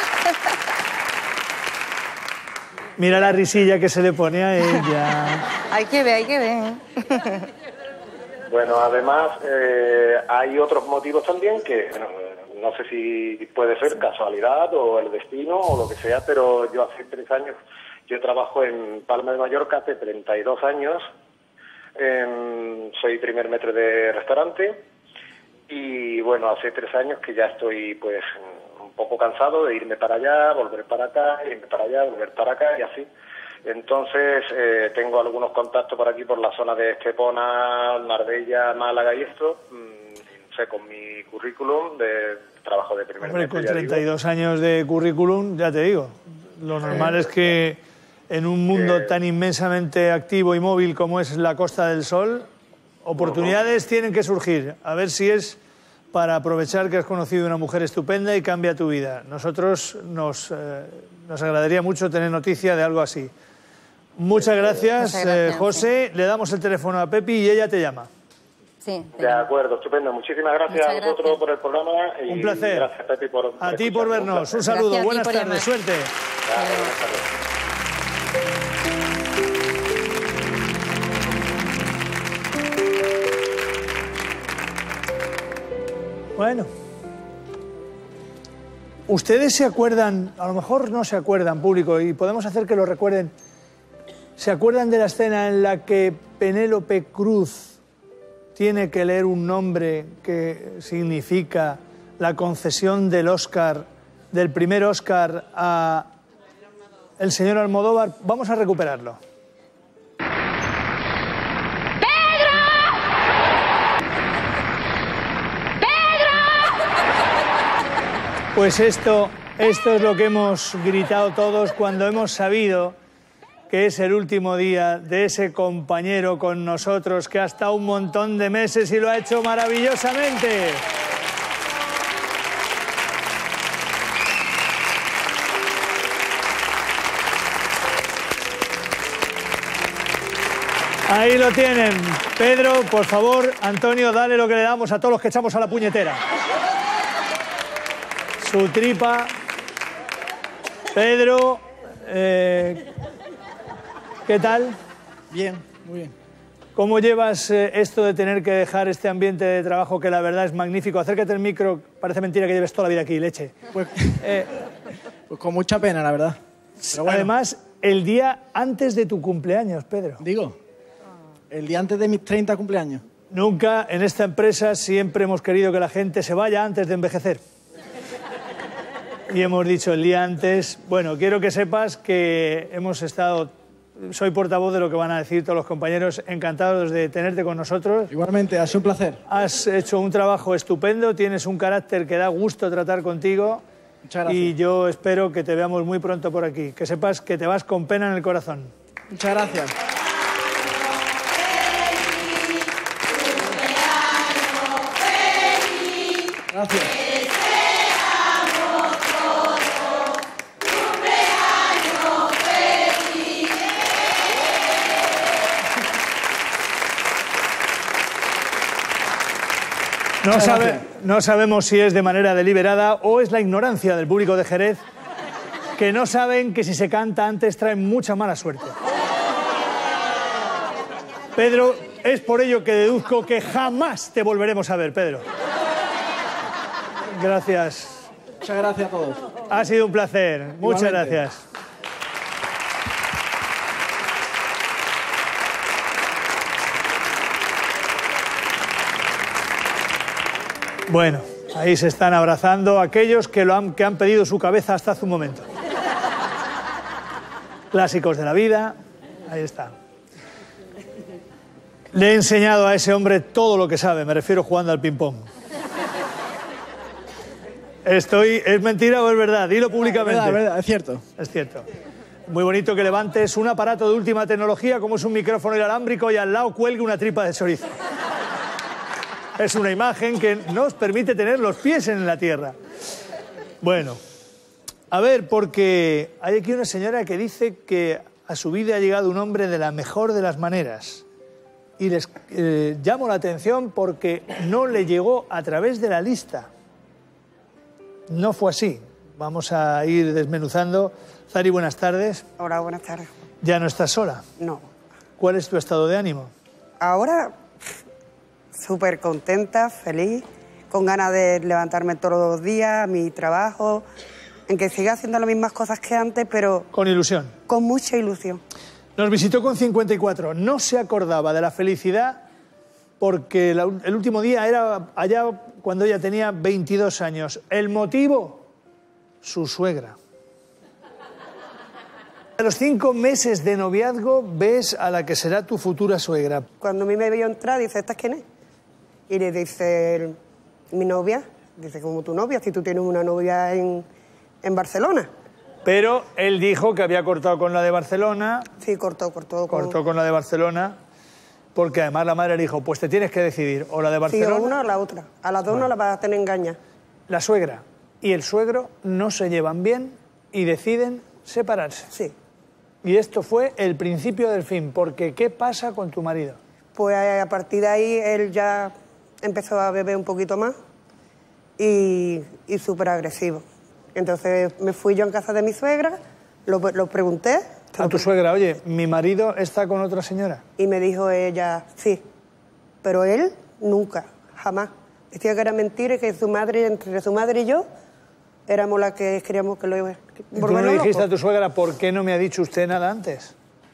Mira la risilla que se le pone a ella. Hay que ver, hay que ver. Bueno, además eh, hay otros motivos también que bueno, no sé si puede ser casualidad o el destino o lo que sea, pero yo hace tres años, yo trabajo en Palma de Mallorca hace treinta y dos años, eh, soy primer maître de restaurante y bueno, hace tres años que ya estoy pues un poco cansado de irme para allá, volver para acá, irme para allá, volver para acá y así. Entonces, eh, tengo algunos contactos por aquí, por la zona de Estepona, Marbella, Málaga y esto, mmm, no sé, con mi currículum de trabajo de primer Hombre, maître, con ya treinta y dos digo. años de currículum, ya te digo, lo normal es que en un mundo tan inmensamente activo y móvil como es la Costa del Sol, oportunidades tienen que surgir, a ver si es para aprovechar que has conocido una mujer estupenda y cambia tu vida. Nosotros nos, eh, nos agradaría mucho tener noticia de algo así. Muchas gracias, Muchas gracias, eh, José. sí. Le damos el teléfono a Pepi y ella te llama. Sí. De acuerdo, estupendo. Muchísimas gracias Muchas a vosotros por el programa. Y Un placer. Gracias, Pepi, por, por A ti por escucharme. vernos. Un placer. saludo. Gracias a ti Buenas por tardes. llamar. Suerte. Vale, buenas tardes. Bueno. ¿Ustedes se acuerdan, a lo mejor no se acuerdan, público, y podemos hacer que lo recuerden, ¿se acuerdan de la escena en la que Penélope Cruz tiene que leer un nombre que significa la concesión del Oscar, del primer Oscar a el señor Almodóvar? Vamos a recuperarlo. Pues esto, esto es lo que hemos gritado todos cuando hemos sabido que es el último día de ese compañero con nosotros que ha estado un montón de meses y lo ha hecho maravillosamente. Ahí lo tienen. Pedro, por favor, Antonio, dale lo que le damos a todos los que echamos a la puñetera. Su tripa. Pedro, eh, ¿qué tal? Bien, muy bien. ¿Cómo llevas eh, esto de tener que dejar este ambiente de trabajo que la verdad es magnífico? Acércate al micro, parece mentira que lleves toda la vida aquí, leche. Pues, Eh, pues con mucha pena, la verdad. Pero bueno, Además, el día antes de tu cumpleaños, Pedro. digo, el día antes de mis treinta cumpleaños. Nunca en esta empresa siempre hemos querido que la gente se vaya antes de envejecer. Y hemos dicho el día antes, bueno, quiero que sepas que hemos estado, soy portavoz de lo que van a decir todos los compañeros, encantados de tenerte con nosotros. Igualmente, ha sido un placer. Has hecho un trabajo estupendo, tienes un carácter que da gusto tratar contigo. Muchas gracias. Y yo espero que te veamos muy pronto por aquí. Que sepas que te vas con pena en el corazón. Muchas gracias. Gracias. No, Muchas sabe- gracias. no sabemos si es de manera deliberada o es la ignorancia del público de Jerez, que no saben que si se canta antes trae mucha mala suerte. Pedro, es por ello que deduzco que jamás te volveremos a ver, Pedro. Gracias. Muchas gracias a todos. Ha sido un placer. Muchas Igualmente. gracias. Bueno, ahí se están abrazando aquellos que, lo han, que han pedido su cabeza hasta hace un momento. Clásicos de la vida, ahí está. Le he enseñado a ese hombre todo lo que sabe, me refiero jugando al ping-pong. Estoy, ¿es mentira o es verdad? Dilo públicamente. Es verdad, es verdad, es cierto. Es cierto. Muy bonito que levantes un aparato de última tecnología como es un micrófono inalámbrico y al lado cuelgue una tripa de chorizo. Es una imagen que nos permite tener los pies en la tierra. Bueno, a ver, porque hay aquí una señora que dice que a su vida ha llegado un hombre de la mejor de las maneras. y les eh, llamo la atención porque no le llegó a través de la lista. No fue así. Vamos a ir desmenuzando. Zari, buenas tardes. Hola, buenas tardes. ¿Ya no estás sola? No. ¿Cuál es tu estado de ánimo? Ahora, súper contenta, feliz, con ganas de levantarme todos los días, a mi trabajo, en que siga haciendo las mismas cosas que antes, pero... Con ilusión. Con mucha ilusión. Nos visitó con cincuenta y cuatro. No se acordaba de la felicidad porque la, el último día era allá cuando ella tenía veintidós años. ¿El motivo? Su suegra. A los cinco meses de noviazgo ves a la que será tu futura suegra. Cuando a mí me vio entrar, dice, ¿esta quién es? Y le dice, mi novia. Dice, ¿cómo tu novia? Si tú tienes una novia en, en Barcelona. Pero él dijo que había cortado con la de Barcelona. Sí, cortó, cortó. Con... Cortó con la de Barcelona, porque además la madre le dijo, pues te tienes que decidir, o la de Barcelona... Sí, o una o la otra. A las dos bueno. No las vas a tener engañas. La suegra y el suegro no se llevan bien y deciden separarse. Sí. Y esto fue el principio del fin, porque ¿qué pasa con tu marido? Pues a partir de ahí él ya empezó a beber un poquito más y, y súper agresivo. Entonces me fui yo en casa de mi suegra, lo, lo pregunté. A tu suegra, oye, ¿mi marido está con otra señora? Y me dijo ella, sí, pero él nunca, jamás. Decía que era mentira y que su madre, entre su madre y yo, éramos las que queríamos que lo iba a... ¿Tú no le dijiste a tu suegra por qué no me ha dicho usted nada antes?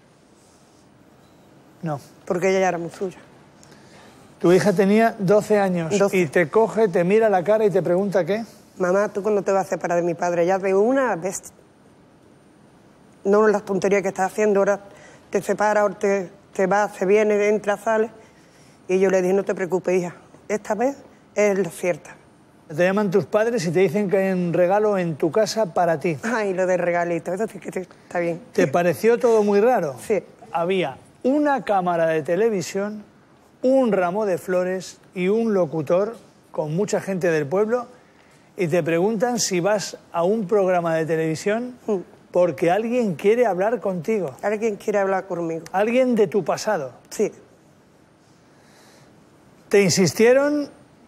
No. Porque ella ya era muy suya. Tu hija tenía doce años doce. Y te coge, te mira la cara y te pregunta qué. Mamá, ¿tú cuándo te vas a separar de mi padre? Ya de una vez. No las tonterías que estás haciendo, ahora te separa, ahora te, te va, se viene, entra, sale. Y yo le dije, no te preocupes, hija, esta vez es la cierta. Te llaman tus padres y te dicen que hay un regalo en tu casa para ti. Ay, lo del regalito, eso sí que está bien. ¿Te pareció todo muy raro? Sí. Había una cámara de televisión, un ramo de flores y un locutor con mucha gente del pueblo y te preguntan si vas a un programa de televisión porque alguien quiere hablar contigo. Alguien quiere hablar conmigo. Alguien de tu pasado. Sí. Te insistieron,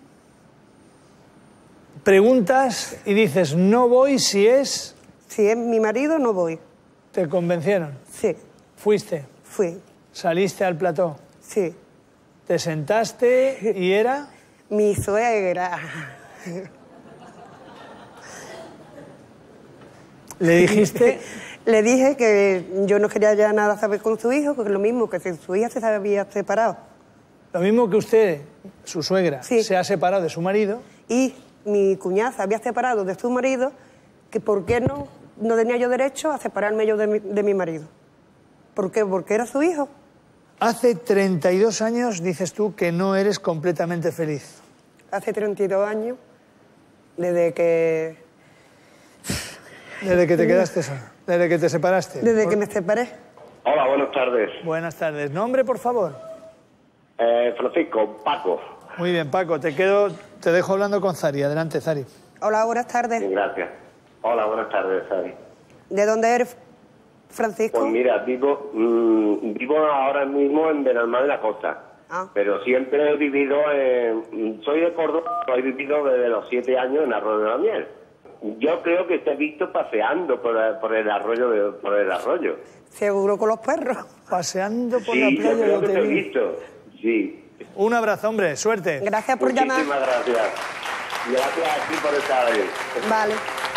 preguntas y dices, no voy si es... Si es mi marido, no voy. ¿Te convencieron? Sí. ¿Fuiste? Fui. ¿Saliste al plató? Sí. ¿Te sentaste y era? Mi suegra. ¿Le dijiste? Le dije que yo no quería ya nada saber con su hijo, que es lo mismo, que si su hija se había separado. Lo mismo que usted, su suegra, sí. se ha separado de su marido. Y mi cuñada había separado de su marido, que por qué no, no tenía yo derecho a separarme yo de mi, de mi marido. ¿Por qué? Porque era su hijo. Hace treinta y dos años dices tú que no eres completamente feliz. Hace treinta y dos años, desde que... Desde que te quedaste sola, desde que te separaste. Desde que me separé. Hola, buenas tardes. Buenas tardes. ¿Nombre, por favor? Eh, Francisco, Paco. Muy bien, Paco. Te quedo, te dejo hablando con Zari. Adelante, Zari. Hola, buenas tardes. Sí, gracias. Hola, buenas tardes, Zari. ¿De dónde eres, Francisco? Pues mira, vivo, mmm, vivo ahora mismo en Benalmádena de la Costa. Ah. Pero siempre he vivido en... Soy de Córdoba, he vivido desde los siete años en Arroyo de la Miel. Yo creo que te he visto paseando por el, por el arroyo. De, por el arroyo. Seguro con los perros. Paseando por sí, la playa. Sí, yo creo que te te he vi. visto. Sí. Un abrazo, hombre. Suerte. Gracias por Muchísimas llamar. Muchísimas gracias. Gracias a ti por estar ahí. Vale.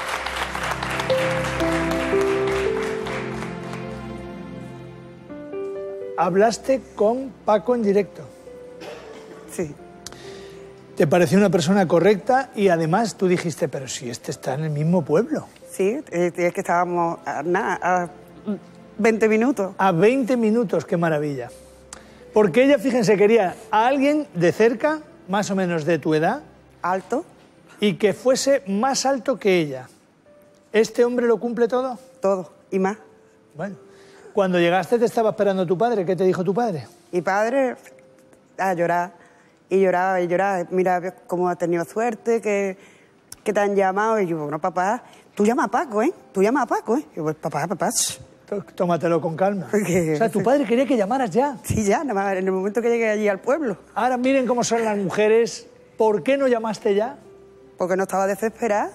Hablaste con Paco en directo. Sí. Te pareció una persona correcta y además tú dijiste, pero si este está en el mismo pueblo. Sí, es que estábamos a, nada, a veinte minutos. A veinte minutos, qué maravilla. Porque ella, fíjense, quería a alguien de cerca, más o menos de tu edad. Alto. Y que fuese más alto que ella. ¿Este hombre lo cumple todo? Todo, y más. Bueno, cuando llegaste te estaba esperando tu padre. ¿Qué te dijo tu padre? Mi padre, a llorar. Y lloraba, y lloraba. Mira cómo ha tenido suerte, que, que te han llamado. Y yo, bueno, papá, tú llamas a Paco, ¿eh? Tú llamas a Paco, ¿eh? Y yo, papá, papá, shh, Tómatelo con calma. O sea, tu padre quería que llamaras ya. Sí, ya, nada más, en el momento que llegué allí al pueblo. Ahora miren cómo son las mujeres. ¿Por qué no llamaste ya? Porque no estaba desesperada.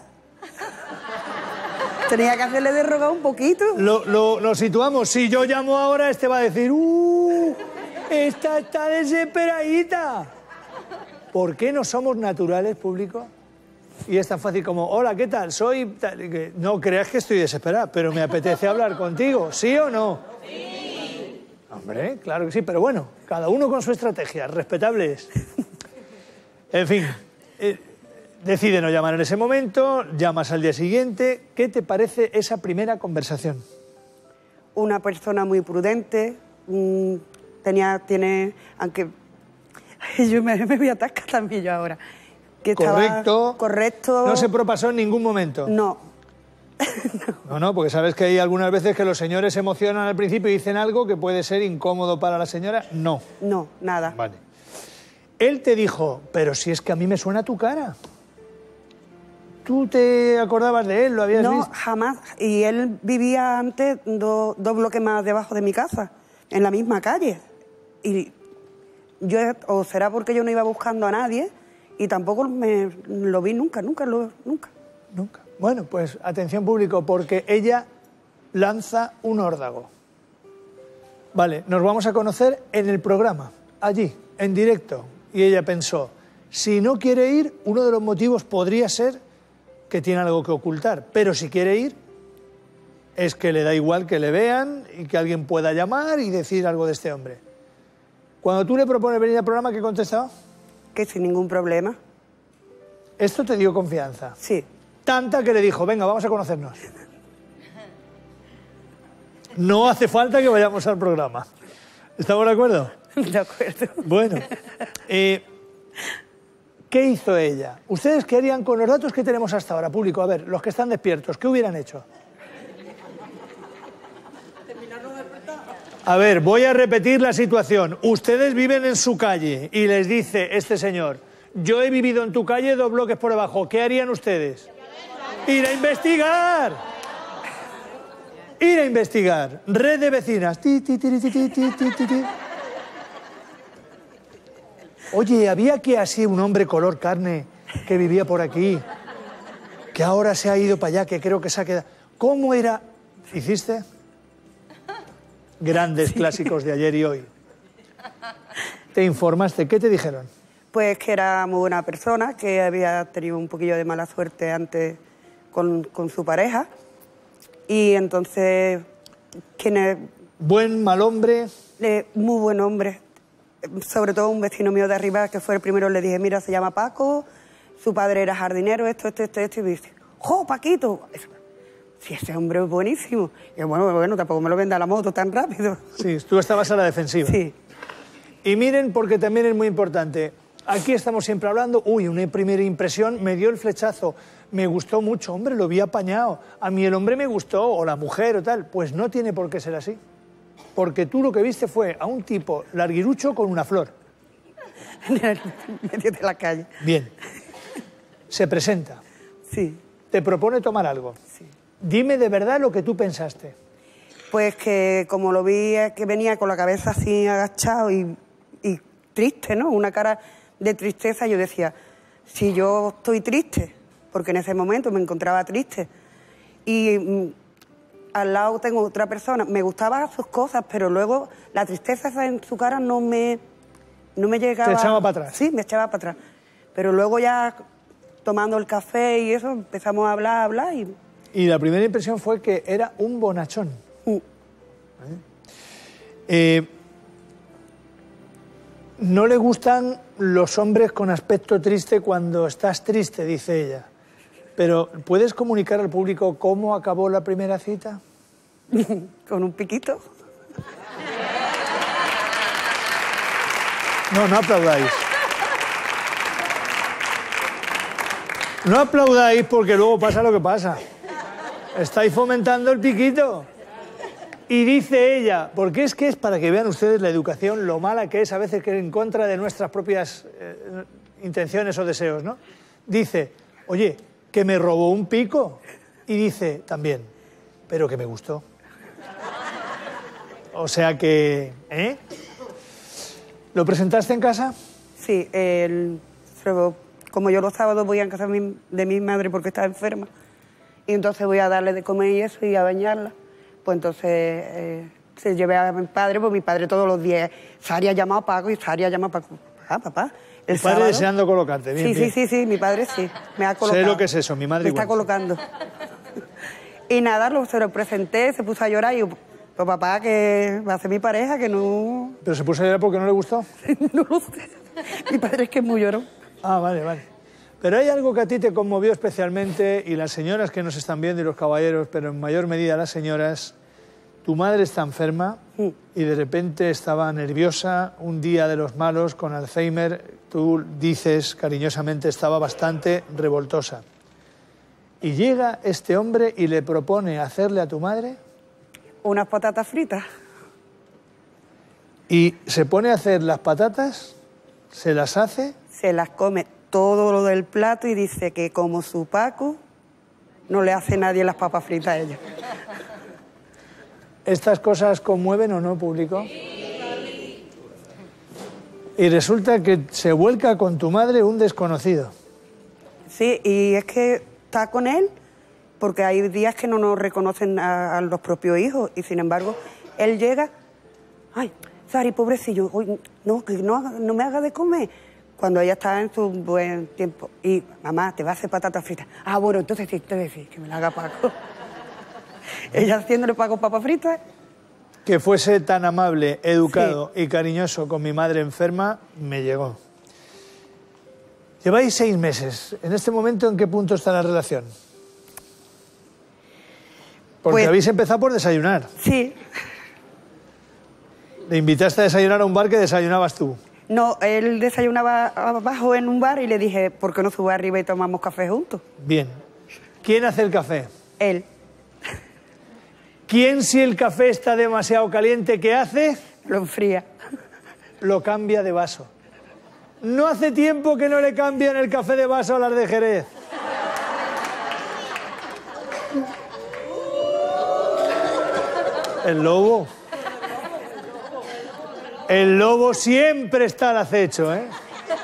Tenía que hacerle de rogar un poquito. Lo, lo, lo situamos. Si yo llamo ahora, este va a decir, ¡uh! Esta está desesperadita. ¿Por qué no somos naturales, público? Y es tan fácil como, hola, ¿qué tal? Soy... tal", que no creas que estoy desesperada, pero me apetece hablar contigo, ¿sí o no? Sí. Hombre, claro que sí, pero bueno, cada uno con su estrategia, respetable es. En fin, eh, decide no llamar en ese momento, llamas al día siguiente. ¿Qué te parece esa primera conversación? Una persona muy prudente, mmm, tenía, tiene, aunque yo me, me voy a atascar también yo ahora. Que Correcto. Estaba correcto. No se propasó en ningún momento. No. No, no, porque sabes que hay algunas veces que los señores se emocionan al principio y dicen algo que puede ser incómodo para la señora. No. No, nada. Vale. Él te dijo, pero si es que a mí me suena tu cara. ¿Tú te acordabas de él? ¿Lo habías no, visto? No, jamás. Y él vivía antes do, dos bloques más debajo de mi casa, en la misma calle. Y yo, o será porque yo no iba buscando a nadie, y tampoco me lo vi nunca, nunca, lo, nunca. Nunca. Bueno, pues atención público, porque ella lanza un órdago. Vale, nos vamos a conocer en el programa, allí, en directo. Y ella pensó, si no quiere ir, uno de los motivos podría ser que tiene algo que ocultar. Pero si quiere ir, es que le da igual que le vean y que alguien pueda llamar y decir algo de este hombre. Cuando tú le propones venir al programa, ¿qué contestaba? Que sin ningún problema. ¿Esto te dio confianza? Sí. Tanta que le dijo, venga, vamos a conocernos. No hace falta que vayamos al programa. ¿Estamos de acuerdo? De acuerdo. Bueno, eh, ¿qué hizo ella? ¿Ustedes qué harían con los datos que tenemos hasta ahora, público? A ver, los que están despiertos, ¿qué hubieran hecho? A ver, voy a repetir la situación. Ustedes viven en su calle y les dice este señor, yo he vivido en tu calle dos bloques por debajo. ¿Qué harían ustedes? Ir a investigar. Ir a investigar. Red de vecinas. Ti, ti, ti, ti, ti, ti, ti, ti. Oye, había que así un hombre color carne que vivía por aquí, que ahora se ha ido para allá, que creo que se ha quedado. ¿Cómo era? ¿Hiciste? Grandes sí. Clásicos de ayer y hoy. ¿Te informaste? ¿Qué te dijeron? Pues que era muy buena persona, que había tenido un poquillo de mala suerte antes con, con su pareja. Y entonces... ¿quién es? ¿Buen, mal hombre? Eh, muy buen hombre. Sobre todo un vecino mío de arriba, que fue el primero, le dije, mira, se llama Paco, su padre era jardinero, esto, esto, esto, esto. Y me dice, ¡jo, Paquito! Si ese hombre es buenísimo. Y yo, bueno, bueno, tampoco me lo venda la moto tan rápido. Sí, tú estabas a la defensiva. Sí. Y miren, porque también es muy importante. Aquí estamos siempre hablando, uy, una primera impresión, me dio el flechazo, me gustó mucho, hombre, lo vi apañado, a mí el hombre me gustó, o la mujer o tal. Pues no tiene por qué ser así. Porque tú lo que viste fue a un tipo larguirucho con una flor. En el medio de la calle. Bien. Se presenta. Sí. Te propone tomar algo. Sí. Dime de verdad lo que tú pensaste. Pues que como lo vi, que venía con la cabeza así agachado y, y triste, ¿no? Una cara de tristeza, yo decía, si yo estoy triste, porque en ese momento me encontraba triste, y mm, al lado tengo otra persona, me gustaban sus cosas, pero luego la tristeza esa en su cara no me, no me llegaba... ¿Te echaba para atrás? Sí, me echaba para atrás. Pero luego ya tomando el café y eso, empezamos a hablar, a hablar y... Y la primera impresión fue que era un bonachón. Mm. Eh, no le gustan los hombres con aspecto triste cuando estás triste, dice ella. Pero, ¿puedes comunicar al público cómo acabó la primera cita? Con un piquito. No, no aplaudáis. No aplaudáis porque luego pasa lo que pasa. Estáis fomentando el piquito. Y dice ella, porque es que es para que vean ustedes la educación, lo mala que es a veces que es en contra de nuestras propias eh, intenciones o deseos, ¿no? Dice, oye, que me robó un pico. Y dice también, pero que me gustó. O sea que... ¿eh? ¿Lo presentaste en casa? Sí, el, como yo los sábados voy a casa de mi, de mi madre porque está enferma, y entonces voy a darle de comer y eso y a bañarla, pues entonces eh, se llevé a mi padre, pues mi padre todos los días, Sari ha llamado a Paco y Sari ha llamado a Paco. Ah, papá. El tu padre sábado, deseando colocarte, bien, sí, bien. sí, sí, sí, mi padre sí, me ha colocado. Sé lo que es eso, mi madre Me igual. está colocando. Y nada, lo, se lo presenté, se puso a llorar y yo, pues papá, que va a ser mi pareja, que no... ¿Pero se puso a llorar porque no le gustó? No lo sé. Mi padre es que es muy llorón. Ah, vale, vale. Pero hay algo que a ti te conmovió especialmente, y las señoras que nos están viendo y los caballeros, pero en mayor medida las señoras. Tu madre está enferma y de repente estaba nerviosa, un día de los malos con Alzheimer, tú dices cariñosamente estaba bastante revoltosa. Y llega este hombre y le propone hacerle a tu madre... Unas patatas fritas. Y se pone a hacer las patatas, se las hace... Se las come todo lo del plato y dice que como su Paco no le hace nadie las papas fritas a ella. ¿Estas cosas conmueven o no, público? Y resulta que se vuelca con tu madre un desconocido. Sí, y es que está con él porque hay días que no nos reconocen a, a los propios hijos y sin embargo él llega, ay, Sari, pobrecillo, hoy no, que no, no me haga de comer. Cuando ella está en su buen tiempo y mamá, te va a hacer patatas fritas. Ah, bueno, entonces sí, entonces sí, que me la haga Paco. Ella haciéndole Paco papas fritas. Que fuese tan amable, educado sí. y cariñoso con mi madre enferma, me llegó. Lleváis seis meses. ¿En este momento en qué punto está la relación? Porque pues, habéis empezado por desayunar. Sí. Le invitaste a desayunar a un bar que desayunabas tú. No, él desayunaba abajo en un bar y le dije, ¿por qué no sube arriba y tomamos café juntos? Bien. ¿Quién hace el café? Él. ¿Quién, si el café está demasiado caliente, qué hace? Lo enfría. Lo cambia de vaso. No hace tiempo que no le cambian el café de vaso a las de Jerez. El lobo. El lobo siempre está al acecho, ¿eh?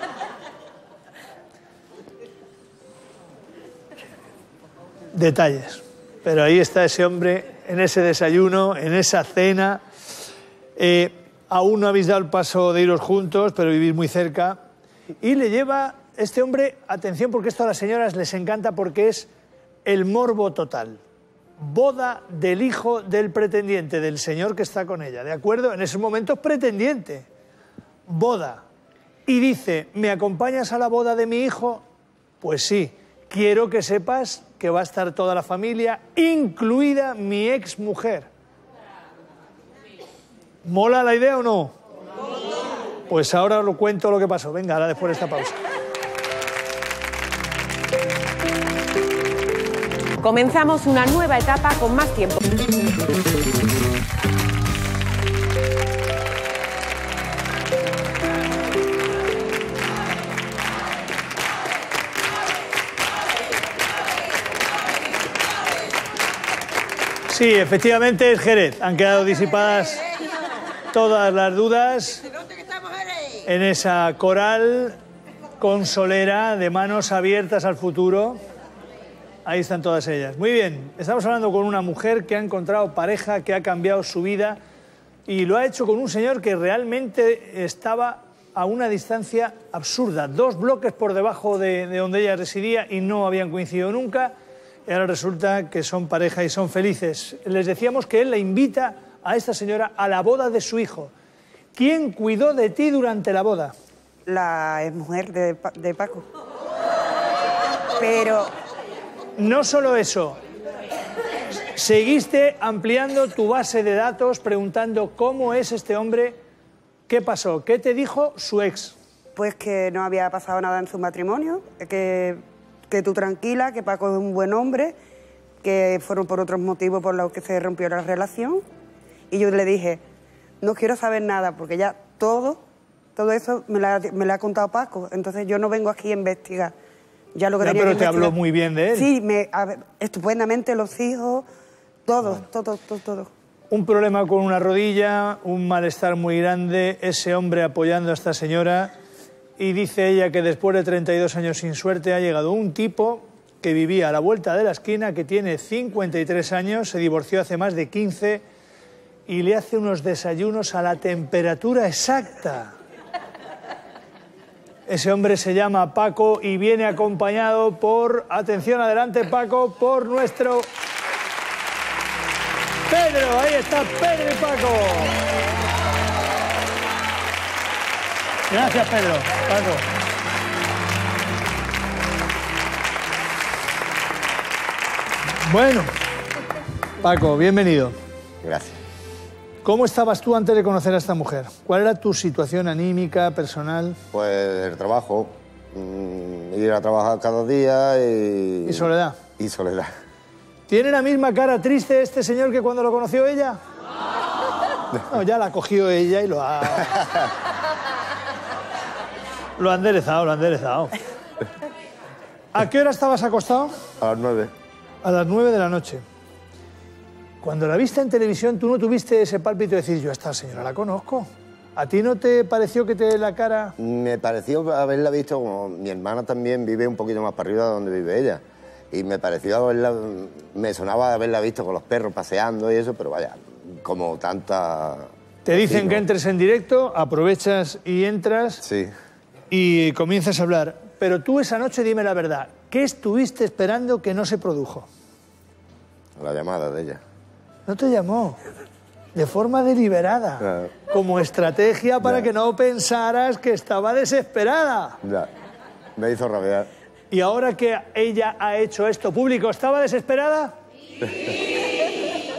Detalles. Pero ahí está ese hombre, en ese desayuno, en esa cena. Eh, aún no habéis dado el paso de iros juntos, pero vivís muy cerca. Y le lleva este hombre, atención, porque esto a las señoras les encanta porque es el morbo total. Boda del hijo del pretendiente, del señor que está con ella, ¿de acuerdo? En esos momentos pretendiente. Boda. Y dice, ¿me acompañas a la boda de mi hijo? Pues sí, quiero que sepas que va a estar toda la familia, incluida mi ex mujer. ¿Mola la idea o no? Pues ahora os lo cuento lo que pasó. Venga, ahora después de esta pausa. Comenzamos una nueva etapa con más tiempo. Sí, efectivamente es Jerez. Han quedado disipadas todas las dudas en esa coral consolera de manos abiertas al futuro. Ahí están todas ellas. Muy bien, estamos hablando con una mujer que ha encontrado pareja, que ha cambiado su vida y lo ha hecho con un señor que realmente estaba a una distancia absurda, dos bloques por debajo de, de donde ella residía y no habían coincidido nunca. Y ahora resulta que son pareja y son felices. Les decíamos que él la invita a esta señora a la boda de su hijo. ¿Quién cuidó de ti durante la boda? La exmujer de, de Paco. Pero... No solo eso, seguiste ampliando tu base de datos preguntando cómo es este hombre, qué pasó, qué te dijo su ex. Pues que no había pasado nada en su matrimonio, que, que tú tranquila, que Paco es un buen hombre, que fueron por otros motivos por los que se rompió la relación. Y yo le dije, no quiero saber nada, porque ya todo, todo eso me lo me la ha contado Paco, entonces yo no vengo aquí a investigar. Ya lo que ya, tenía pero que te investigar. habló muy bien de él. Sí, me, a ver, estupendamente los hijos, todo, todo, todo, todo. Un problema con una rodilla, un malestar muy grande, ese hombre apoyando a esta señora, y dice ella que después de treinta y dos años sin suerte ha llegado un tipo que vivía a la vuelta de la esquina, que tiene cincuenta y tres años, se divorció hace más de quince y le hace unos desayunos a la temperatura exacta. Ese hombre se llama Paco y viene acompañado por, atención, adelante Paco, por nuestro Pedro. Ahí está Pedro y Paco. Gracias, Pedro. Paco. Bueno, Paco, bienvenido. Gracias. ¿Cómo estabas tú antes de conocer a esta mujer? ¿Cuál era tu situación anímica, personal? Pues el trabajo, mmm, ir a trabajar cada día y... ¿Y soledad? Y soledad. ¿Tiene la misma cara triste este señor que cuando lo conoció ella? No, ya la cogió ella y lo ha... Lo ha enderezado, lo ha enderezado. ¿A qué hora estabas acostado? A las nueve. A las nueve de la noche. Cuando la viste en televisión, ¿tú no tuviste ese pálpito de decir, yo a esta señora la conozco? ¿A ti no te pareció que te la cara...? Me pareció haberla visto, como mi hermana también vive un poquito más para arriba de donde vive ella. Y me pareció haberla... Me sonaba haberla visto con los perros paseando y eso, pero vaya, como tanta... Te dicen sí, ¿no? que entres en directo, aprovechas y entras... Sí. Y comienzas a hablar. Pero tú esa noche dime la verdad, ¿qué estuviste esperando que no se produjo? La llamada de ella. No te llamó, de forma deliberada, claro. Como estrategia para ya. Que no pensaras que estaba desesperada. Ya, me hizo rabiar. Y ahora que ella ha hecho esto público, ¿estaba desesperada? Sí.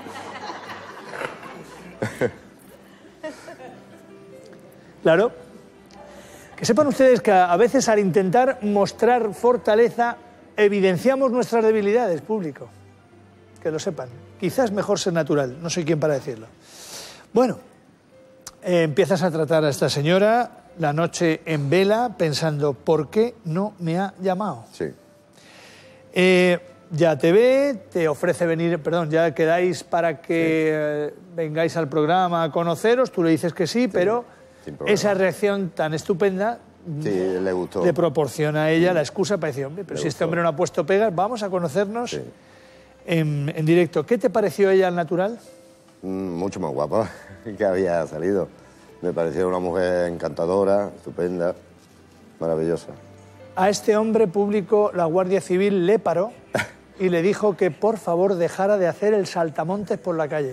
Claro. Que sepan ustedes que a veces al intentar mostrar fortaleza evidenciamos nuestras debilidades, público. Que lo sepan. Quizás mejor ser natural, no soy quien para decirlo. Bueno, eh, empiezas a tratar a esta señora la noche en vela pensando, ¿por qué no me ha llamado? Sí. Eh, ya te ve, te ofrece venir, perdón, ya quedáis para que sí. eh, vengáis al programa a conoceros, tú le dices que sí, sí, pero esa reacción tan estupenda sí, le gustó. Le proporciona a ella sí. la excusa para decir, hombre, pero le si gustó. Este hombre no ha puesto pegas, vamos a conocernos sí. en, en directo. ¿Qué te pareció ella al natural? Mm, mucho más guapa que había salido. Me pareció una mujer encantadora, estupenda, maravillosa. A este hombre público la Guardia Civil le paró y le dijo que por favor dejara de hacer el saltamontes por la calle.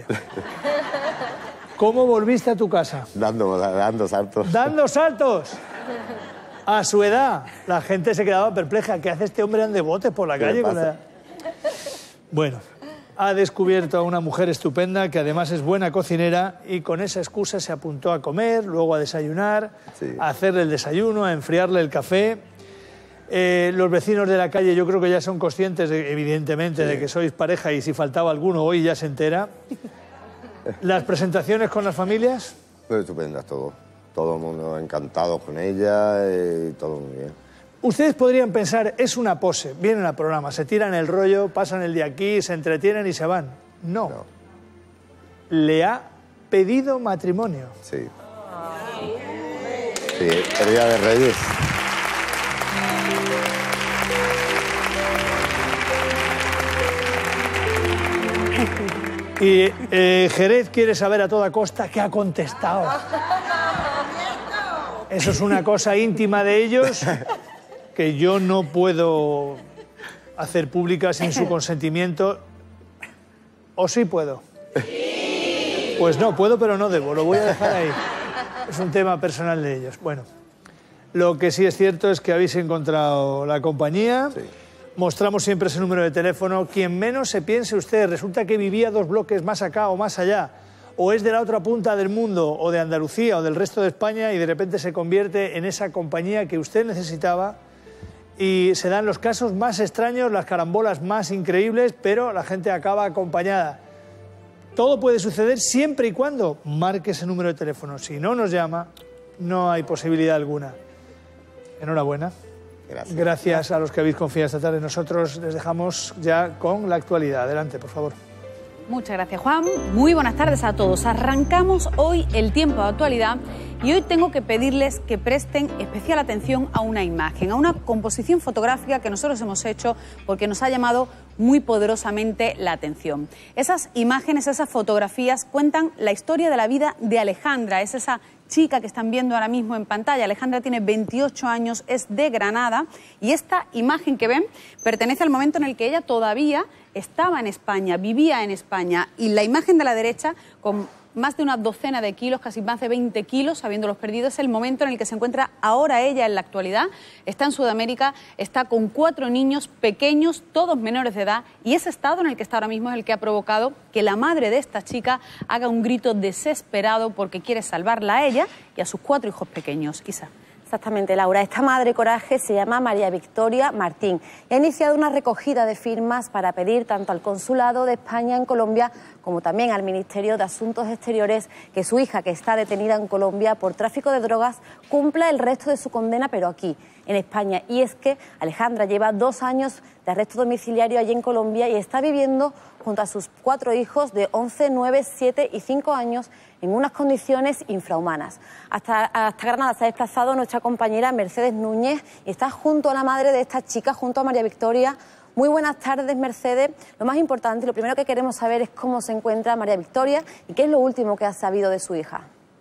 ¿Cómo volviste a tu casa? Dando, dando saltos. ¡Dando saltos! A su edad, la gente se quedaba perpleja. ¿Qué hace este hombre ande botes por la calle? Con la... Bueno, ha descubierto a una mujer estupenda que además es buena cocinera y con esa excusa se apuntó a comer, luego a desayunar, sí. a hacerle el desayuno, a enfriarle el café. Eh, los vecinos de la calle yo creo que ya son conscientes, de, evidentemente, sí. de que sois pareja y si faltaba alguno hoy ya se entera. ¿Las presentaciones con las familias? Pues estupendas, todo. Todo el mundo encantado con ella y todo muy bien. Ustedes podrían pensar, es una pose, vienen al programa, se tiran el rollo, pasan el día aquí, se entretienen y se van. No. no. Le ha pedido matrimonio. Sí. Sí, el Día de Reyes. Y eh, Jerez quiere saber a toda costa qué ha contestado. Eso es una cosa íntima de ellos que yo no puedo hacer pública sin su consentimiento. ¿O sí puedo? Pues no, puedo pero no debo, lo voy a dejar ahí. Es un tema personal de ellos. Bueno, lo que sí es cierto es que habéis encontrado la compañía. Sí. Mostramos siempre ese número de teléfono. Quien menos se piense usted, resulta que vivía dos bloques más acá o más allá, o es de la otra punta del mundo, o de Andalucía, o del resto de España, y de repente se convierte en esa compañía que usted necesitaba, y se dan los casos más extraños, las carambolas más increíbles, pero la gente acaba acompañada. Todo puede suceder siempre y cuando marque ese número de teléfono. Si no nos llama, no hay posibilidad alguna. Enhorabuena. Gracias. Gracias a los que habéis confiado esta tarde. Nosotros les dejamos ya con la actualidad. Adelante, por favor. Muchas gracias, Juan. Muy buenas tardes a todos. Arrancamos hoy el tiempo de actualidad y hoy tengo que pedirles que presten especial atención a una imagen, a una composición fotográfica que nosotros hemos hecho porque nos ha llamado muy poderosamente la atención. Esas imágenes, esas fotografías cuentan la historia de la vida de Alejandra. Es esa chica que están viendo ahora mismo en pantalla. Alejandra tiene veintiocho años, es de Granada y esta imagen que ven pertenece al momento en el que ella todavía estaba en España, vivía en España, y la imagen de la derecha con más de una docena de kilos, casi más de veinte kilos, habiéndolos perdido, es el momento en el que se encuentra ahora ella en la actualidad. Está en Sudamérica, está con cuatro niños pequeños, todos menores de edad, y ese estado en el que está ahora mismo es el que ha provocado que la madre de esta chica haga un grito desesperado porque quiere salvarla a ella y a sus cuatro hijos pequeños. Isa. Exactamente, Laura. Esta madre coraje se llama María Victoria Martín y ha iniciado una recogida de firmas para pedir tanto al Consulado de España en Colombia como también al Ministerio de Asuntos Exteriores que su hija, que está detenida en Colombia por tráfico de drogas, cumpla el resto de su condena, pero aquí, en España. Y es que Alejandra lleva dos años de arresto domiciliario allí en Colombia y está viviendo junto a sus cuatro hijos de once, nueve, siete y cinco años en unas condiciones infrahumanas. Hasta, hasta Granada se ha desplazado nuestra compañera Mercedes Núñez y está junto a la madre de esta chica, junto a María Victoria. Muy buenas tardes, Mercedes. Lo más importante, lo primero que queremos saber es cómo se encuentra María Victoria y qué es lo último que ha sabido de su hija.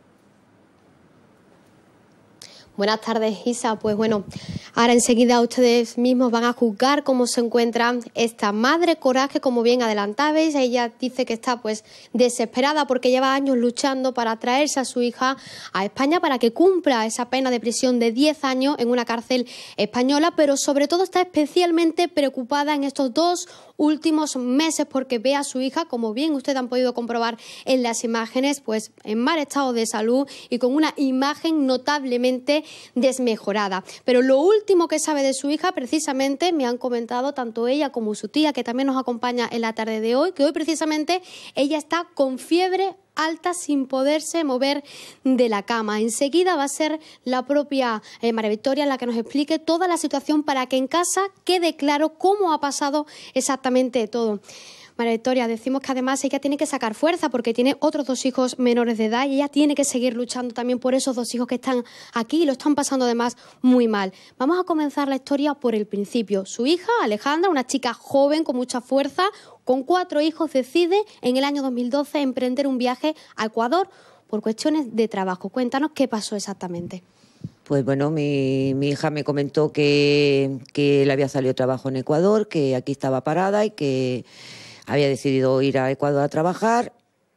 Buenas tardes, Isa. Pues bueno, ahora enseguida ustedes mismos van a juzgar cómo se encuentra esta madre coraje, como bien adelantabais. Ella dice que está pues desesperada porque lleva años luchando para traerse a su hija a España para que cumpla esa pena de prisión de diez años en una cárcel española, pero sobre todo está especialmente preocupada en estos dos últimos meses porque ve a su hija, como bien ustedes han podido comprobar en las imágenes, pues en mal estado de salud y con una imagen notablemente desmejorada. Pero lo último que sabe de su hija, precisamente, me han comentado tanto ella como su tía, que también nos acompaña en la tarde de hoy, que hoy precisamente ella está con fiebre alta sin poderse mover de la cama. Enseguida va a ser la propia eh, María Victoria la que nos explique toda la situación para que en casa quede claro cómo ha pasado exactamente todo. María Victoria, decimos que además ella tiene que sacar fuerza porque tiene otros dos hijos menores de edad y ella tiene que seguir luchando también por esos dos hijos que están aquí y lo están pasando además muy mal. Vamos a comenzar la historia por el principio. Su hija, Alejandra, una chica joven con mucha fuerza, con cuatro hijos, decide en el año dos mil doce emprender un viaje a Ecuador por cuestiones de trabajo. Cuéntanos qué pasó exactamente. Pues bueno, mi, mi hija me comentó que, que le había salido trabajo en Ecuador, que aquí estaba parada y que había decidido ir a Ecuador a trabajar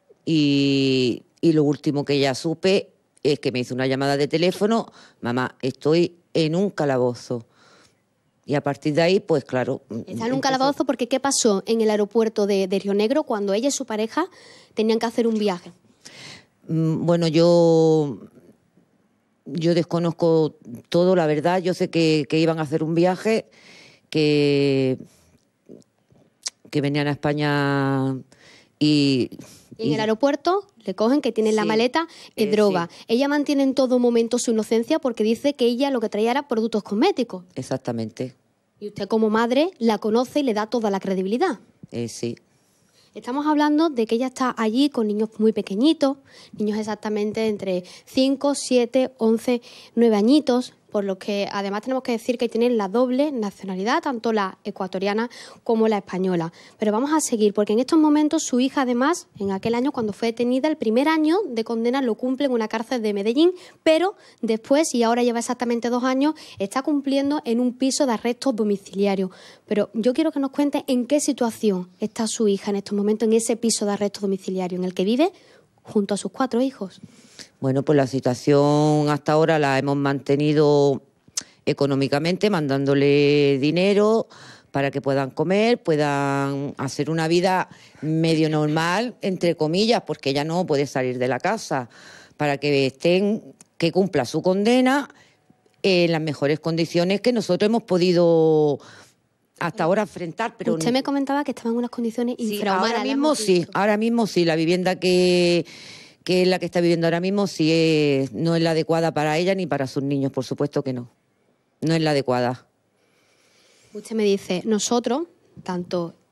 y, y lo último que ya supe es que me hizo una llamada de teléfono: mamá, estoy en un calabozo. Y a partir de ahí, pues claro... Está en un calabozo porque ¿qué pasó en el aeropuerto de, de Río Negro cuando ella y su pareja tenían que hacer un viaje? Bueno, yo... Yo desconozco todo, la verdad. Yo sé que, que iban a hacer un viaje, que... que venían a España y... Y en el aeropuerto le cogen que tienen sí, la maleta y eh, droga. Sí. Ella mantiene en todo momento su inocencia porque dice que ella lo que traía era productos cosméticos. Exactamente. Y usted como madre la conoce y le da toda la credibilidad. Eh, sí. Estamos hablando de que ella está allí con niños muy pequeñitos, niños exactamente entre cinco, siete, once, nueve añitos, por lo que además tenemos que decir que tienen la doble nacionalidad, tanto la ecuatoriana como la española. Pero vamos a seguir, porque en estos momentos su hija además, en aquel año cuando fue detenida, el primer año de condena lo cumple en una cárcel de Medellín, pero después, y ahora lleva exactamente dos años, está cumpliendo en un piso de arresto domiciliario. Pero yo quiero que nos cuente en qué situación está su hija en estos momentos, en ese piso de arresto domiciliario en el que vive junto a sus cuatro hijos. Bueno, pues la situación hasta ahora la hemos mantenido económicamente, mandándole dinero para que puedan comer, puedan hacer una vida medio normal, entre comillas, porque ella no puede salir de la casa, para que estén, que cumpla su condena en las mejores condiciones que nosotros hemos podido hasta ahora enfrentar. Pero usted me comentaba que estaba en unas condiciones infrahumanas. Sí, ahora mismo sí, ahora mismo sí, la vivienda que... que es la que está viviendo ahora mismo, sí es, no es la adecuada para ella ni para sus niños, por supuesto que no. No es la adecuada. Usted me dice, nosotros, tanto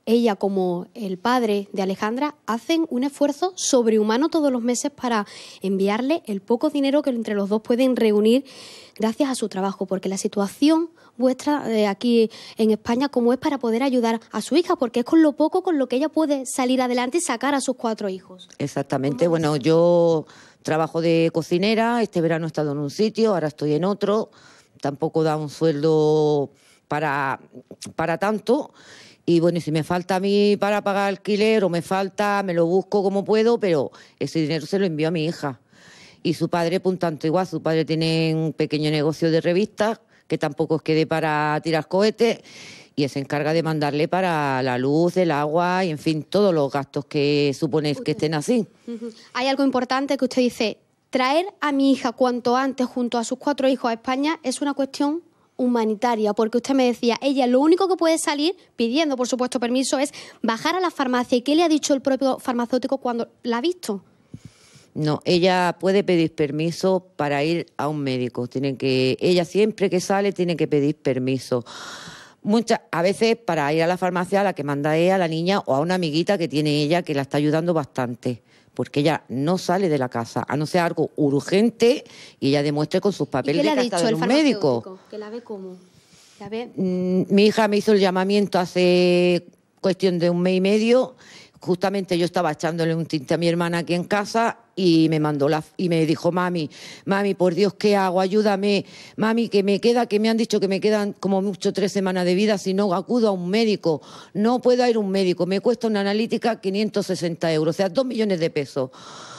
ella como el padre de Alejandra hacen un esfuerzo sobrehumano todos los meses para enviarle el poco dinero que entre los dos pueden reunir gracias a su trabajo, porque la situación vuestra de aquí en España, como es para poder ayudar a su hija, porque es con lo poco con lo que ella puede salir adelante y sacar a sus cuatro hijos. Exactamente, bueno, yo trabajo de cocinera, este verano he estado en un sitio, ahora estoy en otro, tampoco da un sueldo para, para tanto, y bueno, si me falta a mí para pagar alquiler o me falta, me lo busco como puedo, pero ese dinero se lo envío a mi hija. Y su padre, pues tanto igual, su padre tiene un pequeño negocio de revistas, que tampoco es que dé para tirar cohetes, y él se encarga de mandarle para la luz, el agua y, en fin, todos los gastos que suponéis que estén así. Uh-huh. Hay algo importante que usted dice, traer a mi hija cuanto antes junto a sus cuatro hijos a España es una cuestión humanitaria, porque usted me decía, ella lo único que puede salir, pidiendo por supuesto permiso, es bajar a la farmacia. ¿Y qué le ha dicho el propio farmacéutico cuando la ha visto? No, ella puede pedir permiso para ir a un médico. Tienen que, ella siempre que sale tiene que pedir permiso. Muchas, a veces para ir a la farmacia la que manda es a la niña o a una amiguita que tiene ella que la está ayudando bastante, porque ella no sale de la casa, a no ser algo urgente y ella demuestre con sus papeles ¿Y qué le de ha que ha dicho estado el en un médico. farmacéutico? ¿Que la ve cómo? ¿La ve? Mm, mi hija me hizo el llamamiento hace cuestión de un mes y medio. Justamente yo estaba echándole un tinte a mi hermana aquí en casa y me mandó la y me dijo, mami, mami, por Dios, ¿qué hago? Ayúdame, mami, que me queda, que me han dicho que me quedan como mucho tres semanas de vida si no acudo a un médico. No puedo ir a un médico, me cuesta una analítica quinientos sesenta euros, o sea, dos millones de pesos.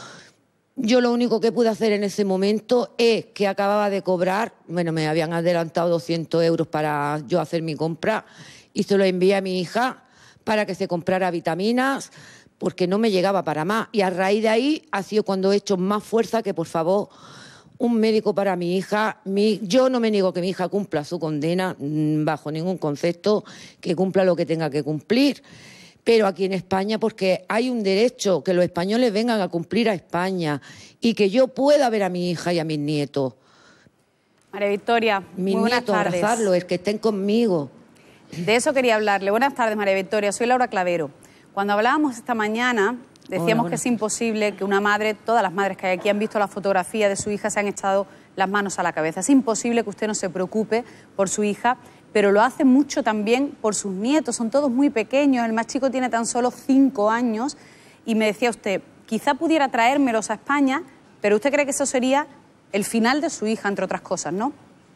Yo lo único que pude hacer en ese momento es que acababa de cobrar, bueno, me habían adelantado doscientos euros para yo hacer mi compra y se lo envié a mi hija para que se comprara vitaminas, porque no me llegaba para más. Y a raíz de ahí ha sido cuando he hecho más fuerza que, por favor, un médico para mi hija. Mi, yo no me niego que mi hija cumpla su condena, bajo ningún concepto, que cumpla lo que tenga que cumplir. Pero aquí en España, porque hay un derecho que los españoles vengan a cumplir a España y que yo pueda ver a mi hija y a mis nietos. María Victoria, mis muy buenas nietos, tardes. abrazarlos, que estén conmigo. De eso quería hablarle. Buenas tardes, María Victoria. Soy Laura Clavero. Cuando hablábamos esta mañana, decíamos Hola, que es imposible que una madre, todas las madres que hay aquí han visto la fotografía de su hija, se han echado las manos a la cabeza. Es imposible que usted no se preocupe por su hija, pero lo hace mucho también por sus nietos. Son todos muy pequeños. El más chico tiene tan solo cinco años. Y me decía usted, quizá pudiera traérmelos a España, pero usted cree que eso sería el final de su hija, entre otras cosas, ¿no?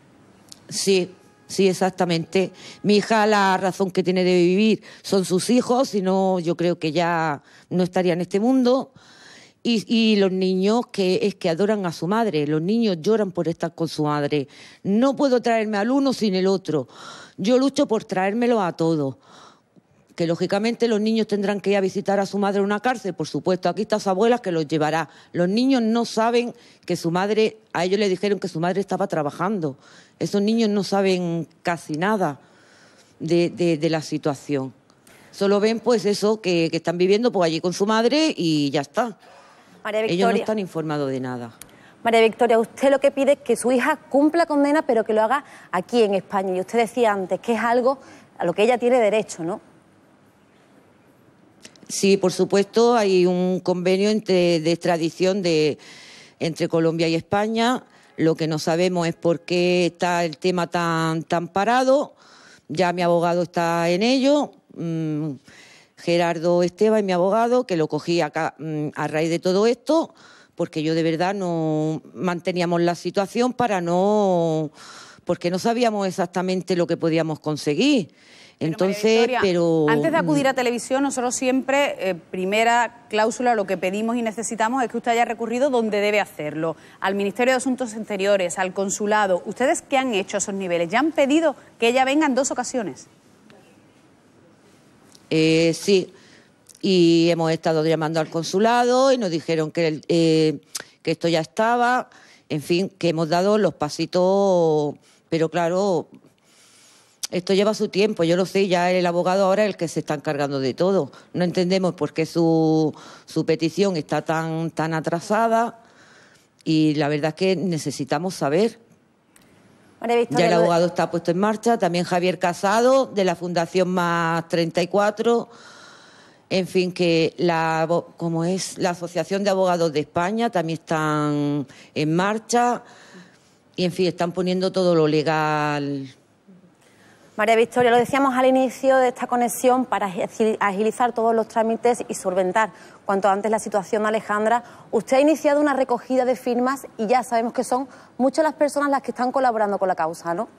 Sí. Sí, exactamente. Mi hija, la razón que tiene de vivir son sus hijos, si no, yo creo que ya no estaría en este mundo. Y, y los niños, que es que adoran a su madre. Los niños lloran por estar con su madre. No puedo traerme al uno sin el otro. Yo lucho por traérmelo a todos. Que lógicamente los niños tendrán que ir a visitar a su madre en una cárcel, por supuesto. Aquí está su abuela que los llevará. Los niños no saben que su madre, a ellos le dijeron que su madre estaba trabajando. Esos niños no saben casi nada de, de, de la situación. Solo ven pues eso, que, que están viviendo pues, allí con su madre y ya está. María Victoria. Ellos no están informados de nada. María Victoria, usted lo que pide es que su hija cumpla condena, pero que lo haga aquí en España. Y usted decía antes que es algo a lo que ella tiene derecho, ¿no? Sí, por supuesto, hay un convenio entre, de extradición de, entre Colombia y España. Lo que no sabemos es por qué está el tema tan, tan parado. Ya mi abogado está en ello, mmm, Gerardo Esteban, mi abogado, que lo cogí acá, mmm, a raíz de todo esto, porque yo de verdad no manteníamos la situación para no... porque no sabíamos exactamente lo que podíamos conseguir. Entonces, Victoria, pero... Antes de acudir a televisión, nosotros siempre, eh, primera cláusula, lo que pedimos y necesitamos es que usted haya recurrido donde debe hacerlo. Al Ministerio de Asuntos Exteriores, al Consulado. ¿Ustedes qué han hecho a esos niveles? ¿Ya han pedido que ella venga en dos ocasiones? Eh, sí, y hemos estado llamando al Consulado y nos dijeron que, eh, que esto ya estaba, en fin, que hemos dado los pasitos, pero claro... Esto lleva su tiempo, yo lo sé, ya el abogado ahora es el que se está encargando de todo. No entendemos por qué su, su petición está tan, tan atrasada y la verdad es que necesitamos saber. Ya el abogado está puesto en marcha, también Javier Casado, de la Fundación Más treinta y cuatro. En fin, que la, como es la Asociación de Abogados de España, también están en marcha. Y, en fin, están poniendo todo lo legal. María Victoria, lo decíamos al inicio de esta conexión, para agilizar todos los trámites y solventar cuanto antes la situación de Alejandra. Usted ha iniciado una recogida de firmas y ya sabemos que son muchas las personas las que están colaborando con la causa, ¿no?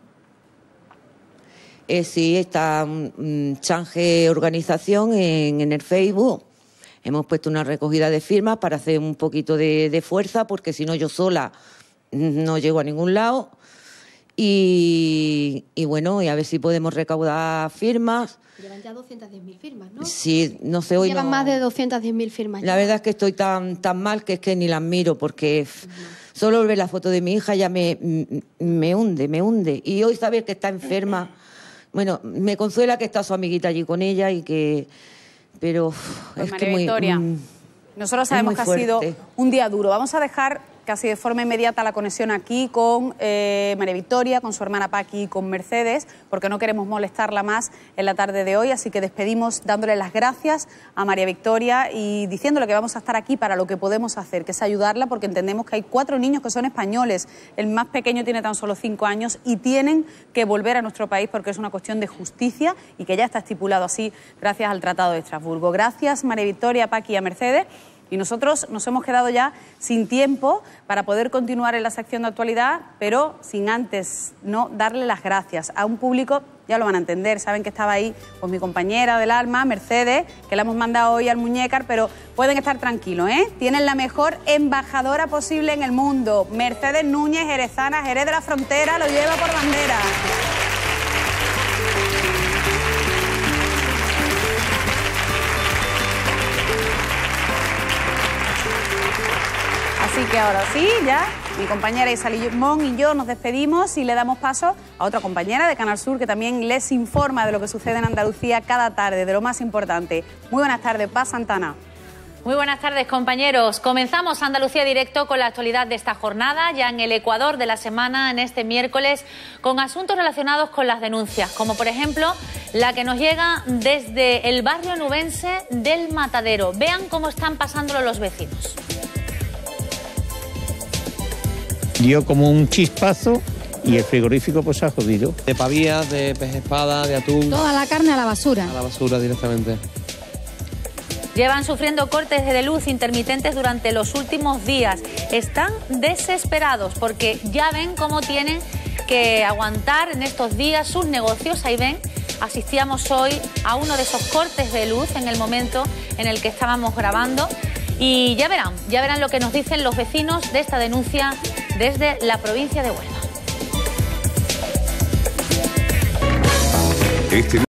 Eh, sí, está um, Change Organización en, en el Facebook. Hemos puesto una recogida de firmas para hacer un poquito de, de fuerza, porque si no yo sola no llego a ningún lado. Y, y bueno, y a ver si podemos recaudar firmas. Llevan ya doscientas diez mil firmas, ¿no? Sí, no sé hoy. Llevan no... más de doscientas diez mil firmas. La ya. verdad es que estoy tan, tan mal que es que ni las miro, porque uh-huh. solo ver la foto de mi hija ya me, me hunde, me hunde. Y hoy saber que está enferma, bueno, me consuela que está su amiguita allí con ella y que... Pero pues es María que muy... Victoria, mm, nosotros sabemos que ha sido fuerte. un día duro. Vamos a dejar casi de forma inmediata la conexión aquí con eh, María Victoria, con su hermana Paqui y con Mercedes, porque no queremos molestarla más en la tarde de hoy, así que despedimos dándole las gracias a María Victoria y diciéndole que vamos a estar aquí para lo que podemos hacer, que es ayudarla, porque entendemos que hay cuatro niños que son españoles, el más pequeño tiene tan solo cinco años y tienen que volver a nuestro país porque es una cuestión de justicia y que ya está estipulado así gracias al Tratado de Estrasburgo. Gracias María Victoria, Paqui y a Mercedes. Y nosotros nos hemos quedado ya sin tiempo para poder continuar en la sección de actualidad, pero sin antes no darle las gracias a un público, ya lo van a entender, saben que estaba ahí pues mi compañera del alma, Mercedes, que la hemos mandado hoy al Muñécar, pero pueden estar tranquilos, ¿eh? Tienen la mejor embajadora posible en el mundo, Mercedes Núñez, jerezana, Jerez de la Frontera, lo lleva por bandera. Así que ahora sí, ya mi compañera Isa Limón y yo nos despedimos y le damos paso a otra compañera de Canal Sur que también les informa de lo que sucede en Andalucía cada tarde, de lo más importante. Muy buenas tardes, Paz Santana. Muy buenas tardes, compañeros. Comenzamos Andalucía Directo con la actualidad de esta jornada, ya en el Ecuador de la semana, en este miércoles, con asuntos relacionados con las denuncias, como por ejemplo la que nos llega desde el barrio nubense del Matadero. Vean cómo están pasándolo los vecinos. Dio como un chispazo y el frigorífico pues se ha jodido. De pavías, de pez espada, de atún. Toda la carne a la basura. A la basura directamente. Llevan sufriendo cortes de luz intermitentes durante los últimos días. Están desesperados porque ya ven cómo tienen que aguantar en estos días sus negocios. Ahí ven, asistíamos hoy a uno de esos cortes de luz en el momento en el que estábamos grabando. Y ya verán, ya verán lo que nos dicen los vecinos de esta denuncia desde la provincia de Huelva. Este